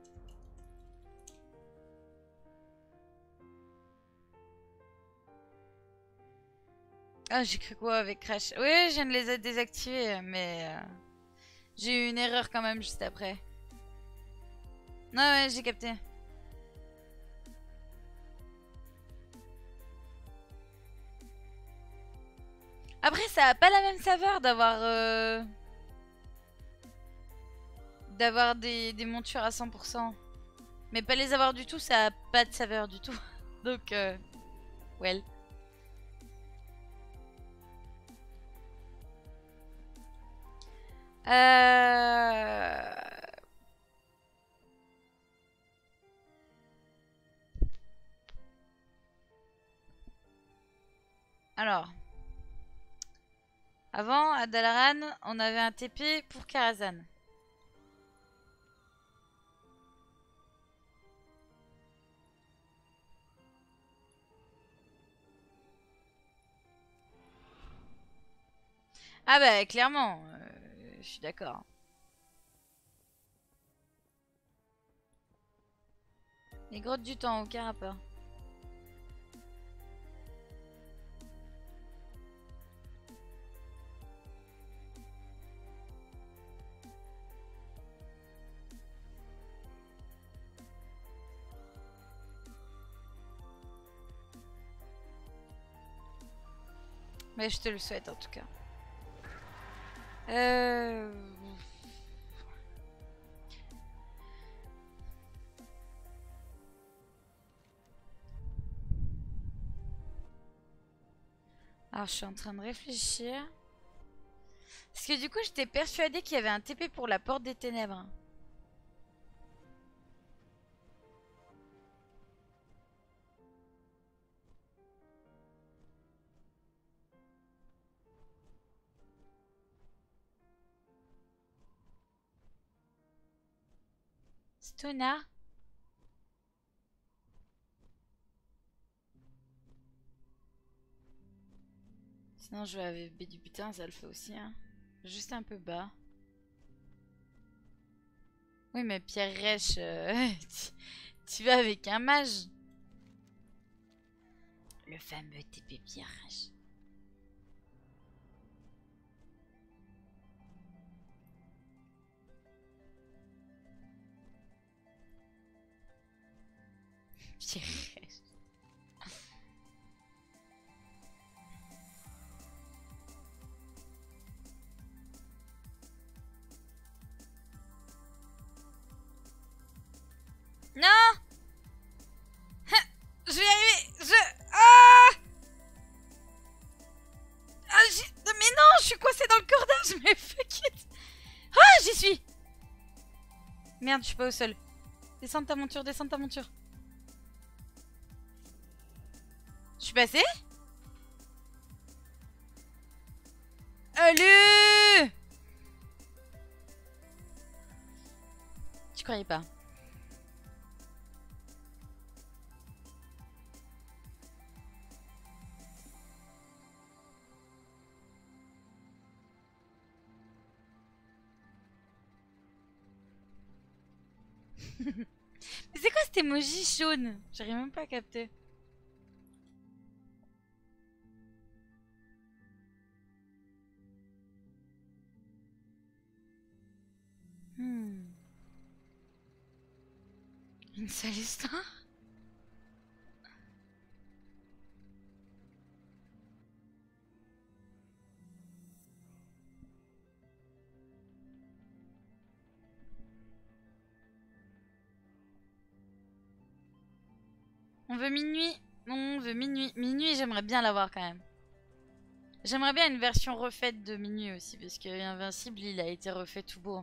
Ah, j'ai cru quoi avec Crash? Oui, je viens de les désactiver, mais euh, j'ai eu une erreur quand même juste après. Non, ouais, j'ai capté. Après, ça a pas la même saveur d'avoir euh, d'avoir des, des montures à cent pour cent. Mais pas les avoir du tout, ça a pas de saveur du tout. Donc, euh, well. Euh... Alors. Avant, à Dalaran, on avait un T P pour Karazhan. Ah bah, clairement. Euh, je suis d'accord. Les grottes du temps, aucun rapport. Mais je te le souhaite en tout cas. Euh... Alors je suis en train de réfléchir. Parce que du coup j'étais persuadée qu'il y avait un T P pour la porte des ténèbres. Stona. Sinon je vais avec B du putain, ça le fait aussi hein. Juste un peu bas. Oui mais Pierre Rech, euh, tu vas avec un mage. Le fameux T P pirage. Pirage. Non! Je vais y arriver! Je... Ah! Ah, j'ai... Mais non, je suis coincée dans le cordage, mais fuck it! Ah, j'y suis! Merde, je suis pas au sol. Descends de ta monture, descends de ta monture. Je suis passée? Allez! Tu croyais pas? Mais c'est quoi cet emoji jaune? J'arrive même pas à capter. Hmm. Une sale histoire? On veut minuit. On veut minuit. Minuit, j'aimerais bien l'avoir quand même. J'aimerais bien une version refaite de minuit aussi, parce que Invincible, il a été refait tout beau.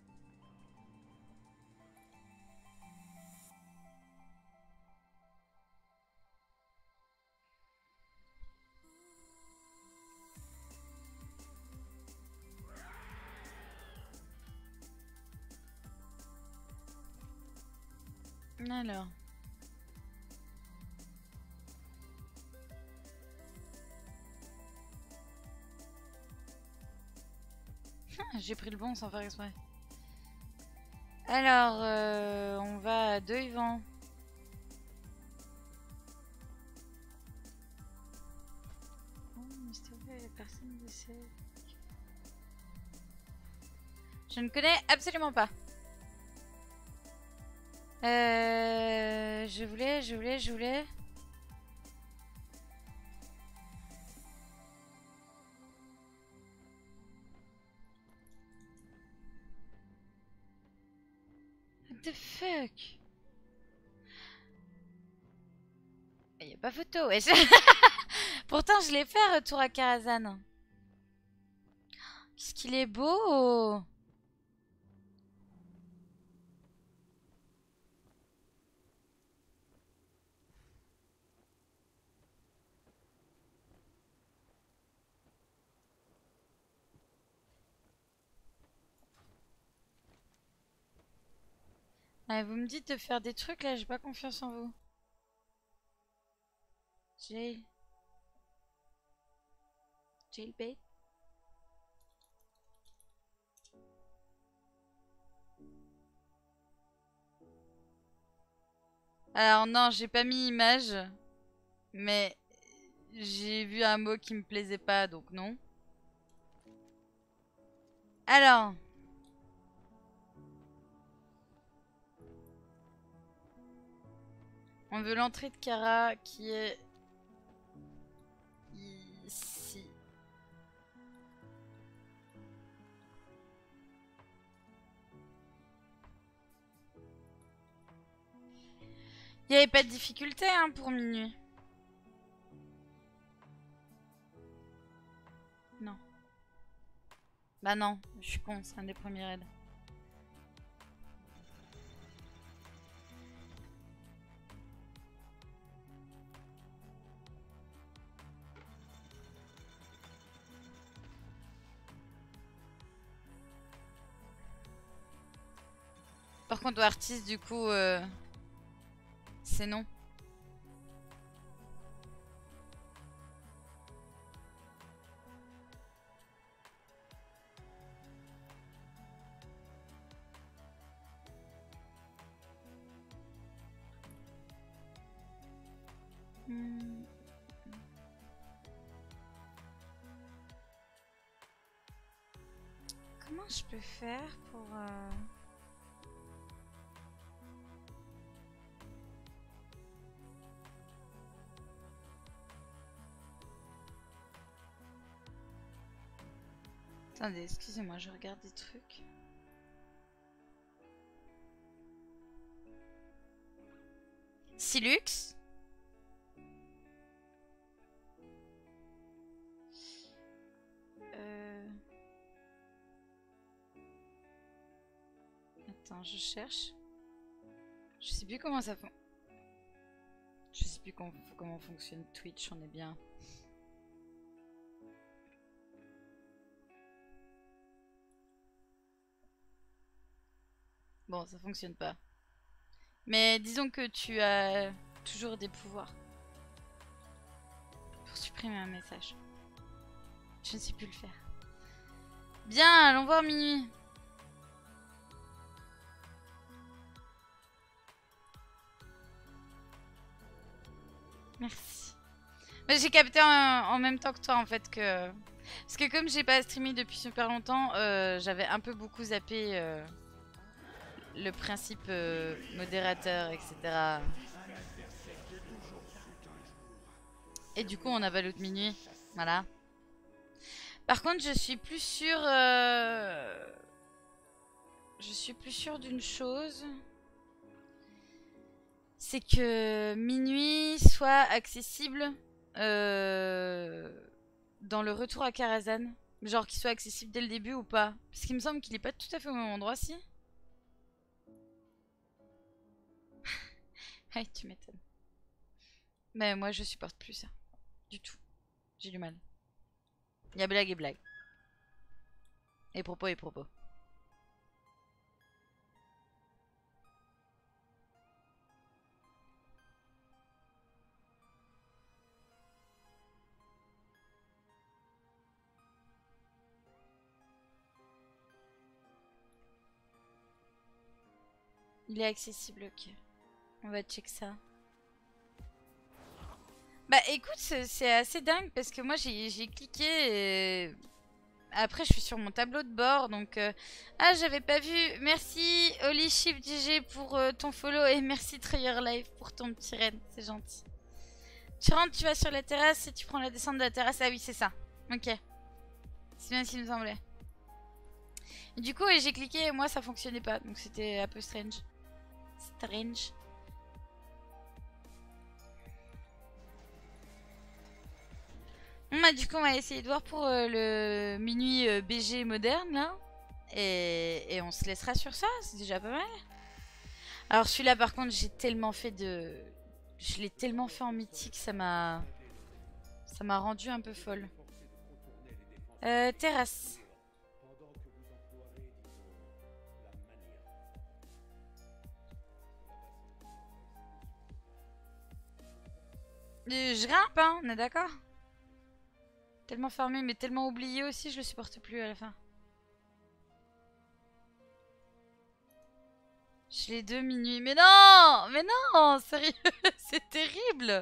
Alors. J'ai pris le bon sans faire exprès. Alors, euh, on va à deux Yvan. Oh, mais s'il te plaît, personne ne sait. Je ne connais absolument pas. Euh, je voulais, je voulais, je voulais. What the fuck? Il y a pas photo, wesh. Pourtant, je l'ai fait, retour à Karazhan. Qu'est-ce qu'il est beau! Ouais, vous me dites de faire des trucs là, j'ai pas confiance en vous. Jail. Jailbait. Alors non, j'ai pas mis image, mais j'ai vu un mot qui me plaisait pas, donc non. Alors. On veut l'entrée de Kara qui est ici. Il n'y avait pas de difficulté hein, pour minuit. Non. Bah non, je suis con, c'est un des premiers raids. Par contre, artiste, du coup, euh, c'est non. Hmm. je peux faire pour... Euh... Attendez, excusez-moi, je regarde des trucs. Silux. Euh... Attends, je cherche. Je sais plus comment ça fon... Je sais plus comment, comment fonctionne Twitch, on est bien. Bon, ça fonctionne pas. Mais disons que tu as toujours des pouvoirs. Pour supprimer un message. Je ne sais plus le faire. Bien, allons voir minuit. Merci. J'ai capté en, en même temps que toi en fait que... Parce que comme j'ai pas streamé depuis super longtemps, euh, j'avais un peu beaucoup zappé euh, le principe euh, modérateur, et cetera. Et du coup on a Valout minuit. Voilà. Par contre je suis plus sûre... Euh... Je suis plus sûre d'une chose... C'est que minuit soit accessible euh, dans le retour à Karazhan. Genre qu'il soit accessible dès le début ou pas. Parce qu'il me semble qu'il est pas tout à fait au même endroit, si. Ouais, tu m'étonnes. Mais moi je supporte plus ça. Du tout. J'ai du mal. Il y a blague et blague. Et propos et propos. Il est accessible, ok. On va check ça. Bah écoute, c'est assez dingue parce que moi j'ai cliqué et... Après je suis sur mon tableau de bord donc... Euh... Ah j'avais pas vu. Merci Oli Shift G G pour euh, ton follow et merci Trayer Life pour ton petit raid, c'est gentil. Tu rentres, tu vas sur la terrasse et tu prends la descente de la terrasse. Ah oui c'est ça, ok. C'est bien ce qu'il me semblait. Et du coup j'ai cliqué et moi ça fonctionnait pas donc c'était un peu strange. Strange. Bon, bah, du coup, on va essayer de voir pour euh, le minuit euh, B G moderne là. Et, et on se laissera sur ça, c'est déjà pas mal. Alors, celui-là, par contre, j'ai tellement fait de. Je l'ai tellement fait en mythique, ça m'a. Ça m'a rendu un peu folle. Euh, terrasse. Euh, je grimpe, hein, on est d'accord? Tellement fermé, mais tellement oublié aussi, je le supporte plus à la fin. Je l'ai deux minuit. Mais non! Mais non! Sérieux, c'est terrible!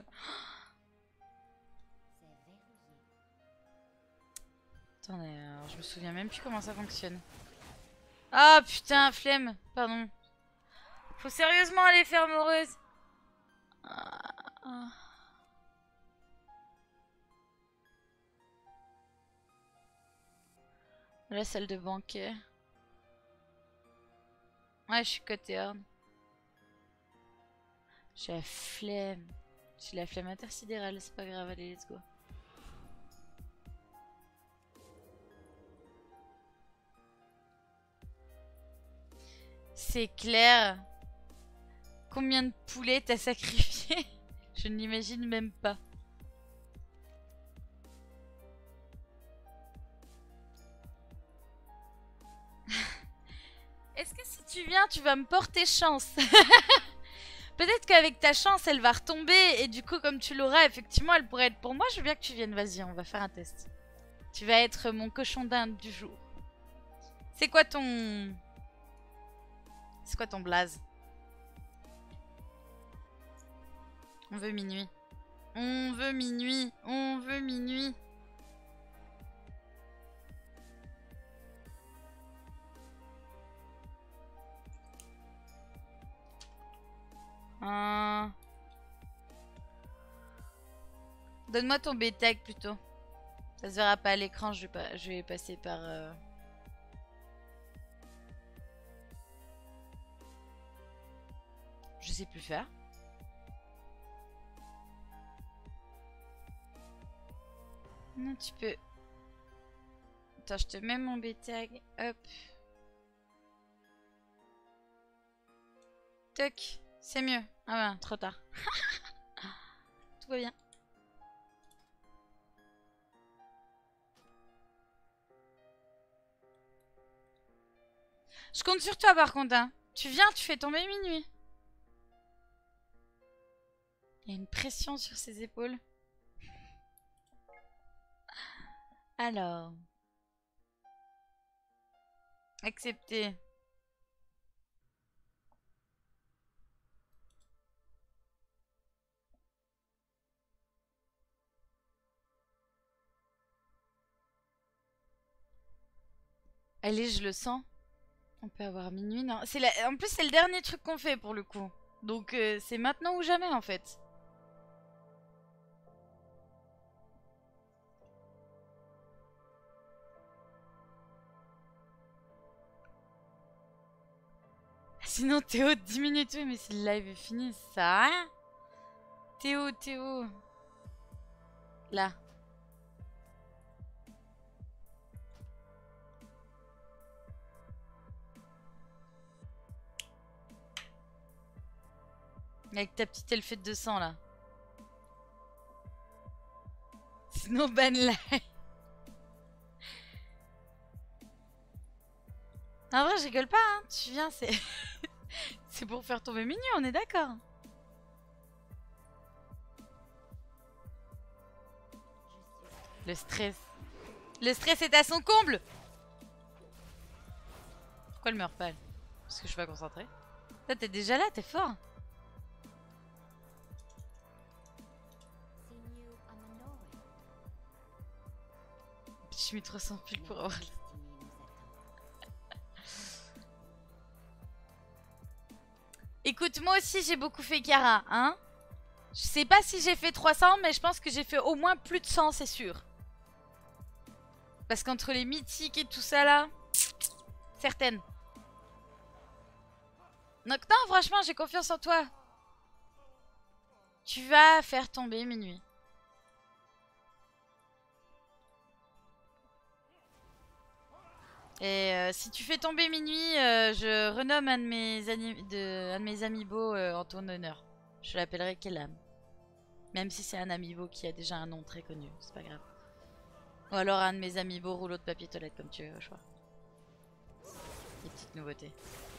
Attendez, alors, je me souviens même plus comment ça fonctionne. Ah putain, flemme, pardon. Faut sérieusement aller faire Moreuse. Ah, ah. La salle de banquet. Ouais, je suis côté Horn. J'ai la flemme. J'ai la flemme intersidérale, c'est pas grave, allez, let's go. C'est clair. Combien de poulets t'as sacrifié? Je ne l'imagine même pas. Est-ce que si tu viens, tu vas me porter chance? Peut-être qu'avec ta chance, elle va retomber. Et du coup, comme tu l'auras, effectivement, elle pourrait être pour moi. Je veux bien que tu viennes. Vas-y, on va faire un test. Tu vas être mon cochon d'Inde du jour. C'est quoi ton... C'est quoi ton blaze? On veut minuit. On veut minuit. On veut minuit. Un... Donne-moi ton B-Tag plutôt. Ça se verra pas à l'écran, je vais pas, je vais passer par... euh, Je sais plus faire. Non, tu peux... Attends, je te mets mon B-Tag. Hop. Toc. C'est mieux. Ah ouais, trop tard. Tout va bien. Je compte sur toi par contre. Hein. Tu viens, tu fais tomber minuit. Il y a une pression sur ses épaules. Alors. Accepter. Allez, je le sens. On peut avoir minuit, non. C'est la... En plus, c'est le dernier truc qu'on fait pour le coup. Donc, euh, c'est maintenant ou jamais en fait. Sinon, Théo, dix minutes, oui, mais si le live est fini, ça sert à rien. Théo, Théo. Là. Avec ta petite elfette de sang, là. Sinon, ban live. En vrai, je rigole pas, hein. Tu viens, c'est... c'est pour faire tomber minuit, on est d'accord. Le stress. Le stress est à son comble. Pourquoi elle meurt pas, elle? Parce que je suis pas concentrée. Toi, t'es déjà là, t'es fort. Je mets trois cents piles pour avoir... Écoute, moi aussi j'ai beaucoup fait Kara, hein. Je sais pas si j'ai fait trois cents, mais je pense que j'ai fait au moins plus de cent, c'est sûr. Parce qu'entre les mythiques et tout ça là, certaines. Donc non, franchement, j'ai confiance en toi. Tu vas faire tomber minuit. Et euh, si tu fais tomber minuit, euh, je renomme un de mes, de, un de mes amiibo euh, en ton honneur. Je l'appellerai Kellam. Même si c'est un amiibo qui a déjà un nom très connu, c'est pas grave. Ou alors un de mes amiibo rouleau de papier toilette, comme tu veux, au choix. Des petites nouveautés.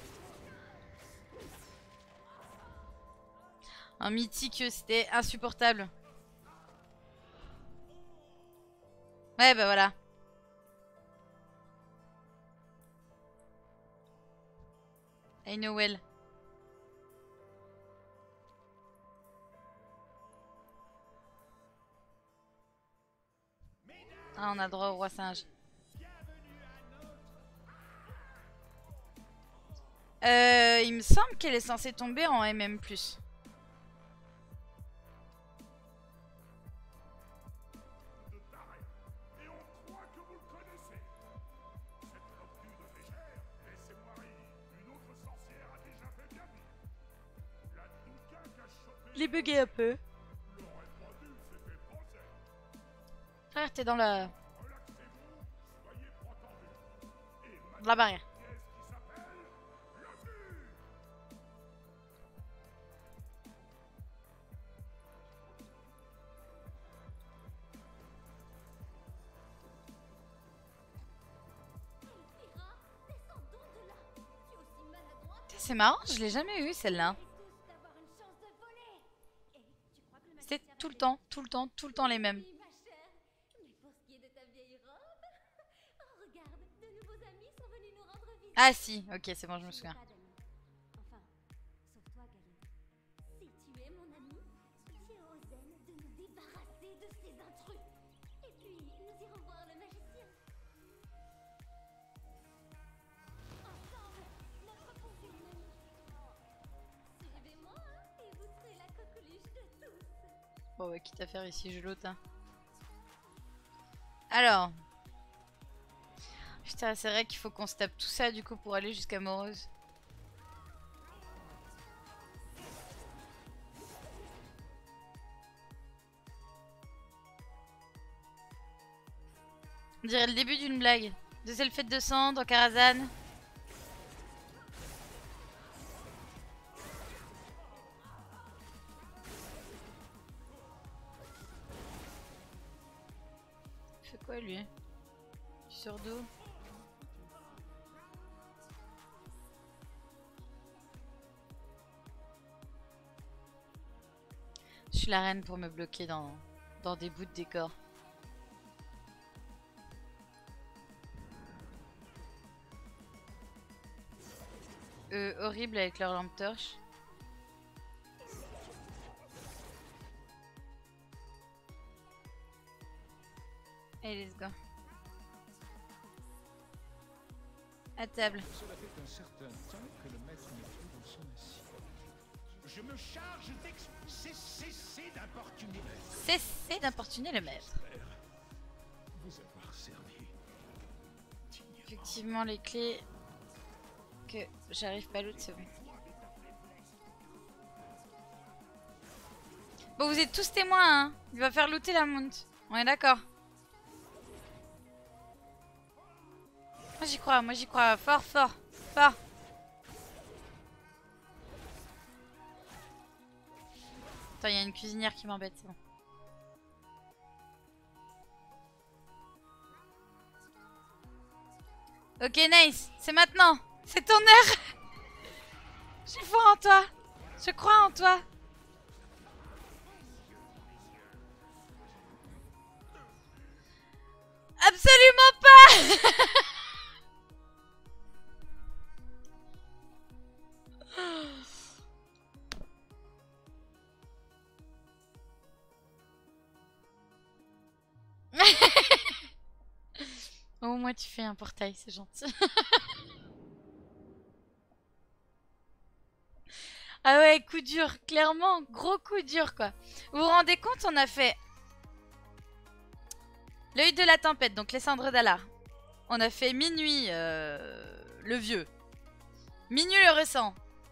Un mythique, c'était insupportable. Ouais, bah voilà. I know well. Ah, on a droit au roi singe. Euh, il me semble qu'elle est censée tomber en M M plus. Il est bugué un peu. Frère, t'es dans la... Dans la barrière. C'est marrant, je l'ai jamais eu celle-là. C'était tout le temps, tout le temps, tout le temps les mêmes. Ah si, ok, c'est bon, je me souviens. Enfin, sauf toi, Galine. Si tu es mon ami, tiens aux zen de nous débarrasser de ces intrus. Et puis, nous irons voir le magicien. Ensemble, notre pour une amie. Suivez-moi, hein, et vous Bon, bah, quitte à faire ici, je l'ôte. Hein. Alors. Putain, c'est vrai qu'il faut qu'on se tape tout ça du coup pour aller jusqu'à Morose. On dirait le début d'une blague. De Zelfet de sang dans Karazhan. Il fait quoi lui? Du surdos. Je suis la reine pour me bloquer dans, dans des bouts de décor. Euh, horrible avec leur lampe torche. Allez, let's go. À table. Cela fait un certain temps que le maître n'est plus dans son assiette. Je me charge d'ex... Cessez d'importuner. Cessez d'importuner le maître. Vous avoir servi. Effectivement, les clés que j'arrive pas à l'autre, c'est bon. Bon, vous êtes tous témoins, hein. Il va faire looter la mount. On est d'accord. Moi j'y crois, moi j'y crois. Fort, fort, fort. Attends, il y a une cuisinière qui m'embête, c'est bon. Ok, nice. C'est maintenant. C'est ton heure. J'ai foi en toi. Je crois en toi. Absolument pas. Au moins tu fais un portail, c'est gentil. Ah ouais, coup dur, clairement, gros coup dur quoi. Vous vous rendez compte, on a fait l'œil de la tempête, donc les cendres d'Alar. On a fait minuit, euh, le vieux. Minuit le récent.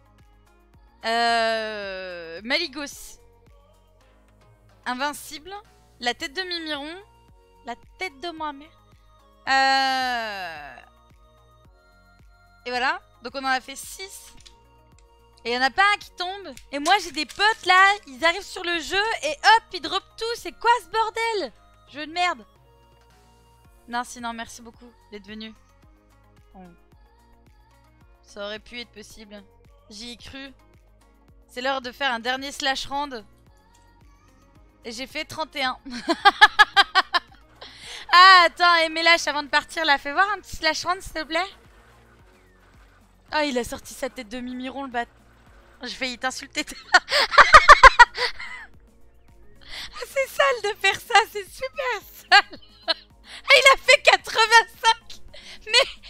Euh, Maligos. Invincible. La tête de Mimiron. La tête de ma mère. Euh... Et voilà. Donc on en a fait six. Et il n'y en a pas un qui tombe. Et moi j'ai des potes là. Ils arrivent sur le jeu et hop, ils dropent tout. C'est quoi ce bordel? Jeu de merde. Non, sinon, merci beaucoup d'être venu. Bon. Ça aurait pu être possible. J'y ai cru. C'est l'heure de faire un dernier slash round. Et j'ai fait trente et un. Ah, attends, et Mélache, avant de partir, là, fais voir un petit slash round, s'il te plaît. Ah, oh, il a sorti sa tête de Mimiron, le bat. J'ai failli t'insulter. Ah, c'est sale de faire ça, c'est super sale. Ah, il a fait quatre-vingt-cinq. Mais...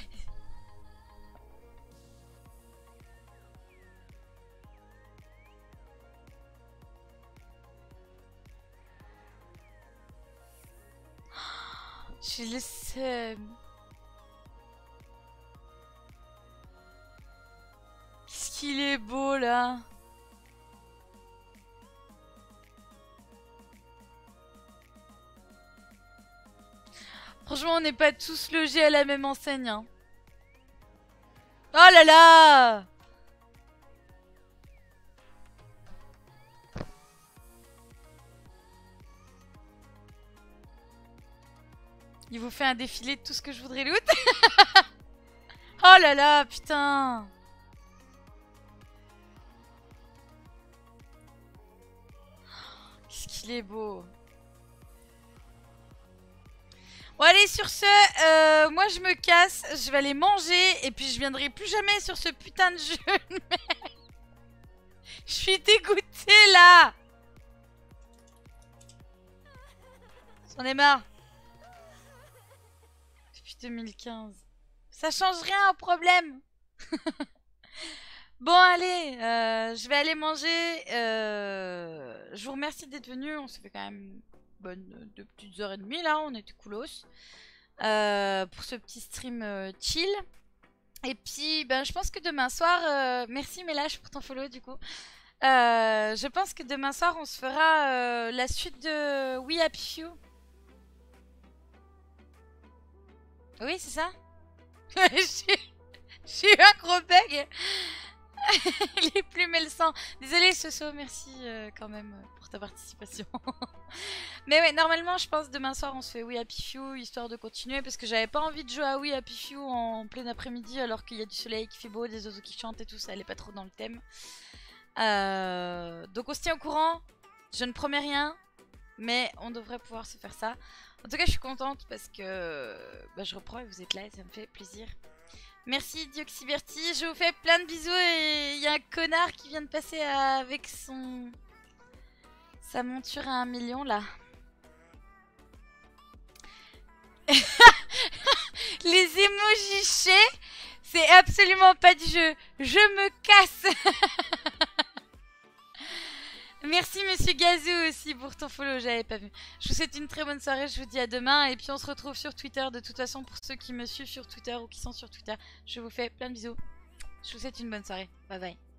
J'ai le seum. Qu'est-ce qu'il est beau là. Franchement, on n'est pas tous logés à la même enseigne. Hein. Oh là là! Il vous fait un défilé de tout ce que je voudrais loot. Oh là là, putain. Qu'est-ce qu'il est beau. Bon allez, sur ce, euh, moi je me casse, je vais aller manger et puis je viendrai plus jamais sur ce putain de jeu. Je suis dégoûtée là. J'en ai marre. Depuis deux mille quinze. Ça change rien au problème. Bon, allez, euh, je vais aller manger. Euh, je vous remercie d'être venus. On se fait quand même une bonne deux petites heures et demie là. On était coolos. Euh, pour ce petit stream euh, chill. Et puis, ben, je pense que demain soir. Euh, merci Mélache pour ton follow du coup. Euh, je pense que demain soir, on se fera euh, la suite de We Happy Few. Oui, c'est ça. J'ai eu un gros bug. Les plumes et le sang. Désolée Soso, merci euh, quand même euh, pour ta participation. Mais ouais, normalement je pense demain soir on se fait We Happy Few histoire de continuer parce que j'avais pas envie de jouer à We Happy Few en plein après-midi alors qu'il y a du soleil qui fait beau, des oiseaux qui chantent et tout, ça allait pas trop dans le thème. Euh, donc on se tient au courant, je ne promets rien, mais on devrait pouvoir se faire ça. En tout cas je suis contente parce que bah, je reprends et vous êtes là et ça me fait plaisir. Merci Dioxyberti, je vous fais plein de bisous et il y a un connard qui vient de passer avec son... sa monture à un million là. Les emojis chais, c'est absolument pas du jeu. Je me casse. Merci Monsieur Gazou aussi pour ton follow, j'avais pas vu. Je vous souhaite une très bonne soirée, je vous dis à demain. Et puis on se retrouve sur Twitter de toute façon pour ceux qui me suivent sur Twitter ou qui sont sur Twitter. Je vous fais plein de bisous. Je vous souhaite une bonne soirée. Bye bye.